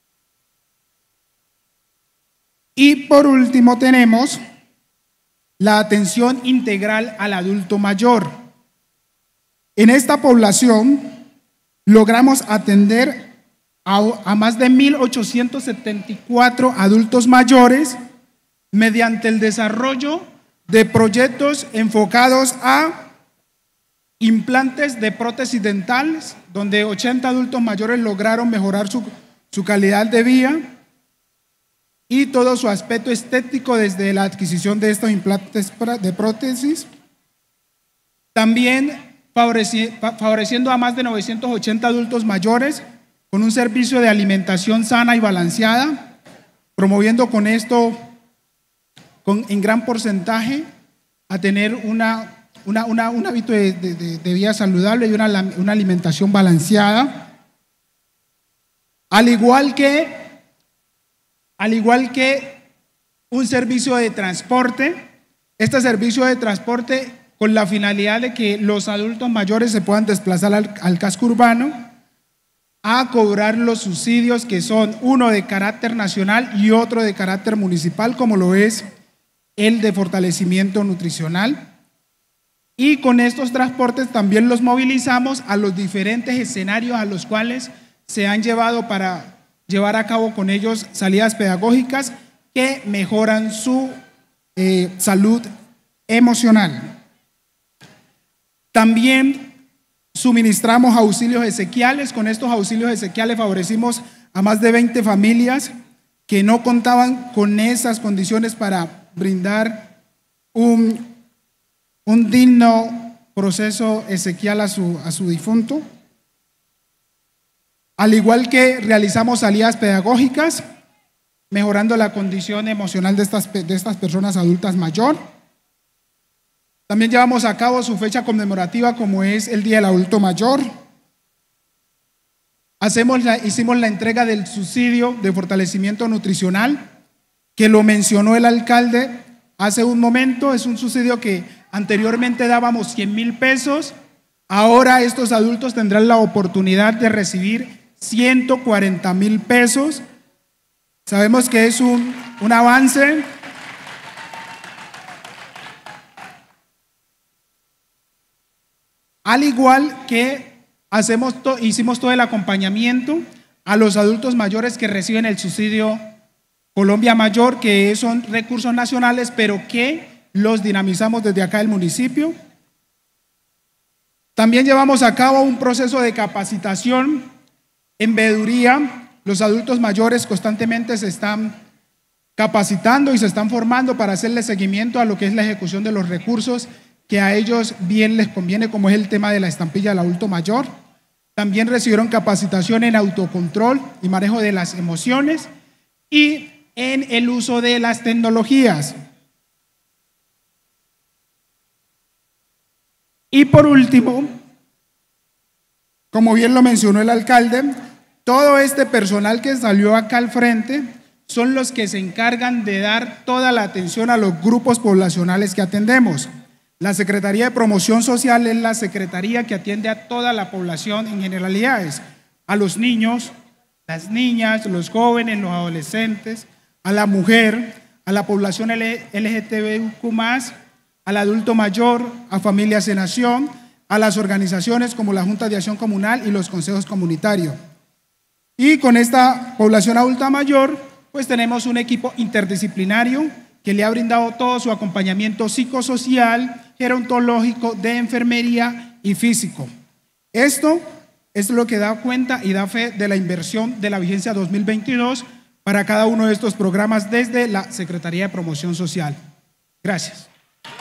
Speaker 34: Y por último tenemos la atención integral al adulto mayor. En esta población logramos atender a, a más de mil ochocientos setenta y cuatro adultos mayores mediante el desarrollo de proyectos enfocados a implantes de prótesis dentales, donde ochenta adultos mayores lograron mejorar su, su calidad de vida y todo su aspecto estético desde la adquisición de estos implantes de prótesis. También favoreciendo a más de novecientos ochenta adultos mayores con un servicio de alimentación sana y balanceada, promoviendo con esto con, en gran porcentaje a tener una, una, una, un hábito de, de, de vida saludable y una, una alimentación balanceada. Al igual que, al igual que un servicio de transporte, este servicio de transporte con la finalidad de que los adultos mayores se puedan desplazar al, al casco urbano a cobrar los subsidios que son uno de carácter nacional y otro de carácter municipal, como lo es el de fortalecimiento nutricional. Y con estos transportes también los movilizamos a los diferentes escenarios a los cuales se han llevado para llevar a cabo con ellos salidas pedagógicas que mejoran su eh, salud emocional. También suministramos auxilios esequiales. Con estos auxilios esequiales favorecimos a más de veinte familias que no contaban con esas condiciones para brindar un, un digno proceso exequial a su, a su difunto. Al igual que realizamos salidas pedagógicas, mejorando la condición emocional de estas, de estas personas adultas mayor. También llevamos a cabo su fecha conmemorativa, como es el Día del Adulto Mayor. Hacemos la, hicimos la entrega del subsidio de fortalecimiento nutricional, que lo mencionó el alcalde hace un momento. Es un subsidio que anteriormente dábamos cien mil pesos. Ahora estos adultos tendrán la oportunidad de recibir ciento cuarenta mil pesos. Sabemos que es un, un avance. Al igual que hacemos to, hicimos todo el acompañamiento a los adultos mayores que reciben el subsidio Colombia Mayor, que son recursos nacionales, pero que los dinamizamos desde acá del municipio. También llevamos a cabo un proceso de capacitación en veeduría. Los adultos mayores constantemente se están capacitando y se están formando para hacerle seguimiento a lo que es la ejecución de los recursos que a ellos bien les conviene, como es el tema de la estampilla del adulto mayor. También recibieron capacitación en autocontrol y manejo de las emociones y en el uso de las tecnologías. Y por último, como bien lo mencionó el alcalde, todo este personal que salió acá al frente son los que se encargan de dar toda la atención a los grupos poblacionales que atendemos. La Secretaría de Promoción Social es la secretaría que atiende a toda la población en generalidades, a los niños, las niñas, los jóvenes, los adolescentes, a la mujer, a la población L G T B Q más, al adulto mayor, a familias en acción, a las organizaciones como la Junta de Acción Comunal y los consejos comunitarios. Y con esta población adulta mayor, pues tenemos un equipo interdisciplinario que le ha brindado todo su acompañamiento psicosocial, gerontológico, de enfermería y físico. Esto es lo que da cuenta y da fe de la inversión de la vigencia dos mil veintidós para cada uno de estos programas desde la Secretaría de Promoción Social. Gracias.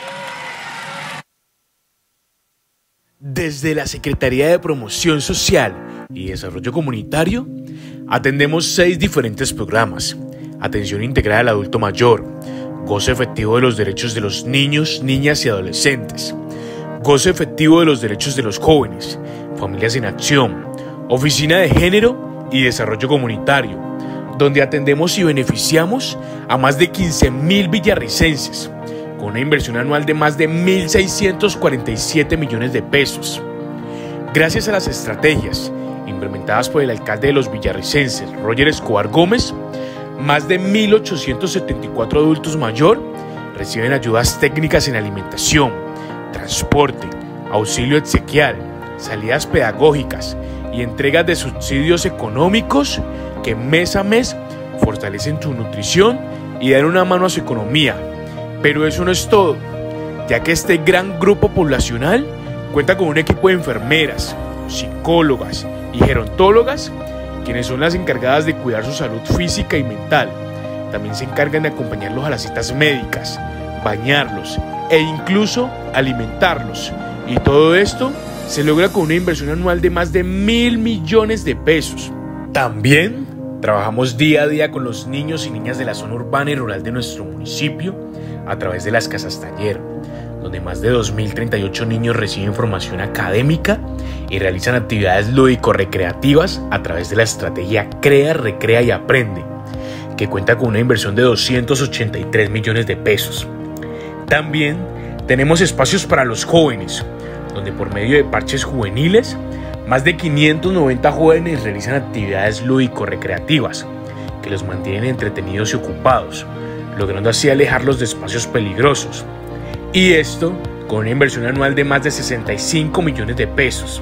Speaker 2: Desde la Secretaría de Promoción Social y Desarrollo Comunitario, atendemos seis diferentes programas: atención integral al adulto mayor, goce efectivo de los derechos de los niños, niñas y adolescentes, goce efectivo de los derechos de los jóvenes, familias en acción, oficina de género y desarrollo comunitario, donde atendemos y beneficiamos a más de quince mil villarricenses, con una inversión anual de más de mil seiscientos cuarenta y siete millones de pesos. Gracias a las estrategias implementadas por el alcalde de los villarricenses, Roger Escobar Gómez, más de mil ochocientos setenta y cuatro adultos mayor reciben ayudas técnicas en alimentación, transporte, auxilio exequial, salidas pedagógicas y entregas de subsidios económicos que mes a mes fortalecen su nutrición y dan una mano a su economía. Pero eso no es todo, ya que este gran grupo poblacional cuenta con un equipo de enfermeras, psicólogas y gerontólogas, quienes son las encargadas de cuidar su salud física y mental. También se encargan de acompañarlos a las citas médicas, bañarlos e incluso alimentarlos. Y todo esto se logra con una inversión anual de más de mil millones de pesos. También trabajamos día a día con los niños y niñas de la zona urbana y rural de nuestro municipio a través de las casas taller, donde más de dos mil treinta y ocho niños reciben formación académica y realizan actividades lúdico-recreativas a través de la estrategia Crea, Recrea y Aprende, que cuenta con una inversión de doscientos ochenta y tres millones de pesos. También tenemos espacios para los jóvenes, donde por medio de parches juveniles, más de quinientos noventa jóvenes realizan actividades lúdico-recreativas que los mantienen entretenidos y ocupados, logrando así alejarlos de espacios peligrosos. Y esto con una inversión anual de más de sesenta y cinco millones de pesos.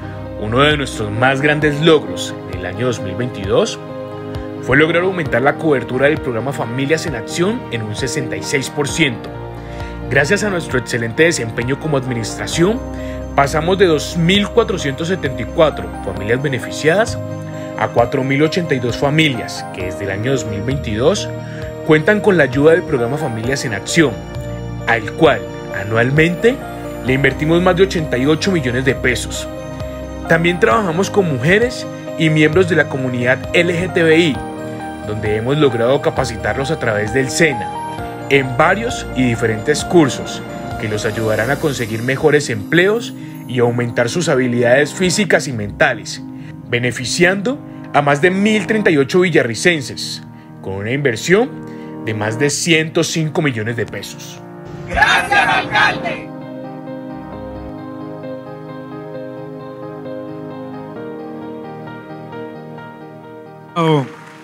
Speaker 2: Uno de nuestros más grandes logros en el año dos mil veintidós fue lograr aumentar la cobertura del programa Familias en Acción en un sesenta y seis por ciento. Gracias a nuestro excelente desempeño como administración, pasamos de dos mil cuatrocientas setenta y cuatro familias beneficiadas a cuatro mil ochenta y dos familias que desde el año dos mil veintidós cuentan con la ayuda del programa Familias en Acción, al cual anualmente le invertimos más de ochenta y ocho millones de pesos. También trabajamos con mujeres y miembros de la comunidad L G T B I, donde hemos logrado capacitarlos a través del SENA en varios y diferentes cursos que los ayudarán a conseguir mejores empleos y aumentar sus habilidades físicas y mentales, beneficiando a más de mil treinta y ocho villarricenses, con una inversión de más de ciento cinco millones de pesos.
Speaker 4: ¡Gracias, alcalde!
Speaker 1: Oh.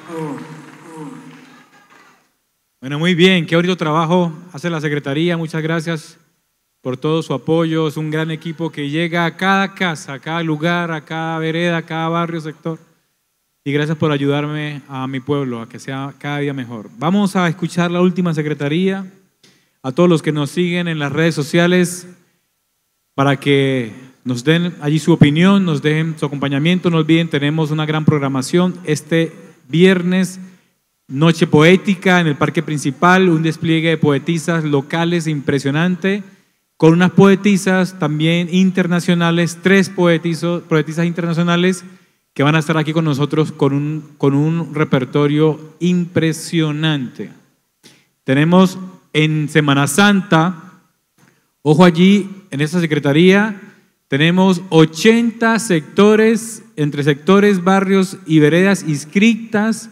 Speaker 1: Bueno, muy bien, qué bonito trabajo hace la Secretaría, muchas gracias por todo su apoyo, es un gran equipo que llega a cada casa, a cada lugar, a cada vereda, a cada barrio, sector, y gracias por ayudarme a mi pueblo, a que sea cada día mejor. Vamos a escuchar la última Secretaría, a todos los que nos siguen en las redes sociales, para que nos den allí su opinión, nos den su acompañamiento, no olviden, tenemos una gran programación este viernes, Noche Poética en el Parque Principal, un despliegue de poetisas locales impresionante, con unas poetisas también internacionales, tres poetizo, poetisas internacionales que van a estar aquí con nosotros con un, con un repertorio impresionante. Tenemos en Semana Santa, ojo allí, en esta Secretaría, tenemos ochenta sectores, entre sectores, barrios y veredas inscritas.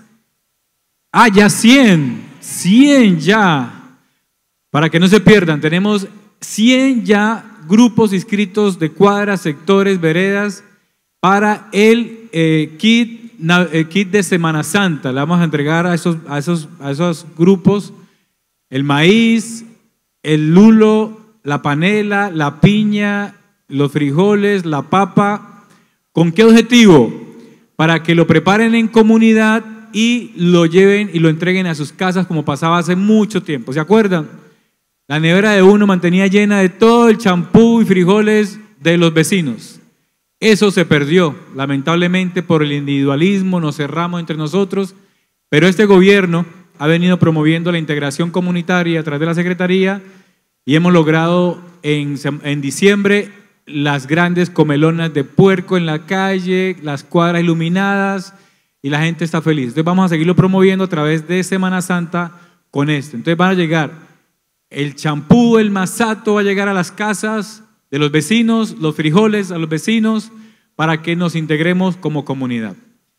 Speaker 1: Ah, ya cien, cien ya. Para que no se pierdan, tenemos cien ya grupos inscritos de cuadras, sectores, veredas para el eh, kit, eh, kit de Semana Santa. Le vamos a entregar a esos, a esos, a esos grupos el maíz, el lulo, la panela, la piña, los frijoles, la papa. ¿Con qué objetivo? Para que lo preparen en comunidad y lo lleven y lo entreguen a sus casas como pasaba hace mucho tiempo. ¿Se acuerdan? La nevera de uno mantenía llena de todo el champú y frijoles de los vecinos. Eso se perdió, lamentablemente, por el individualismo, nos cerramos entre nosotros, pero este gobierno ha venido promoviendo la integración comunitaria a través de la Secretaría y hemos logrado en, en diciembre las grandes comelonas de puerco en la calle, las cuadras iluminadas, y la gente está feliz. Entonces vamos a seguirlo promoviendo a través de Semana Santa con esto. Entonces van a llegar el champú, el masato va a llegar a las casas de los vecinos, los frijoles a los vecinos, para que nos integremos como comunidad.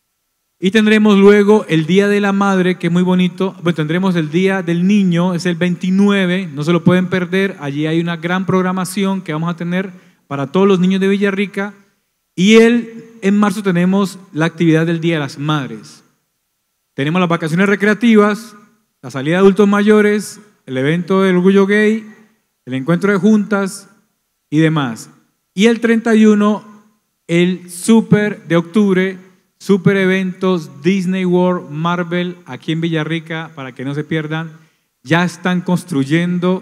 Speaker 1: Y tendremos luego el Día de la Madre, que es muy bonito. Bueno, tendremos el Día del Niño, es el veintinueve, no se lo pueden perder. Allí hay una gran programación que vamos a tener para todos los niños de Villarrica. Y el, en marzo tenemos la actividad del Día de las Madres. Tenemos las vacaciones recreativas, la salida de adultos mayores, el evento del orgullo gay, el encuentro de juntas y demás. Y el treinta y uno, el super de octubre, super eventos Disney World, Marvel, aquí en Villarrica, para que no se pierdan. Ya están construyendo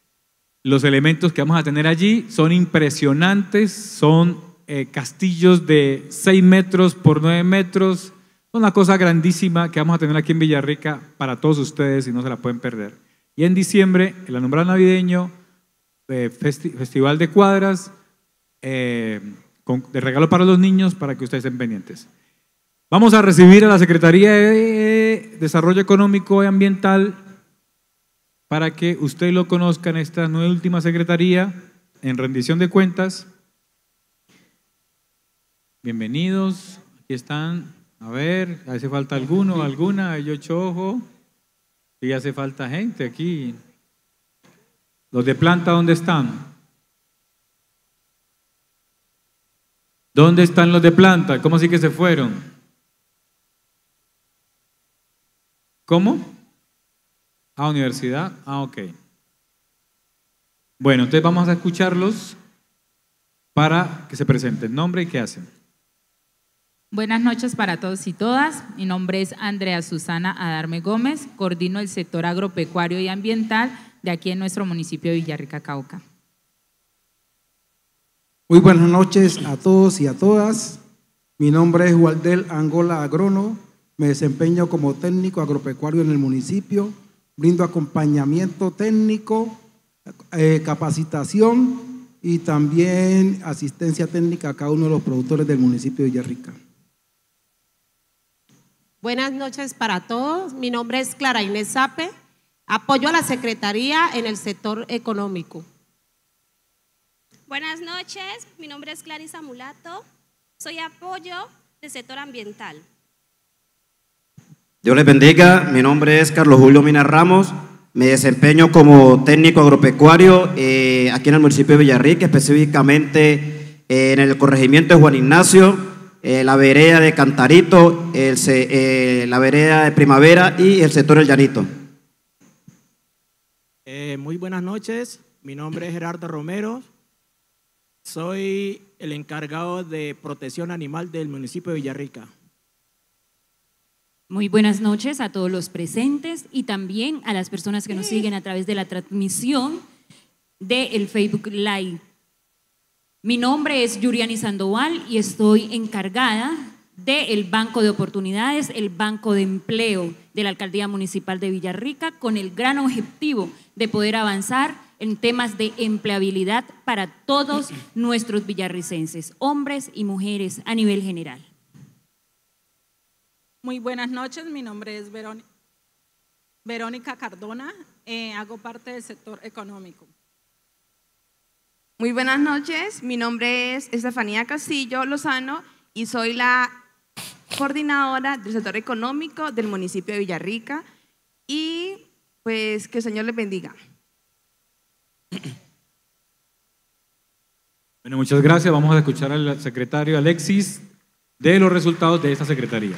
Speaker 1: los elementos que vamos a tener allí, son impresionantes, son eh, castillos de seis metros por nueve metros, una cosa grandísima que vamos a tener aquí en Villarrica para todos ustedes y no se la pueden perder. Y en diciembre, el alumbrado navideño, eh, festi festival de cuadras, eh, con, de regalo para los niños, para que ustedes estén pendientes. Vamos a recibir a la Secretaría de Desarrollo Económico y Ambiental para que ustedes lo conozcan, esta nueva última Secretaría en rendición de cuentas. Bienvenidos, aquí están. A ver, ¿hace falta alguno, alguna? Yo echo ojo. Y hace falta gente aquí. ¿Los de planta dónde están? ¿Dónde están los de planta? ¿Cómo así que se fueron? ¿Cómo? Ah, universidad. Ah, ok. Bueno, entonces vamos a escucharlos para que se presenten. ¿Nombre y qué hacen?
Speaker 5: Buenas noches para todos y todas. Mi nombre es Andrea Susana Adarme Gómez, coordino el sector agropecuario y ambiental de aquí en nuestro municipio de Villarrica, Cauca.
Speaker 6: Muy buenas noches a todos y a todas. Mi nombre es Waldel Angola Agrono, me desempeño como técnico agropecuario en el municipio, brindo acompañamiento técnico, eh, capacitación y también asistencia técnica a cada uno de los productores del municipio de Villarrica.
Speaker 7: Buenas noches para todos. Mi nombre es Clara Inés Sape. Apoyo a la Secretaría en el sector económico.
Speaker 8: Buenas noches. Mi nombre es Clarisa Mulato. Soy apoyo del sector ambiental.
Speaker 9: Dios les bendiga. Mi nombre es Carlos Julio Mina Ramos. Me desempeño como técnico agropecuario eh, aquí en el municipio de Villarrica, específicamente eh, en el corregimiento de Juan Ignacio, Eh, la vereda de Cantarito, el, eh, la vereda de Primavera y el sector El Llanito.
Speaker 16: Eh, muy buenas noches, mi nombre es Gerardo Romero, soy el encargado de protección animal del municipio de Villarrica.
Speaker 17: Muy buenas noches a todos los presentes y también a las personas que nos siguen a través de la transmisión del Facebook Live. Mi nombre es Yuriani Sandoval y estoy encargada del Banco de Oportunidades, el Banco de Empleo de la Alcaldía Municipal de Villarrica, con el gran objetivo de poder avanzar en temas de empleabilidad para todos nuestros villarricenses, hombres y mujeres a nivel general.
Speaker 19: Muy buenas noches, mi nombre es Verónica, Verónica Cardona, eh, hago parte del sector económico.
Speaker 31: Muy buenas noches, mi nombre es Estefanía Castillo Lozano y soy la coordinadora del sector económico del municipio de Villarrica y pues que el Señor les bendiga.
Speaker 1: Bueno, muchas gracias. Vamos a escuchar al secretario Alexis de los resultados de esta secretaría.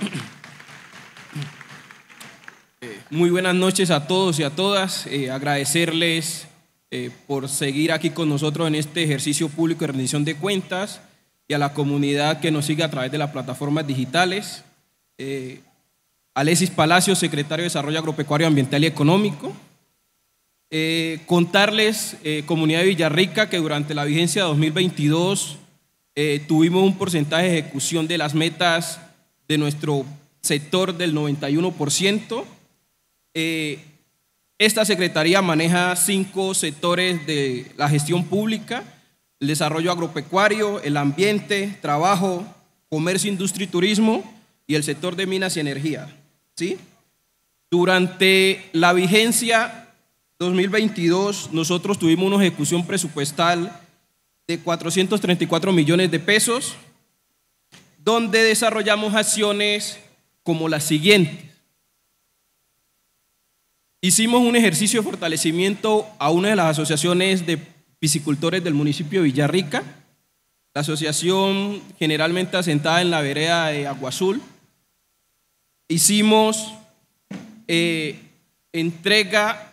Speaker 21: Muy buenas noches a todos y a todas. Eh, agradecerles Eh, por seguir aquí con nosotros en este ejercicio público de rendición de cuentas y a la comunidad que nos sigue a través de las plataformas digitales. Eh, Alexis Palacios, secretario de Desarrollo Agropecuario, Ambiental y Económico. Eh, contarles, eh, comunidad de Villarrica, que durante la vigencia dos mil veintidós eh, tuvimos un porcentaje de ejecución de las metas de nuestro sector del noventa y uno por ciento. Eh, Esta secretaría maneja cinco sectores de la gestión pública: el desarrollo agropecuario, el ambiente, trabajo, comercio, industria y turismo y el sector de minas y energía. ¿Sí? Durante la vigencia dos mil veintidós nosotros tuvimos una ejecución presupuestal de cuatrocientos treinta y cuatro millones de pesos, donde desarrollamos acciones como las siguientes. Hicimos un ejercicio de fortalecimiento a una de las asociaciones de piscicultores del municipio de Villarrica, la asociación generalmente asentada en la vereda de Agua Azul. Hicimos eh, entrega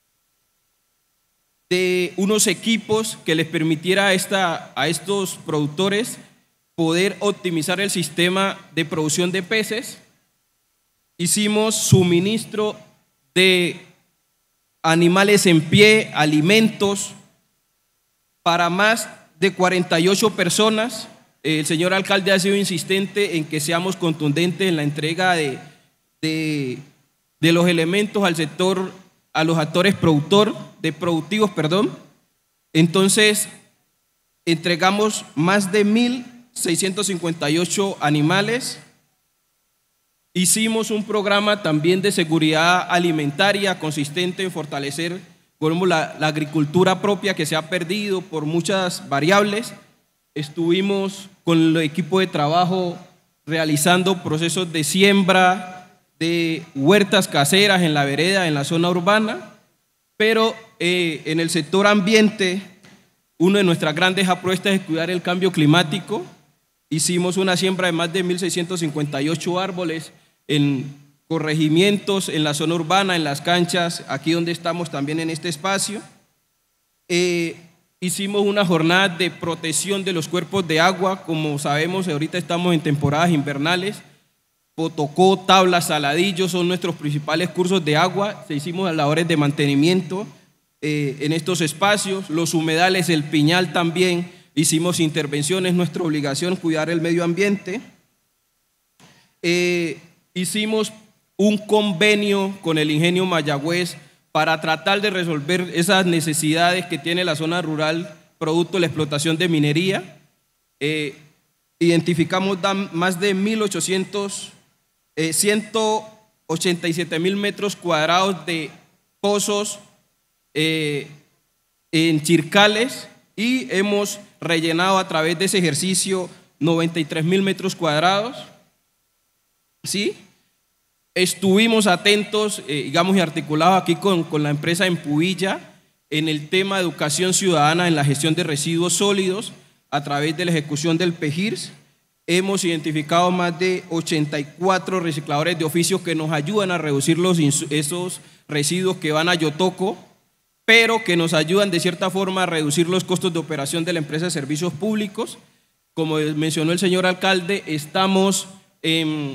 Speaker 21: de unos equipos que les permitiera a, esta, a estos productores poder optimizar el sistema de producción de peces. Hicimos suministro de animales en pie, alimentos, para más de cuarenta y ocho personas. El señor alcalde ha sido insistente en que seamos contundentes en la entrega de, de, de los elementos al sector, a los actores productor, de productivos, perdón. Entonces, entregamos más de mil seiscientos cincuenta y ocho animales. Hicimos un programa también de seguridad alimentaria consistente en fortalecer la, la agricultura propia que se ha perdido por muchas variables. Estuvimos con el equipo de trabajo realizando procesos de siembra de huertas caseras en la vereda, en la zona urbana, pero eh, en el sector ambiente, una de nuestras grandes apuestas es cuidar el cambio climático. Hicimos una siembra de más de mil seiscientos cincuenta y ocho árboles en corregimientos, en la zona urbana, en las canchas, aquí donde estamos también en este espacio. Eh, hicimos una jornada de protección de los cuerpos de agua. Como sabemos, ahorita estamos en temporadas invernales. Potocó, Tabla, Saladillo son nuestros principales cursos de agua. Se hicimos labores de mantenimiento eh, en estos espacios. Los humedales, el Piñal también, hicimos intervenciones. Nuestra obligación cuidar el medio ambiente. eh, hicimos un convenio con el Ingenio Mayagüez para tratar de resolver esas necesidades que tiene la zona rural producto de la explotación de minería. Eh, identificamos más de mil ochocientos, eh, ciento ochenta y siete mil metros cuadrados de pozos eh, en Chircales y hemos rellenado a través de ese ejercicio noventa y tres mil metros cuadrados. ¿Sí? Estuvimos atentos, eh, digamos, y articulados aquí con, con la empresa Empubilla en el tema de educación ciudadana en la gestión de residuos sólidos a través de la ejecución del P E G I R S. Hemos identificado más de ochenta y cuatro recicladores de oficio que nos ayudan a reducir los, esos residuos que van a Yotoco, pero que nos ayudan de cierta forma a reducir los costos de operación de la empresa de servicios públicos. Como mencionó el señor alcalde, estamos en,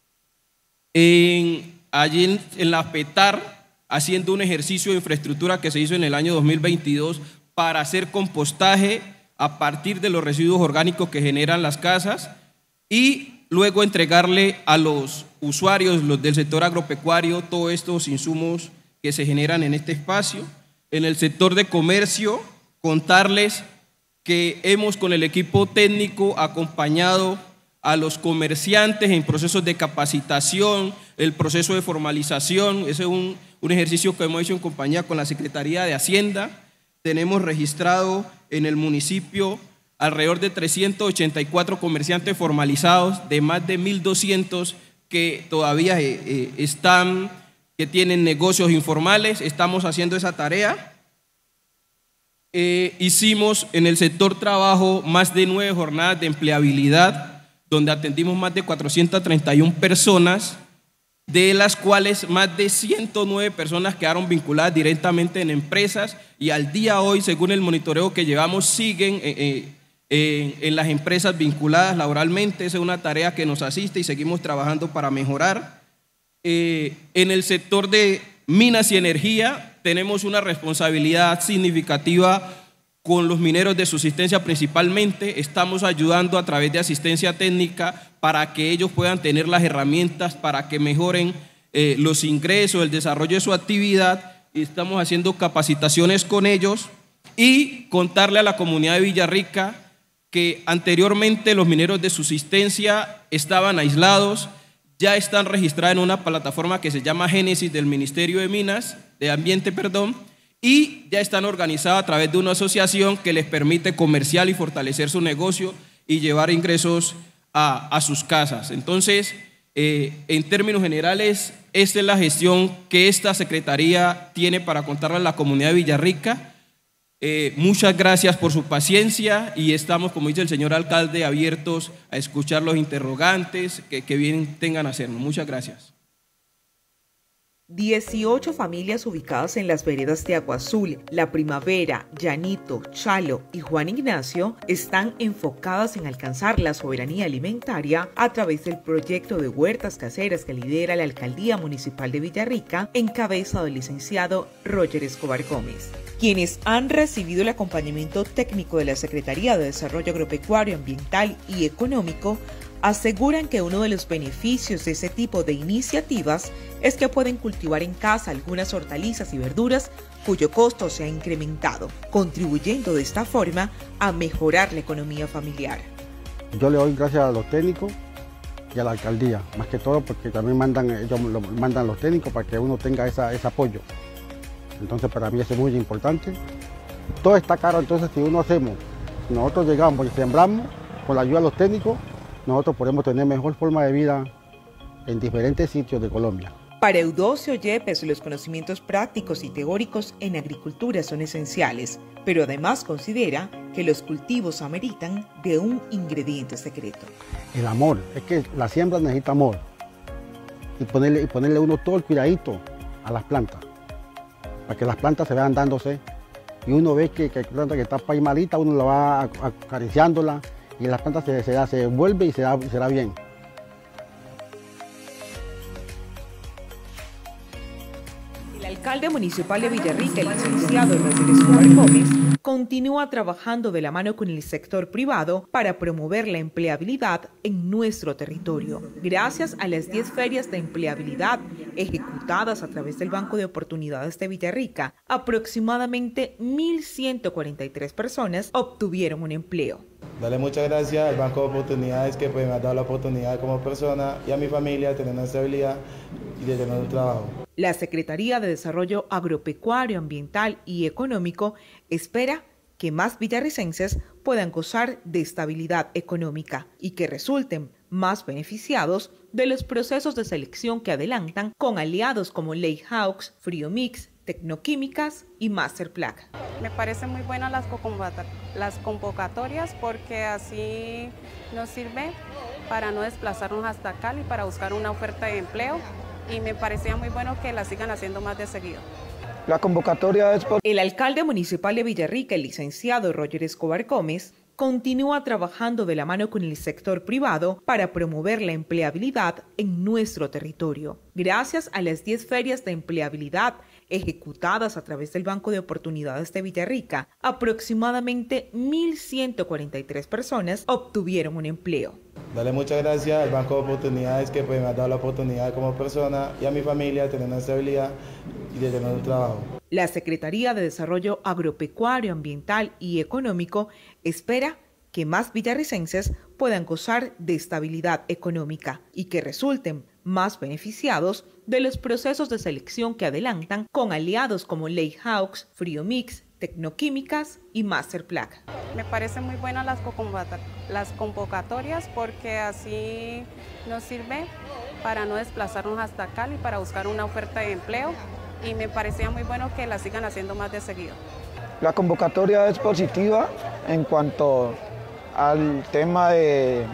Speaker 21: en, allí en, en la PETAR haciendo un ejercicio de infraestructura que se hizo en el año dos mil veintidós para hacer compostaje a partir de los residuos orgánicos que generan las casas y luego entregarle a los usuarios, los del sector agropecuario, todos estos insumos que se generan en este espacio. En el sector de comercio, contarles que hemos con el equipo técnico acompañado a los comerciantes en procesos de capacitación, el proceso de formalización. Ese es un, un ejercicio que hemos hecho en compañía con la Secretaría de Hacienda. Tenemos registrado en el municipio alrededor de trescientos ochenta y cuatro comerciantes formalizados, de más de mil doscientos que todavía eh, eh, están, que tienen negocios informales. Estamos haciendo esa tarea. Eh, hicimos en el sector trabajo más de nueve jornadas de empleabilidad, donde atendimos más de cuatrocientas treinta y una personas, de las cuales más de ciento nueve personas quedaron vinculadas directamente en empresas y al día de hoy, según el monitoreo que llevamos, siguen eh, eh, eh, en las empresas vinculadas laboralmente. Esa es una tarea que nos asiste y seguimos trabajando para mejorar. Eh, en el sector de minas y energía tenemos una responsabilidad significativa con los mineros de subsistencia principalmente. Estamos ayudando a través de asistencia técnica para que ellos puedan tener las herramientas para que mejoren eh, los ingresos, el desarrollo de su actividad. Y estamos haciendo capacitaciones con ellos y contarle a la comunidad de Villarrica que anteriormente los mineros de subsistencia estaban aislados, ya están registrados en una plataforma que se llama Génesis del Ministerio de Minas, de Ambiente, perdón, y ya están organizados a través de una asociación que les permite comerciar y fortalecer su negocio y llevar ingresos a, a sus casas. Entonces, eh, en términos generales, esta es la gestión que esta Secretaría tiene para contarle a la comunidad de Villarrica. Eh, muchas gracias por su paciencia y estamos, como dice el señor alcalde, abiertos a escuchar los interrogantes que, que bien tengan a hacernos. Muchas gracias.
Speaker 3: dieciocho familias ubicadas en las veredas de Agua Azul, La Primavera, Llanito, Chalo y Juan Ignacio están enfocadas en alcanzar la soberanía alimentaria a través del proyecto de huertas caseras que lidera la Alcaldía Municipal de Villarrica en cabeza del licenciado Roger Escobar Gómez. Quienes han recibido el acompañamiento técnico de la Secretaría de Desarrollo Agropecuario, Ambiental y Económico aseguran que uno de los beneficios de ese tipo de iniciativas es que pueden cultivar en casa algunas hortalizas y verduras cuyo costo se ha incrementado, contribuyendo de esta forma a mejorar la economía familiar.
Speaker 10: Yo le doy gracias a los técnicos y a la alcaldía, más que todo porque también mandan, ellos lo, mandan los técnicos para que uno tenga esa, ese apoyo. Entonces para mí eso es muy importante. Todo está caro, entonces si uno hacemos, nosotros llegamos y sembramos con la ayuda de los técnicos, nosotros podemos tener mejor forma de vida en diferentes sitios de Colombia.
Speaker 3: Para Eudosio Yepes, los conocimientos prácticos y teóricos en agricultura son esenciales, pero además considera que los cultivos ameritan de un ingrediente secreto.
Speaker 10: El amor, es que la siembra necesita amor y ponerle, y ponerle uno todo el cuidadito a las plantas, para que las plantas se vayan dándose y uno ve que, que la planta que está para ahí malita, uno la va acariciándola y las plantas se, se, se vuelve y se da, se da bien.
Speaker 3: El alcalde alcalde municipal de Villarrica, el licenciado Roger Escobar Gómez, continúa trabajando de la mano con el sector privado para promover la empleabilidad en nuestro territorio. Gracias a las diez ferias de empleabilidad ejecutadas a través del Banco de Oportunidades de Villarrica, aproximadamente mil ciento cuarenta y tres personas obtuvieron un empleo.
Speaker 11: Darle muchas gracias al Banco de Oportunidades que pues, me ha dado la oportunidad como persona y a mi familia de tener una estabilidad y de tener un trabajo.
Speaker 3: La Secretaría de Desarrollo Agropecuario, Ambiental y Económico espera que más villarricenses puedan gozar de estabilidad económica y que resulten más beneficiados de los procesos de selección que adelantan con aliados como Ley Hawks, Friomix, Tecnoquímicas y Masterplac.
Speaker 33: Me parecen muy buenas las, las convocatorias porque así nos sirve para no desplazarnos hasta Cali para buscar una oferta de empleo y me parecía muy bueno que la sigan haciendo más de seguido.
Speaker 12: La convocatoria es por...
Speaker 3: El alcalde municipal de Villarrica, el licenciado Roger Escobar Gómez, continúa trabajando de la mano con el sector privado para promover la empleabilidad en nuestro territorio. Gracias a las diez ferias de empleabilidad ejecutadas a través del Banco de Oportunidades de Villarrica, aproximadamente mil ciento cuarenta y tres personas obtuvieron un empleo.
Speaker 11: Darle muchas gracias al Banco de Oportunidades que pues, me ha dado la oportunidad como persona y a mi familia de tener una estabilidad y de tener un trabajo.
Speaker 3: La Secretaría de Desarrollo Agropecuario, Ambiental y Económico espera que más villarricenses puedan gozar de estabilidad económica y que resulten más beneficiados de los procesos de selección que adelantan con aliados como Ley Hawks, Friomix, Tecnoquímicas y Masterplac.
Speaker 33: Me parecen muy buenas las, las convocatorias porque así nos sirve para no desplazarnos hasta Cali para buscar una oferta de empleo y me parecía muy bueno que la sigan haciendo más de seguido.
Speaker 12: La convocatoria es positiva en cuanto al tema de,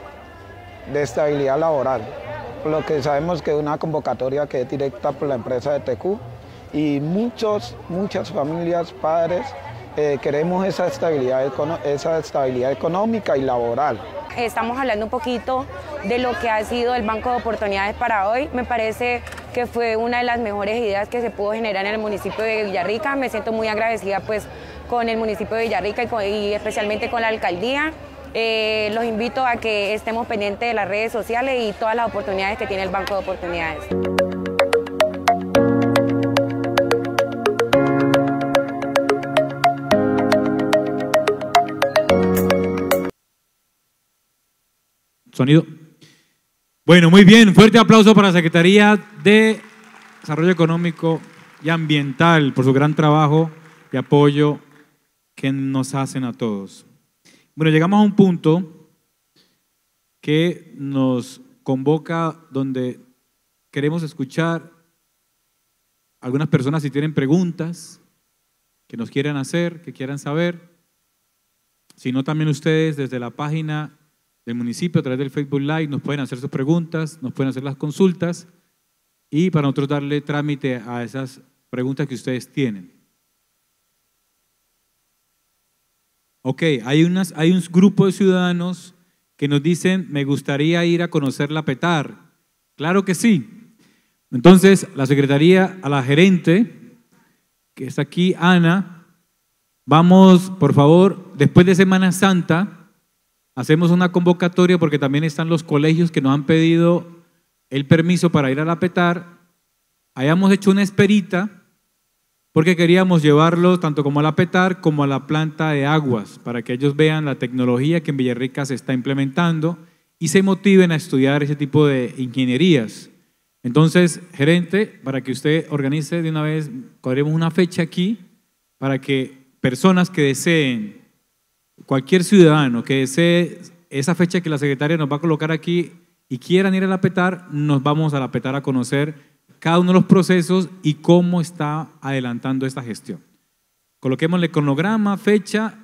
Speaker 12: de estabilidad laboral, por lo que sabemos que es una convocatoria que es directa por la empresa de T Q y muchos, muchas familias, padres, eh, queremos esa estabilidad, esa estabilidad económica y laboral.
Speaker 13: Estamos hablando un poquito de lo que ha sido el Banco de Oportunidades para hoy. Me parece que fue una de las mejores ideas que se pudo generar en el municipio de Villarrica. Me siento muy agradecida pues, con el municipio de Villarrica y, con, y especialmente con la alcaldía. Eh, los invito a que estemos pendientes de las redes sociales y todas las oportunidades que tiene el Banco de Oportunidades.
Speaker 1: Sonido. Bueno, muy bien. Fuerte aplauso para la Secretaría de Desarrollo Económico y Ambiental por su gran trabajo y apoyo que nos hacen a todos. Bueno, llegamos a un punto que nos convoca donde queremos escuchar algunas personas si tienen preguntas que nos quieran hacer, que quieran saber. Si no, también ustedes desde la página del municipio, a través del Facebook Live, nos pueden hacer sus preguntas, nos pueden hacer las consultas y para nosotros darle trámite a esas preguntas que ustedes tienen. Ok, hay, unas, hay un grupo de ciudadanos que nos dicen, me gustaría ir a conocer la PETAR. Claro que sí. Entonces, la Secretaría, a la gerente, que está aquí, Ana, vamos, por favor, después de Semana Santa, hacemos una convocatoria porque también están los colegios que nos han pedido el permiso para ir a la PETAR. Hayamos hecho una esperita porque queríamos llevarlos tanto como a la PETAR como a la planta de aguas para que ellos vean la tecnología que en Villarrica se está implementando y se motiven a estudiar ese tipo de ingenierías. Entonces, gerente, para que usted organice de una vez, cuadremos una fecha aquí para que personas que deseen, cualquier ciudadano que desee esa fecha que la secretaria nos va a colocar aquí y quieran ir a la PETAR, nos vamos a la PETAR a conocer cada uno de los procesos y cómo está adelantando esta gestión. Coloquémosle cronograma, fecha.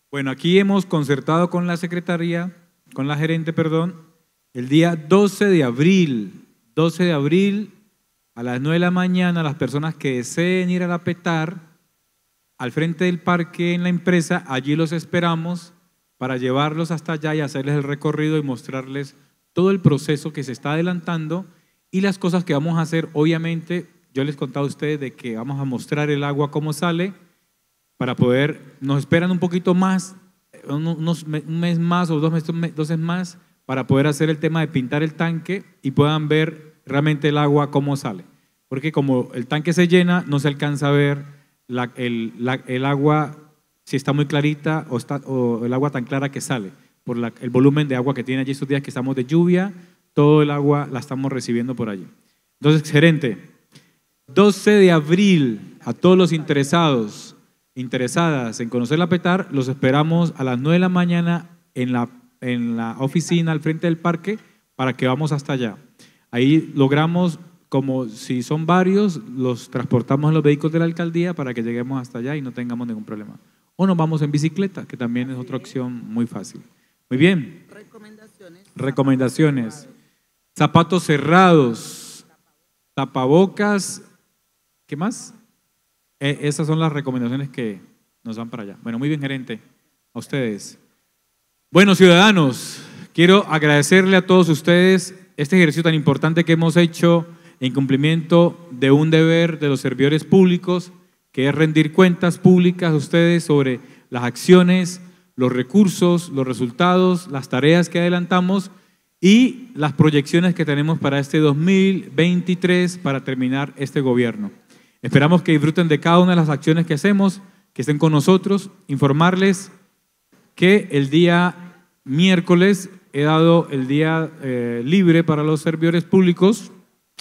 Speaker 1: Bueno, aquí hemos concertado con la secretaría, con la gerente, perdón, el día doce de abril, doce de abril a las nueve de la mañana, las personas que deseen ir a la Petar, al frente del parque en la empresa, allí los esperamos para llevarlos hasta allá y hacerles el recorrido y mostrarles todo el proceso que se está adelantando y las cosas que vamos a hacer. Obviamente, yo les he contado a ustedes de que vamos a mostrar el agua cómo sale para poder, nos esperan un poquito más, unos, un mes más o dos meses, dos meses más para poder hacer el tema de pintar el tanque y puedan ver realmente el agua cómo sale. Porque como el tanque se llena, no se alcanza a ver la, el, la, el agua si está muy clarita o, está, o el agua tan clara que sale, por la, el volumen de agua que tiene allí estos días que estamos de lluvia, todo el agua la estamos recibiendo por allí. Entonces, gerente, doce de abril, a todos los interesados, interesadas en conocer la Petar, los esperamos a las nueve de la mañana en la, en la oficina al frente del parque para que vamos hasta allá. Ahí logramos, como si son varios, los transportamos en los vehículos de la alcaldía para que lleguemos hasta allá y no tengamos ningún problema. O nos vamos en bicicleta, que también es otra opción muy fácil. Muy bien. Recomendaciones. Recomendaciones. Zapatos cerrados, tapabocas, ¿qué más? Eh, esas son las recomendaciones que nos dan para allá. Bueno, muy bien, gerente. A ustedes. Bueno, ciudadanos, quiero agradecerle a todos ustedes este ejercicio tan importante que hemos hecho en cumplimiento de un deber de los servidores públicos, que es rendir cuentas públicas a ustedes sobre las acciones, los recursos, los resultados, las tareas que adelantamos y las proyecciones que tenemos para este dos mil veintitrés para terminar este gobierno. Esperamos que disfruten de cada una de las acciones que hacemos, que estén con nosotros, informarles que el día miércoles he dado el día eh, libre para los servidores públicos,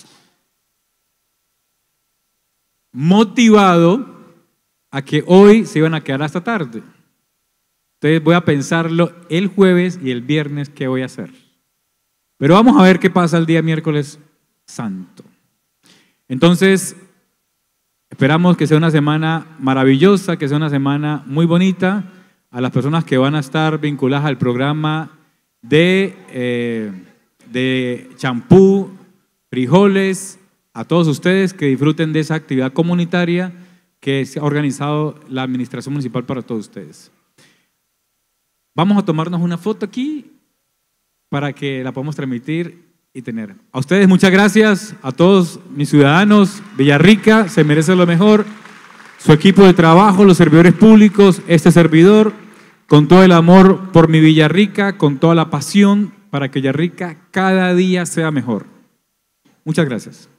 Speaker 1: motivado a que hoy se iban a quedar hasta tarde. Entonces voy a pensarlo el jueves y el viernes qué voy a hacer. Pero vamos a ver qué pasa el día miércoles santo. Entonces, esperamos que sea una semana maravillosa, que sea una semana muy bonita. A las personas que van a estar vinculadas al programa de, eh, de champú, frijoles, a todos ustedes que disfruten de esa actividad comunitaria que se ha organizado la Administración Municipal para todos ustedes. Vamos a tomarnos una foto aquí para que la podamos transmitir y tener. A ustedes muchas gracias, a todos mis ciudadanos. Villarrica se merece lo mejor, su equipo de trabajo, los servidores públicos, este servidor, con todo el amor por mi Villarrica, con toda la pasión para que Villarrica cada día sea mejor. Muchas gracias.